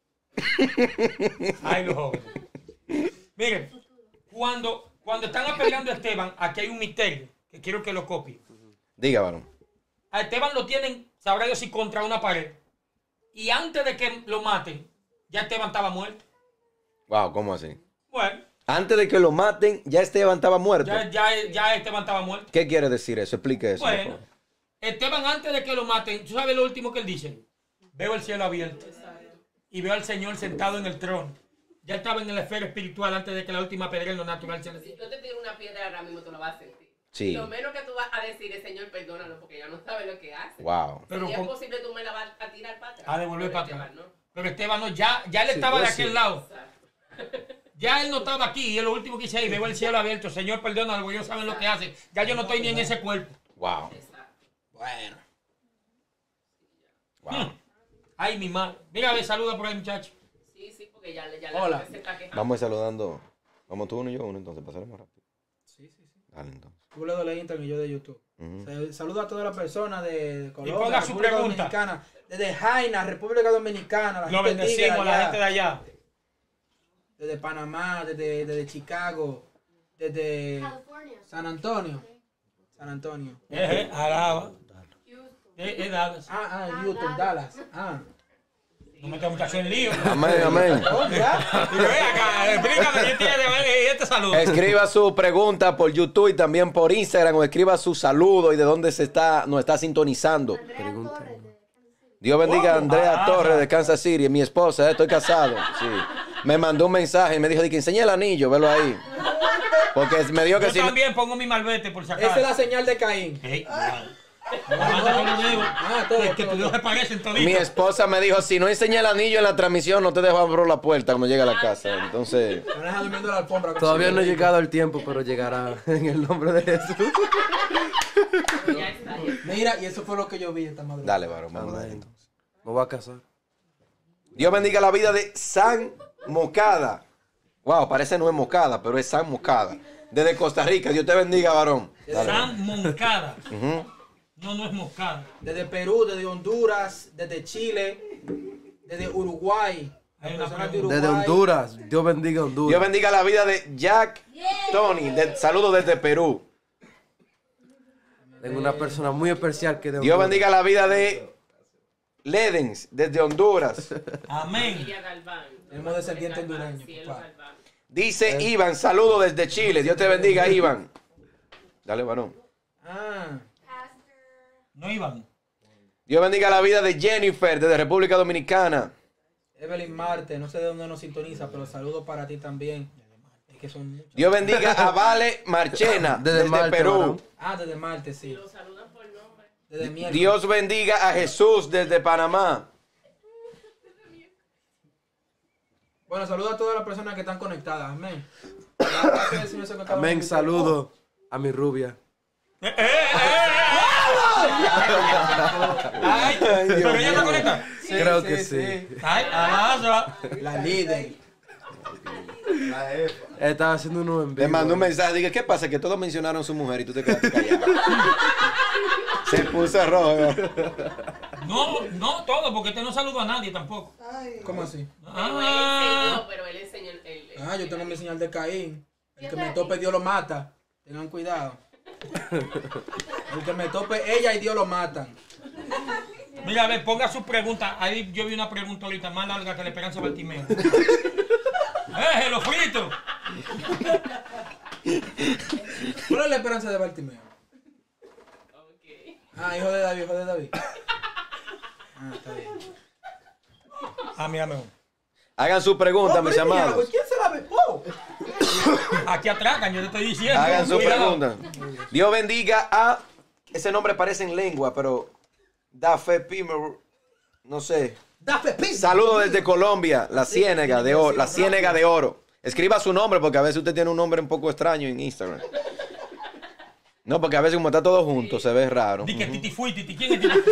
Ay, los jóvenes. Miren, cuando, cuando están apedreando a Esteban, aquí hay un misterio que quiero que lo copie. Diga, varón. A Esteban lo tienen, sabrá Dios si contra una pared. Y antes de que lo maten, ya Esteban estaba muerto. Wow, ¿cómo así? Bueno, Antes de que lo maten, ya Esteban estaba muerto. ya, ya, ya Esteban estaba muerto. ¿Qué quiere decir eso? Explique eso. por Bueno, favor. Esteban antes de que lo maten, ¿tú sabes lo último que él dice? Veo el cielo abierto y veo al Señor sentado en el trono. Ya estaba en la esfera espiritual antes de que la última pedra en lo natural se le Si yo te tiro una piedra ahora mismo, tú lo vas a sentir. Sí. Lo menos que tú vas a decir es, Señor, perdónalo, porque ya no sabe lo que hace. Wow. Pero Si es con- posible, tú me la vas a tirar para atrás. a devolver Pero para atrás. Esteban, ¿no? Pero Esteban no, ya, ya él Sí, estaba de pues aquel sí. lado. Exacto. Ya él no estaba aquí y es lo último que dice ahí, veo el cielo abierto. Señor, perdónalo, porque ellos saben lo que hacen. Ya yo no estoy ni en ese cuerpo. Wow. Exacto. Bueno. Wow. Ay, mi madre. Mira, ve, saluda por ahí, muchacho. Sí, sí, porque ya, ya Hola. la gente se está quejando. Vamos a ir saludando. Vamos tú uno y yo uno, entonces, pasaré más rápido. Sí, sí, sí. Dale, entonces. Tú le doy Instagram y yo de YouTube. Ujú. Se- Saludo a todas las personas de, de Colombia, ponga su República pregunta. Dominicana, desde Jaina, República Dominicana, la Lo gente tigre bendecimos, la allá, gente de allá. desde Panamá, desde, desde Chicago, desde California. San Antonio. San Antonio. Eh, eh, alaba. Houston. Eh, eh, Dallas. Ah, ah, en Houston, Dallas. Ah. No metas muchacho en lío. Amén, amén. Oh, ya. Y yo, ven acá, explícame, ¿quién tiene eh, este saludo? Escriba su pregunta por YouTube y también por Instagram o escriba su saludo y de dónde se está, nos está sintonizando. Andrea Pregunta. Torres de Kansas City. Dios bendiga a Andrea Ah, Torres ya. de Kansas City, mi esposa, eh, estoy casado. Sí. Me mandó un mensaje y me dijo, di que enseñe el anillo, velo ahí. Porque me dijo que Yo si no- también pongo mi malvete por si acaso. Esa es la señal de Caín. Ey, cuidado. Levanta todos los dedos. Ah, todo, Es que todo, tus dedos todo. se parecen mi toditos. esposa me dijo, si no enseña el anillo en la transmisión, no te dejo abrir la puerta cuando llegue a la casa. Entonces, Me deja durmiendo en la alfombra. Todavía no ha llegado el tiempo, pero llegará en el nombre de Jesús. Pero ya está, ya está. Mira, y eso fue lo que yo vi esta madrugada. dale, varón, vamos a Amén. entonces. Me voy a casar. Dios bendiga la vida de San Mocada. Wow, parece no es Mocada, pero es San Mocada. Desde Costa Rica, Dios te bendiga, varón. Dale. San Moncada. Ujú. No, no es Moscada. Desde Perú, desde Honduras, desde Chile, desde Uruguay. Hay Las una personas de pregunta. Desde Uruguay. Honduras. Dios bendiga Dios Honduras. bendiga la vida de Jack Tony. De, saludos desde Perú. Tengo una persona muy especial que de Dios Honduras. bendiga la vida de Ledens desde Honduras. Amén. Familia Galván. Tenemos descendiente Galván, hondureño, Cielo papá. Galván. Dice Iván, saludos desde Chile. Dios te bendiga, Iván. Dale, varón. Ah. No iban. Dios bendiga la vida de Jennifer desde República Dominicana. Evelyn Marte, no sé de dónde nos sintoniza, pero saludos para ti también. Es que son muchos. Dios bendiga a Vale Marchena Desde desde, Marte, Perú. varón. Ah, desde Marte, sí. Lo saludan por nombre. Desde miércoles. Dios bendiga a Jesús desde Panamá. Bueno, saludos a todas las personas que están conectadas. Amén. La paz del Señor sea con cada uno de Amén, ustedes. saludo a mi rubia. Ay, pero ella está conectada. Sí, Creo sí, que sí. Ay, alaza. La líder. Estaba haciendo uno en vivo. Le mandó un mensaje, dije, ¿qué pasa? Que todos mencionaron a su mujer y tú te quedaste callado. Se puso rojo. No, no todo, porque este no saludó a nadie tampoco. ¿Cómo así? Pero él Ah, enseñó, pero él enseñó el... el- Ah, yo tengo mi señal de Caín. El Yo que me también. tope, Dios lo mata. Tengan cuidado. El que me tope, ella y Dios lo matan. mira, a ver, ponga su pregunta. Ahí yo vi una pregunta ahorita más larga que la Esperanza Bartimeo. ¡Eh, lo frito! ¿Cuál es la esperanza de Bartimeo? Ok. Ah, hijo de David, hijo de David. Ah, está bien. Ah, mírame uno. Hagan su pregunta, Oh, mis pero mira, amados. ¿quién se la ve? Oh. Aquí atracan, yo te estoy diciendo. Hagan su cuidado. pregunta. Dios bendiga a... Ese nombre parece en lengua, pero... Dafe Pimer... No sé. Dafe Pin. Saludos desde Colombia, la ciénega de oro. La ciénega de oro. Escriba su nombre porque a veces usted tiene un nombre un poco extraño en Instagram. No, porque a veces como está todo junto se ve raro. Di que Titi fui, Titi. ¿Quién es Titi?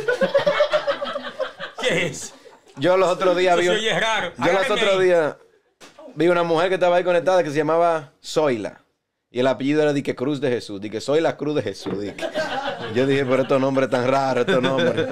¿Qué es? Yo los otros días Eso vi... se un- oye raro. Yo los Agárrenme otros ahí. días vi una mujer que estaba ahí conectada que se llamaba Zoila. Y el apellido era Dique Cruz de Jesús. Dique soy la Cruz de Jesús. Dique. Yo dije, pero estos nombres tan raros, estos nombres.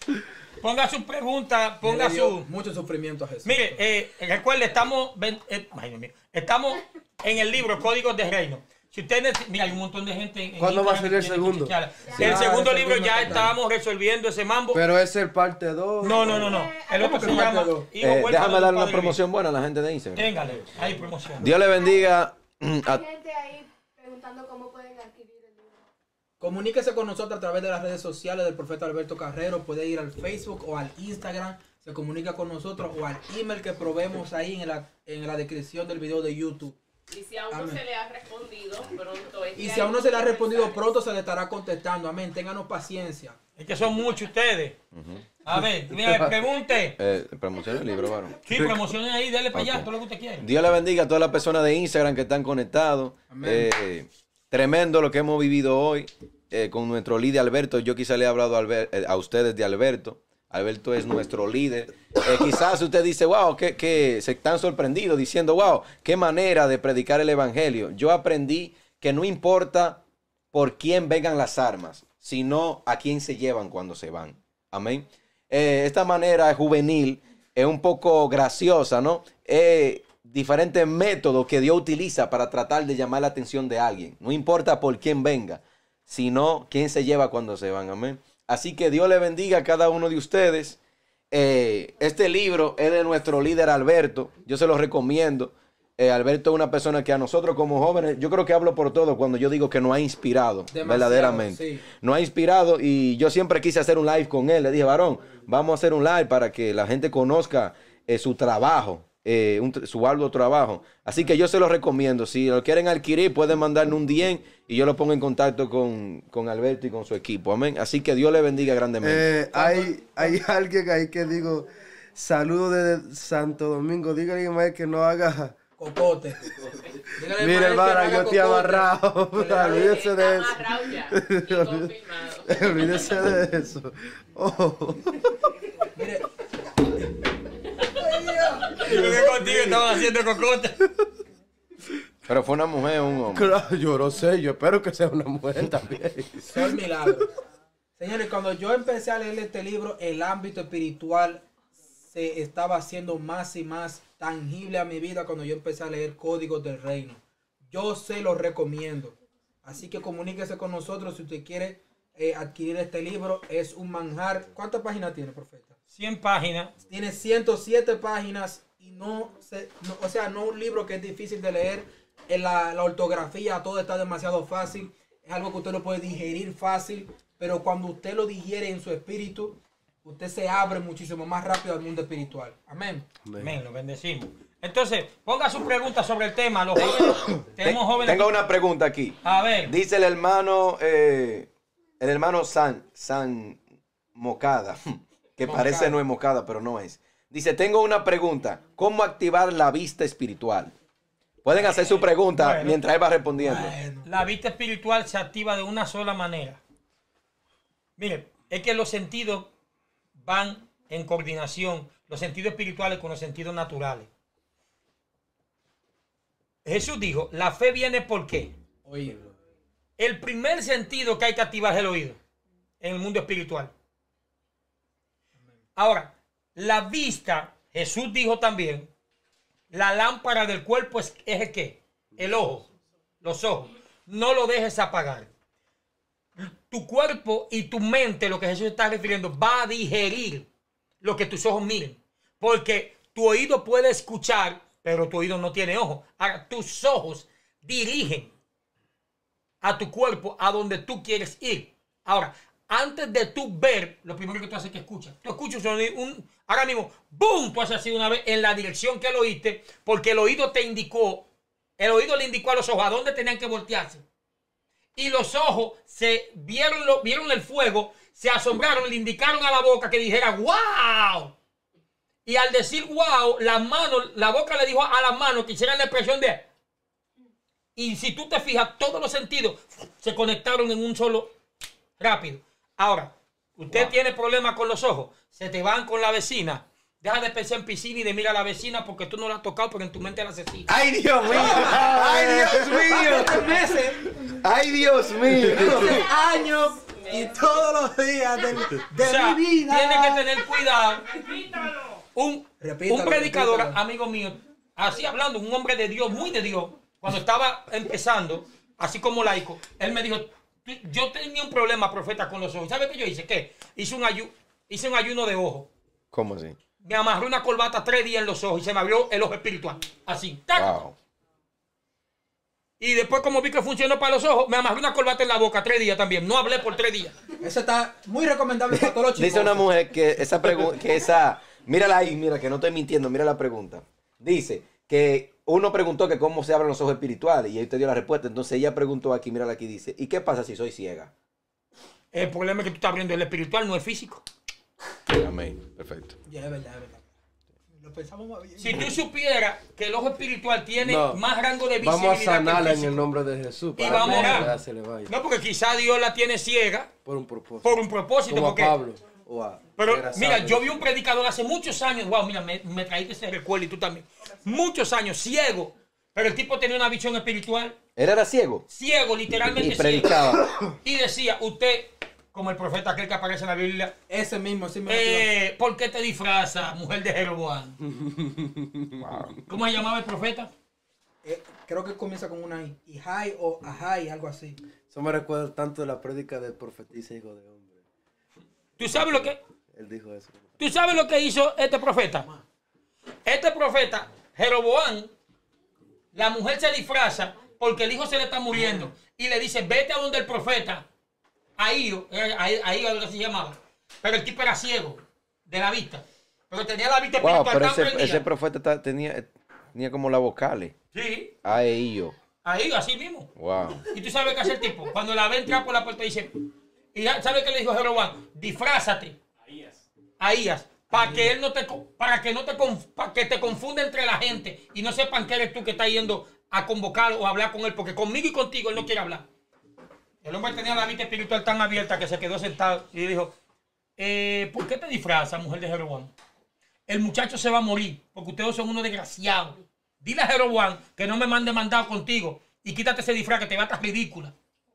Ponga su pregunta, ponga Le dio su... mucho sufrimiento a Jesús. Mire, eh, recuerde, estamos, ven- eh, ay, Dios mío, estamos en el libro Códigos de Reino. Si ustedes, mira, hay un montón de gente en ¿Cuándo va a Instagram salir el que tiene que segundo? chequearla. Sí. El Ah, segundo el libro segundo ya está. estábamos resolviendo ese mambo. Pero es el parte dos. No, no, no, no. El otro ¿Cómo que se parte llama dos? Hijo Eh, Huérfano déjame del darle una Padre promoción buena a la gente de Instagram. Luis. Téngale, hay promoción. Dios le bendiga mm, a... Hay gente ahí preguntando cómo pueden adquirir el libro. Comuníquese con nosotros a través de las redes sociales del profeta Alberto Carrero. Puede ir al Facebook o al Instagram. Se comunica con nosotros o al email que proveemos ahí en la, en la descripción del video de YouTube. Y si aún no Amén. se le ha respondido, pronto es Y que si aún no hay se le ha muchos respondido, mensajes. pronto se le estará contestando. Amén. Ténganos paciencia. Es que son muchos ustedes. A ver, mira, pregunte. Eh, promociona el libro, varón. Sí, promocionen ahí, dele para allá, Ok. todo lo que usted quiera. Dios le bendiga a todas las personas de Instagram que están conectados. Amén. Eh, tremendo lo que hemos vivido hoy eh, con nuestro líder Alberto. Yo quizá le he hablado a, Albert- eh, a ustedes de Alberto. Alberto es nuestro líder. Eh, quizás usted dice, wow, que, que se están sorprendidos diciendo, wow, qué manera de predicar el evangelio. Yo aprendí que no importa por quién vengan las armas, sino a quién se llevan cuando se van. Amén. Eh, esta manera juvenil es un poco graciosa, ¿no? Eh, diferentes métodos que Dios utiliza para tratar de llamar la atención de alguien. No importa por quién venga, sino quién se lleva cuando se van. Amén. Así que Dios le bendiga a cada uno de ustedes. Eh, este libro es de nuestro líder Alberto. Yo se lo recomiendo. Eh, Alberto es una persona que a nosotros como jóvenes, yo creo que hablo por todo cuando yo digo que nos ha inspirado, Demasiado, verdaderamente. sí. Nos ha inspirado y yo siempre quise hacer un live con él. Le dije, varón, vamos a hacer un live para que la gente conozca eh, su trabajo, eh, un tr- su arduo trabajo. Así que yo se lo recomiendo. Si lo quieren adquirir, pueden mandarme un D M y yo lo pongo en contacto con, con Alberto y con su equipo. Amén. Así que Dios le bendiga grandemente. Eh, hay, hay alguien ahí que digo, saludo desde Santo Domingo. Dígale a Ismael que no haga. Cocote. Dígale al Mire, maestro que no hermana, haga yo estoy cocote. amarrado. Que le haga- Olvídese de Está eso. amarrado ya y confirmado. Olvídese de eso. Oh. Mire, Yo creo que contigo estaban haciendo cocote. Pero fue una mujer o un hombre. Claro, yo no sé, yo espero que sea una mujer también. son milagros. Señores, cuando yo empecé a leer este libro, el ámbito espiritual se estaba haciendo más y más tangible a mi vida cuando yo empecé a leer Códigos del Reino. Yo se los recomiendo. Así que comuníquese con nosotros si usted quiere eh, adquirir este libro. Es un manjar. ¿Cuántas páginas tiene, profeta? cien páginas. Tiene ciento siete páginas y no, se, no o sea, no un libro que es difícil de leer. En la, la ortografía, todo está demasiado fácil. es algo que usted lo puede digerir fácil, pero cuando usted lo digiere en su espíritu, usted se abre muchísimo más rápido al mundo espiritual. Amén. Amén, lo bendecimos. Entonces, ponga su pregunta sobre el tema. Los jóvenes, tenemos jóvenes. Tengo una pregunta aquí. A ver. Dice el hermano, eh, el hermano San, San Mocada, que Mocada. parece no es Mocada, pero no es. Dice, tengo una pregunta. ¿Cómo activar la vista espiritual? Pueden hacer su pregunta Bueno. mientras él va respondiendo. Bueno. La vista espiritual se activa de una sola manera. Mire, es que los sentidos van en coordinación, los sentidos espirituales con los sentidos naturales. Jesús dijo, la fe viene por qué. Oído. El primer sentido que hay que activar es el oído en el mundo espiritual. Ahora, la vista, Jesús dijo también, la lámpara del cuerpo es, es el qué, el ojo, los ojos. No lo dejes apagar. Tu cuerpo y tu mente, lo que Jesús está refiriendo, va a digerir lo que tus ojos miren. Porque tu oído puede escuchar, pero tu oído no tiene ojo. Ahora, tus ojos dirigen a tu cuerpo a donde tú quieres ir. Ahora, antes de tú ver, lo primero que tú haces es que escuchas. Tú escuchas un, un ahora mismo, ¡boom! Tú haces así una vez en la dirección que lo oíste, porque el oído te indicó, el oído le indicó a los ojos a dónde tenían que voltearse. Y los ojos se vieron, lo, vieron el fuego, se asombraron, le indicaron a la boca que dijera ¡wow! Y al decir wow, la mano, la boca le dijo a las manos que hicieran la expresión de. Y si tú te fijas, todos los sentidos se conectaron en un solo rápido. Ahora, usted wow. tiene problemas con los ojos, se te van con la vecina. Deja de pensar en piscina y de mirar a la vecina porque tú no la has tocado, pero en tu mente la asesina. ¡Ay, Dios mío! ¡Ay, Dios mío! meses, ¡Ay, Dios mío! años y todos los días de, de O sea, mi vida. tiene que tener cuidado. Un, Repítalo, un predicador, repítalo. amigo mío, así hablando, un hombre de Dios, muy de Dios, cuando estaba empezando, así como laico, él me dijo, yo tenía un problema, profeta, con los ojos. ¿Sabe qué yo hice? ¿Qué? Hice un, ayu hice un ayuno de ojos. ¿Cómo así? Me amarré una corbata tres días en los ojos y se me abrió el ojo espiritual. Así. ¡Tac! Wow. Y después, como vi que funcionó para los ojos, me amarré una corbata en la boca tres días también. No hablé por tres días. Eso está muy recomendable para todos los chicos. Dice una mujer que esa pregunta, que esa, mírala ahí, mira, que no estoy mintiendo, mira la pregunta. Dice que uno preguntó que cómo se abren los ojos espirituales y ahí te dio la respuesta. Entonces ella preguntó aquí, mírala aquí, dice, ¿y qué pasa si soy ciega? El problema es que tú estás abriendo el espiritual, no es físico. Amén. Perfecto. Ya, es verdad, es verdad. Lo pensamos más bien. Si tú supieras que el ojo espiritual tiene No. más rango de visibilidad Vamos a que sanarla el en el físico. nombre de Jesús. Y para vamos que a orar. ya se le vaya. No, porque quizá Dios la tiene ciega Por un propósito. por un propósito. Como a Porque, Pablo. O a pero era mira, sabio. yo vi un predicador hace muchos años. Wow, mira, me, me traíste ese recuerdo y tú también. Muchos años, ciego. Pero el tipo tenía una visión espiritual. ¿Él era ciego? Ciego, literalmente Y predicaba. ciego. Y decía, usted, como el profeta aquel que aparece en la Biblia, Ese mismo, sí me eh, ¿por qué te disfraza, mujer de Jeroboam? ¿Cómo se llamaba el profeta? eh, Creo que comienza con una I. Ihai o Ahai, algo así. Eso me recuerda tanto de la prédica del profetisa hijo de hombre. ¿Tú sabes lo que, Él dijo eso. tú sabes lo que hizo este profeta? Este profeta, Jeroboam, la mujer se disfraza porque el hijo se le está muriendo y le dice, vete a donde el profeta, ahí, ahí, ahí algo que se llamaba. Pero el tipo era ciego de la vista, pero tenía la vista Wow, espiritual pero tan ese, prendida. ese profeta ta- tenía, tenía como las vocales. Sí, A, E, I, O. ahí, así mismo. Wow. Y tú sabes qué hace el tipo. Cuando la ve entrar por la puerta dice, y ya- ¿sabes qué le dijo Jeroboam? Disfrázate. Ahías. Para que él no te, co- para que no te, conf- para que te confunda entre la gente y no sepan que eres tú que estás yendo a convocar o a hablar con él, porque conmigo y contigo él no quiere hablar. El hombre tenía la vista espiritual tan abierta que se quedó sentado y dijo, eh, ¿por qué te disfrazas, mujer de Jeroboam? El muchacho se va a morir porque ustedes son unos desgraciados. Dile a Jeroboam que no me mande mandado contigo y quítate ese disfraz que te va a estar ridícula.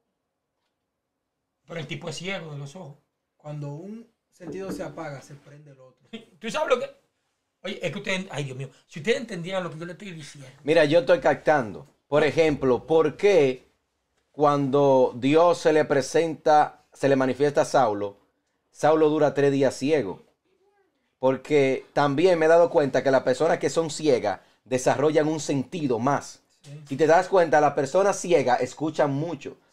Pero el tipo es ciego de los ojos. Cuando un sentido se apaga, se prende el otro. ¿Tú sabes lo que? Oye, es que ustedes, ay Dios mío, si ustedes entendieran lo que yo le estoy diciendo. Mira, yo estoy captando. Por ejemplo, ¿por qué cuando Dios se le presenta, se le manifiesta a Saulo, Saulo dura tres días ciego? Porque también me he dado cuenta que las personas que son ciegas desarrollan un sentido más. Si te das cuenta, las personas ciegas escuchan mucho.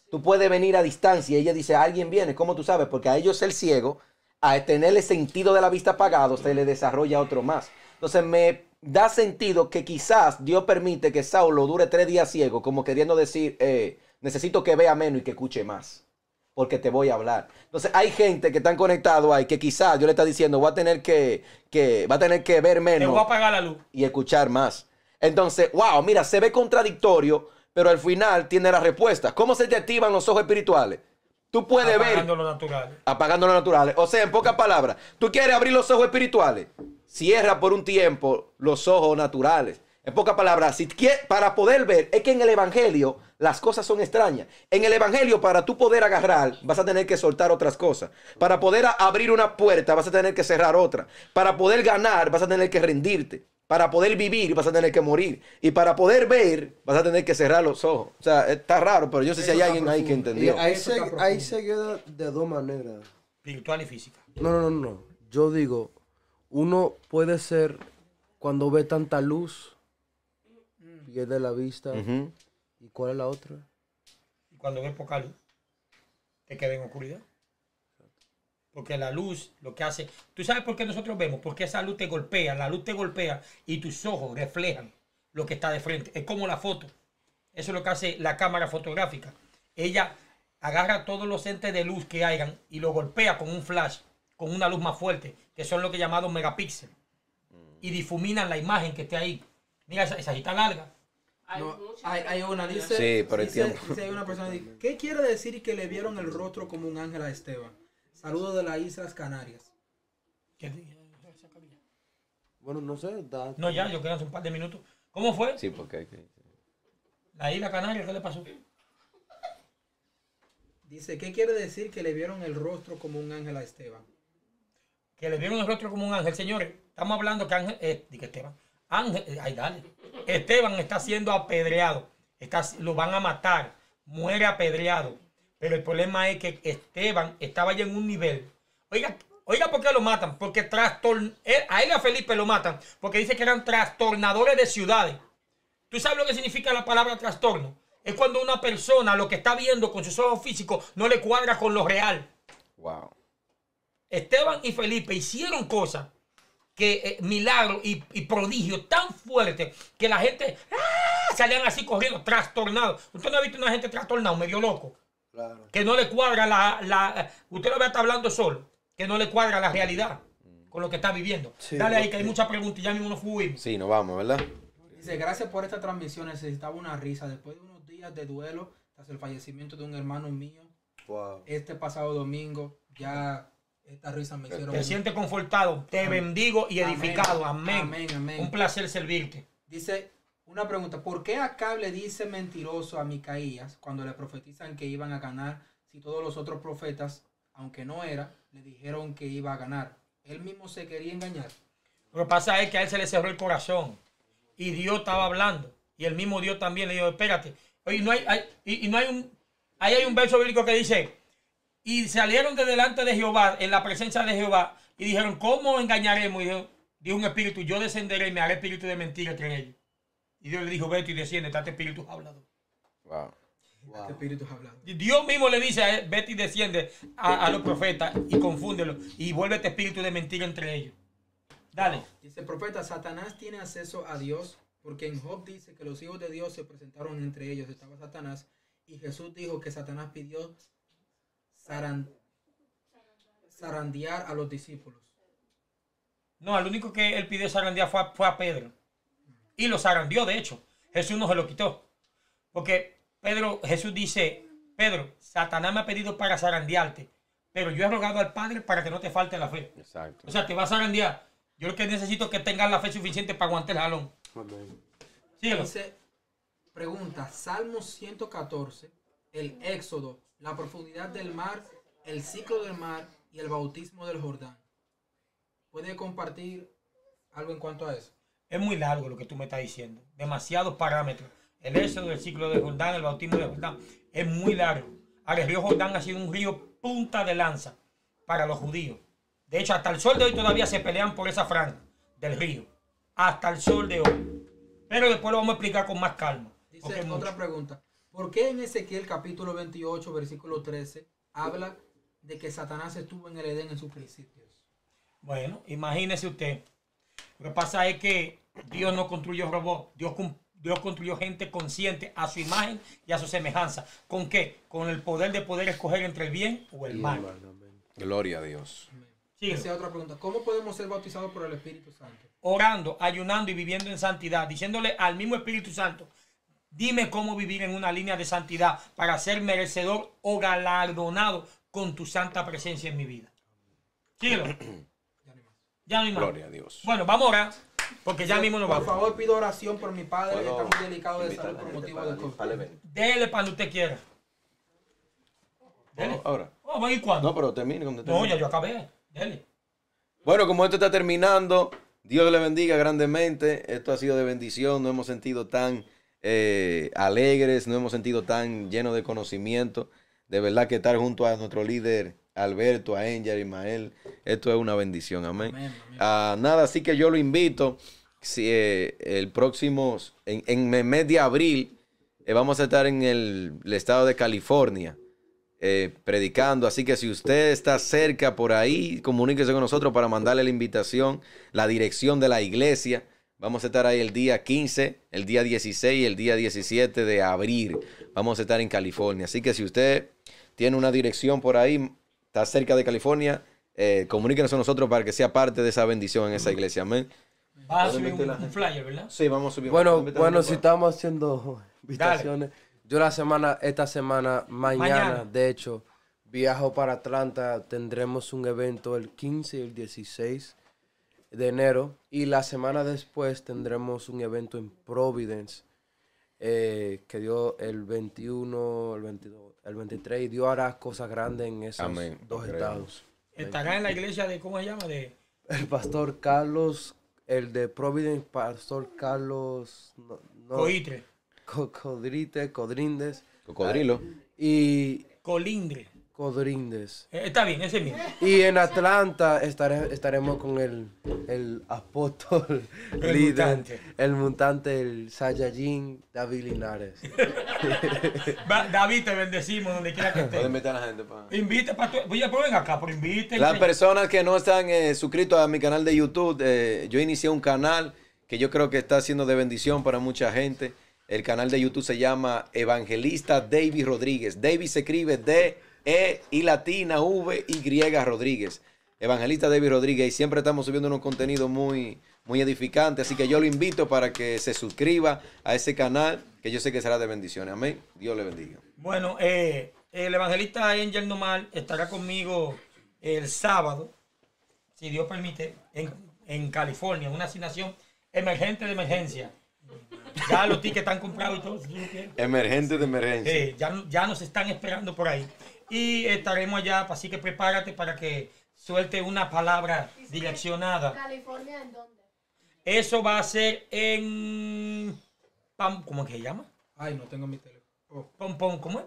Tú puedes venir a distancia y ella dice, alguien viene. ¿Cómo tú sabes? Porque a ellos el ciego, a tener el sentido de la vista apagado, se le desarrolla otro más. Entonces me da sentido que quizás Dios permite que Saulo dure tres días ciego, como queriendo decir, eh, necesito que vea menos y que escuche más, porque te voy a hablar. Entonces hay gente que están conectados ahí, que quizás Dios le está diciendo, va a tener que, que, va a tener que ver Te menos voy a apagar la luz. y escuchar más. Entonces, wow, mira, se ve contradictorio, pero al final tiene la respuesta. ¿Cómo se te activan los ojos espirituales? Tú puedes Apagando ver lo natural. apagando lo naturales. O sea, en pocas palabras, tú quieres abrir los ojos espirituales, cierra por un tiempo los ojos naturales. En pocas palabras, si quieres, para poder ver, es que en el evangelio las cosas son extrañas. En el evangelio, para tú poder agarrar, vas a tener que soltar otras cosas. Para poder a- abrir una puerta, vas a tener que cerrar otra. Para poder ganar, vas a tener que rendirte. Para poder vivir, vas a tener que morir. Y para poder ver, vas a tener que cerrar los ojos. O sea, está raro, pero yo sé si hay alguien ahí que Y entendió. ahí Eso se, está profundo. ahí se queda de dos maneras. Espiritual y física. No, no, no, no. Yo digo, uno puede ser, cuando ve tanta luz, pierde la vista. Ujú. ¿Y cuál es la otra? Y cuando ves poca luz, te queda en oscuridad. Porque la luz lo que hace... ¿Tú sabes por qué nosotros vemos? Porque esa luz te golpea, la luz te golpea y tus ojos reflejan lo que está de frente. Es como la foto. Eso es lo que hace la cámara fotográfica. Ella agarra todos los entes de luz que hayan y lo golpea con un flash, con una luz más fuerte, que son lo que llamados megapíxeles. Y difuminan la imagen que esté ahí. Mira, esa, esa está larga. Hay No, muchas hay, hay una, dice, Sí, por el dice, tiempo. dice, hay una persona que dice, ¿qué quiere decir que le vieron el rostro como un ángel a Esteban? Saludos de las Islas Canarias. ¿Qué- Bueno, no sé. Da, No, ya, yo quedan hace un par de minutos. ¿Cómo fue? Sí, porque hay que... La isla Canaria, ¿qué le pasó? Dice, ¿qué quiere decir que le vieron el rostro como un ángel a Esteban? Que le vieron el rostro como un ángel. Señores, estamos hablando que Ángel, eh, diga Esteban, Ángel, eh, ay, dale. Esteban está siendo apedreado, está, lo van a matar, muere apedreado. Pero el problema es que Esteban estaba ya en un nivel. Oiga, oiga, ¿por qué lo matan? Porque trastorn, él- a él y a Felipe lo matan, porque dice que eran trastornadores de ciudades. ¿Tú sabes lo que significa la palabra trastorno? Es cuando una persona lo que está viendo con sus ojos físicos no le cuadra con lo real. Wow. Esteban y Felipe hicieron cosas, que eh, milagros y, y prodigios tan fuertes que la gente ¡ah! Salían así corriendo, trastornados. Usted no ha visto una gente trastornada, medio loco, Claro. que no le cuadra la, la... Usted lo ve estar hablando solo, que no le cuadra la realidad con lo que está viviendo. Sí, Dale ahí, ok. que hay muchas preguntas y ya mismo nos fuimos. Sí, nos vamos, ¿verdad? Dice, gracias por esta transmisión, necesitaba una risa después de unos días de duelo tras el fallecimiento de un hermano mío. Wow. Este pasado domingo, ya esta risa me hicieron... Te sientes confortado, te bendigo y Amén. edificado. Amén. Amén, amén. Un placer servirte. Dice, una pregunta, ¿por qué Acab le dice mentiroso a Micaías cuando le profetizan que iban a ganar si todos los otros profetas, aunque no era, le dijeron que iba a ganar? Él mismo se quería engañar. Lo que pasa es que a él se le cerró el corazón y Dios estaba hablando y el mismo Dios también le dijo, espérate. Oye, no hay, hay- y, y no hay un, ahí hay un verso bíblico que dice, y salieron de delante de Jehová, en la presencia de Jehová, y dijeron, ¿cómo engañaremos? Y dijo, dijo un espíritu, yo descenderé y me haré espíritu de mentira entre ellos. Y Dios le dijo, vete y desciende, está este espíritu hablado. Wow. Este espíritu es hablado. Y Dios mismo le dice a él, vete y desciende a, a los profetas y confúndelo y vuelve este espíritu de mentira entre ellos. Dale. Dice, profeta, Satanás tiene acceso a Dios, porque en Job dice que los hijos de Dios se presentaron entre ellos, estaba Satanás, y Jesús dijo que Satanás pidió zaran- zarandear a los discípulos. No, el único que él pidió zarandear fue a, fue a Pedro. Y lo zarandeó, de hecho. Jesús no se lo quitó. Porque Pedro, Jesús dice, Pedro, Satanás me ha pedido para zarandearte, pero yo he rogado al Padre para que no te falte la fe. Exacto. O sea, te va a zarandear. Yo lo que necesito es que tengas la fe suficiente para aguantar el jalón. Amén. Síguelo. Dice, pregunta, Salmo ciento catorce, el éxodo, la profundidad del mar, el ciclo del mar y el bautismo del Jordán. ¿Puede compartir algo en cuanto a eso? Es muy largo lo que tú me estás diciendo. Demasiados parámetros. El éxodo, el ciclo de Jordán, el bautismo de Jordán. Es muy largo. Ahora, el río Jordán ha sido un río punta de lanza para los judíos. De hecho, hasta el sol de hoy todavía se pelean por esa franja del río. Hasta el sol de hoy. Pero después lo vamos a explicar con más calma. Dice porque es otra mucho. pregunta. ¿Por qué en Ezequiel capítulo veintiocho, versículo trece, habla de que Satanás estuvo en el Edén en sus principios? Bueno, imagínese usted. Lo que pasa es que Dios no construyó robots. Dios, Dios construyó gente consciente a su imagen y a su semejanza. ¿Con qué? Con el poder de poder escoger entre el bien o el mal. Gloria a Dios. Sí. Esa es otra pregunta. ¿Cómo podemos ser bautizados por el Espíritu Santo? Orando, ayunando y viviendo en santidad. Diciéndole al mismo Espíritu Santo, dime cómo vivir en una línea de santidad para ser merecedor o galardonado con tu santa presencia en mi vida. Síguelo. Ya no hay más. Gloria a Dios. Bueno, vamos a orar, porque ya mismo nos Por vamos. favor, pido oración por mi padre. ¿Puedo Está muy delicado de invitar salud a la por gente motivo para- de COVID. para el evento? Dele cuando usted quiera. Dele. Ahora. Oh, ¿y cuándo? No, pero termine cuando No, termine. ya yo acabé. Dele. Bueno, como esto está terminando, Dios le bendiga grandemente. Esto ha sido de bendición. Nos hemos sentido tan eh, alegres, nos hemos sentido tan llenos de conocimiento. De verdad que estar junto a nuestro líder Alberto, a Angel, a Ismael, esto es una bendición. Amén. Amén, amén. Ah, nada, así que yo lo invito. Si, eh, el próximo, en, en el mes de abril, eh, vamos a estar en el, el estado de California. Eh, predicando, así que si usted está cerca por ahí, comuníquese con nosotros para mandarle la invitación, la dirección de la iglesia. Vamos a estar ahí el día quince, el día dieciséis y el día diecisiete de abril. Vamos a estar en California, así que si usted tiene una dirección por ahí, está cerca de California, eh, comuníquenos con nosotros para que sea parte de esa bendición en esa iglesia. Amén. Vas a subir un, un flyer, ¿verdad? Sí, vamos a subir. Bueno, vamos a invitar a bueno, la si gente. estamos haciendo invitaciones, yo la semana, esta semana, mañana, Mañana. de hecho, viajo para Atlanta, tendremos un evento el quince y el dieciséis de enero, y la semana después tendremos un evento en Providence, eh, que dio el veintiuno, el veintidós, el veintitrés, y Dios hará cosas grandes en esos Amén, dos lo estados. Estará en la iglesia de, ¿cómo se llama? De El pastor Carlos, el de Providence, pastor Carlos, no, no, Coitre, Co- Codrite, Codrindes. Cocodrilo. Y Colindre. Codrindes. Eh, está bien, ese mismo. Y en Atlanta estare- estaremos con el, el apóstol El líder, mutante. el mutante, el Saiyajin, David Linares. Va, David, te bendecimos donde quiera que Puede estés. invitar a la gente para... Invite para tu... Oye, pero ven acá, pero invite. Las personas que no están eh, suscritos a mi canal de YouTube, eh, yo inicié un canal que yo creo que está siendo de bendición para mucha gente. El canal de YouTube se llama Evangelista David Rodríguez. David se escribe D, E, I latina, V, Y Rodríguez. Evangelista David Rodríguez. Y siempre estamos subiendo unos contenidos muy, muy edificantes. Así que yo lo invito para que se suscriba a ese canal, que yo sé que será de bendiciones. Amén. Dios le bendiga. Bueno, eh, el evangelista Angel Nomal estará conmigo el sábado, si Dios permite, en, en California, una asignación emergente de emergencia. Ya los tickets están comprados y todo. Si tú lo quieres. Emergente de emergencia. Eh, ya, ya nos están esperando por ahí. Y estaremos allá, así que prepárate para que suelte una palabra direccionada. ¿California en dónde? Eso va a ser en... Pam- ¿Cómo es que se llama? Ay, no tengo mi teléfono. Oh. Pom, pom, ¿cómo es?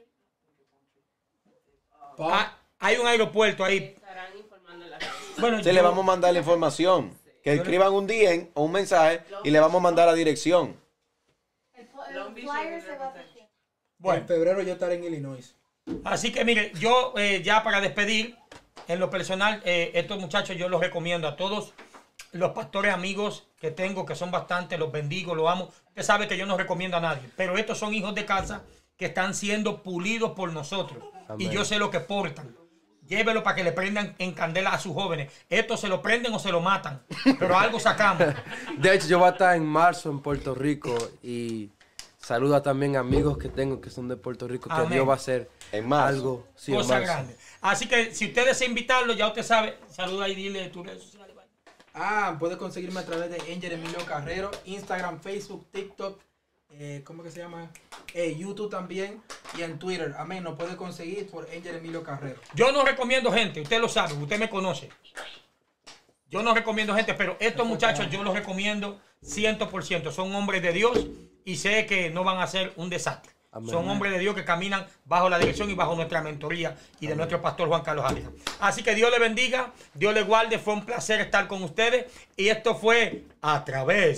Pom. Ah, hay un aeropuerto ahí. Estarán informando en la Bueno, Sí, yo- le vamos a mandar la información. Que escriban un D M o un mensaje y le vamos a mandar la dirección. El, po- el Long Beach flyer es se va a represent- hacer. Bueno, En febrero yo estaré en Illinois. así que mire, yo eh, ya para despedir, en lo personal, eh, estos muchachos yo los recomiendo a todos los pastores amigos que tengo, que son bastantes, los bendigo, los amo. Usted sabe que yo no recomiendo a nadie, pero estos son hijos de casa que están siendo pulidos por nosotros. Amén. Y yo sé lo que portan. Llévelo para que le prendan en candela a sus jóvenes. Estos se lo prenden o se lo matan, pero algo sacamos. De hecho, yo voy a estar en marzo en Puerto Rico y saluda también a amigos que tengo que son de Puerto Rico, que Amén. Dios va a hacer En marzo. algo. Sí, en Cosa marzo. grande. Así que si usted desea invitarlo, ya usted sabe, saluda y dile tus redes sociales. vaya. Ah, puedes conseguirme a través de Angel Emilio Carrero, Instagram, Facebook, TikTok, eh, ¿cómo que se llama? Eh, YouTube también y en Twitter. Amén, nos puede conseguir por Angel Emilio Carrero. Yo no recomiendo gente, usted lo sabe, usted me conoce. Yo no recomiendo gente, pero estos muchachos yo los recomiendo cien por ciento. Son hombres de Dios y sé que no van a ser un desastre. Amén. Son hombres de Dios que caminan bajo la dirección y bajo nuestra mentoría y de nuestro pastor Juan Carlos Ávila. Así que Dios le bendiga, Dios le guarde. Fue un placer estar con ustedes y esto fue a través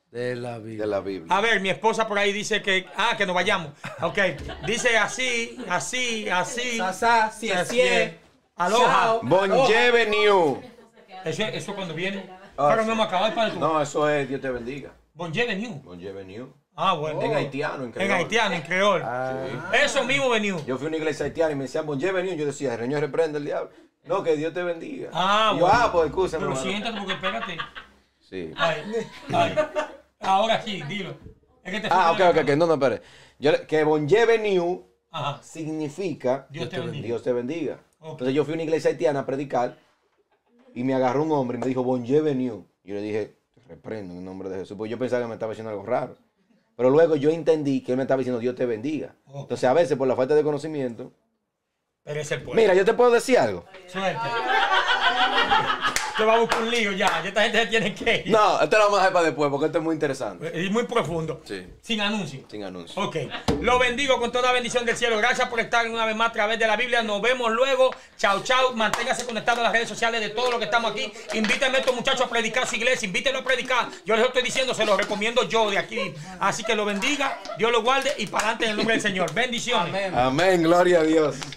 De la Biblia. De la Biblia. A ver, mi esposa por ahí dice que, ah, que nos vayamos. Ok, dice así, así, así. Sasa, si es cien. Aloha. Chao. Bonjeveniu. Eso, eso cuando viene. Ah, Pero sí. no me acabas para tú. No, eso es Dios te bendiga. Bonjeveniu. Bonjeveniu. Ah, bueno. En haitiano, en En creol. haitiano, en creol. Eso mismo veniu. Yo fui a una iglesia haitiana y me decían Bonjeveniu. Yo decía, el Señor reprende el diablo. No, que Dios te bendiga. Ah, Y yo, bueno. ah, pues excúsame. Pero hermano. siéntate porque espérate. Sí. Ay, ay. Ahora sí, dilo. Es que te Ah, ok, fuiste de ok, la ok. No, no, espere. Yo, le- que Bonjeveniu Ajá. significa Dios te bendiga. Dios te bendiga. Ok. Entonces yo fui a una iglesia haitiana a predicar y me agarró un hombre y me dijo Bonjeveniu. Yo le dije, te reprendo en el nombre de Jesús. Porque yo pensaba que me estaba diciendo algo raro. Pero luego yo entendí que él me estaba diciendo Dios te bendiga. Ok. Entonces a veces por la falta de conocimiento. Pero es el pueblo. Mira, yo te puedo decir algo. Suerte. Te va a buscar un lío ya. Ya esta gente se tiene que ir. No, esto lo vamos a dejar para después porque esto es muy interesante. Es muy profundo. Sí. Sin anuncio. Sin anuncio. Ok. Lo bendigo con toda bendición del cielo. Gracias por estar una vez más a través de la Biblia. Nos vemos luego. Chao, chao. Manténgase conectado a las redes sociales de todo lo que estamos aquí. Invítenme a estos muchachos a predicar su iglesia. Invítenlo a predicar. Yo les estoy diciendo, se los recomiendo yo de aquí. Así que lo bendiga. Dios lo guarde y para adelante en el nombre del Señor. Bendiciones. Amén. Amén, gloria a Dios.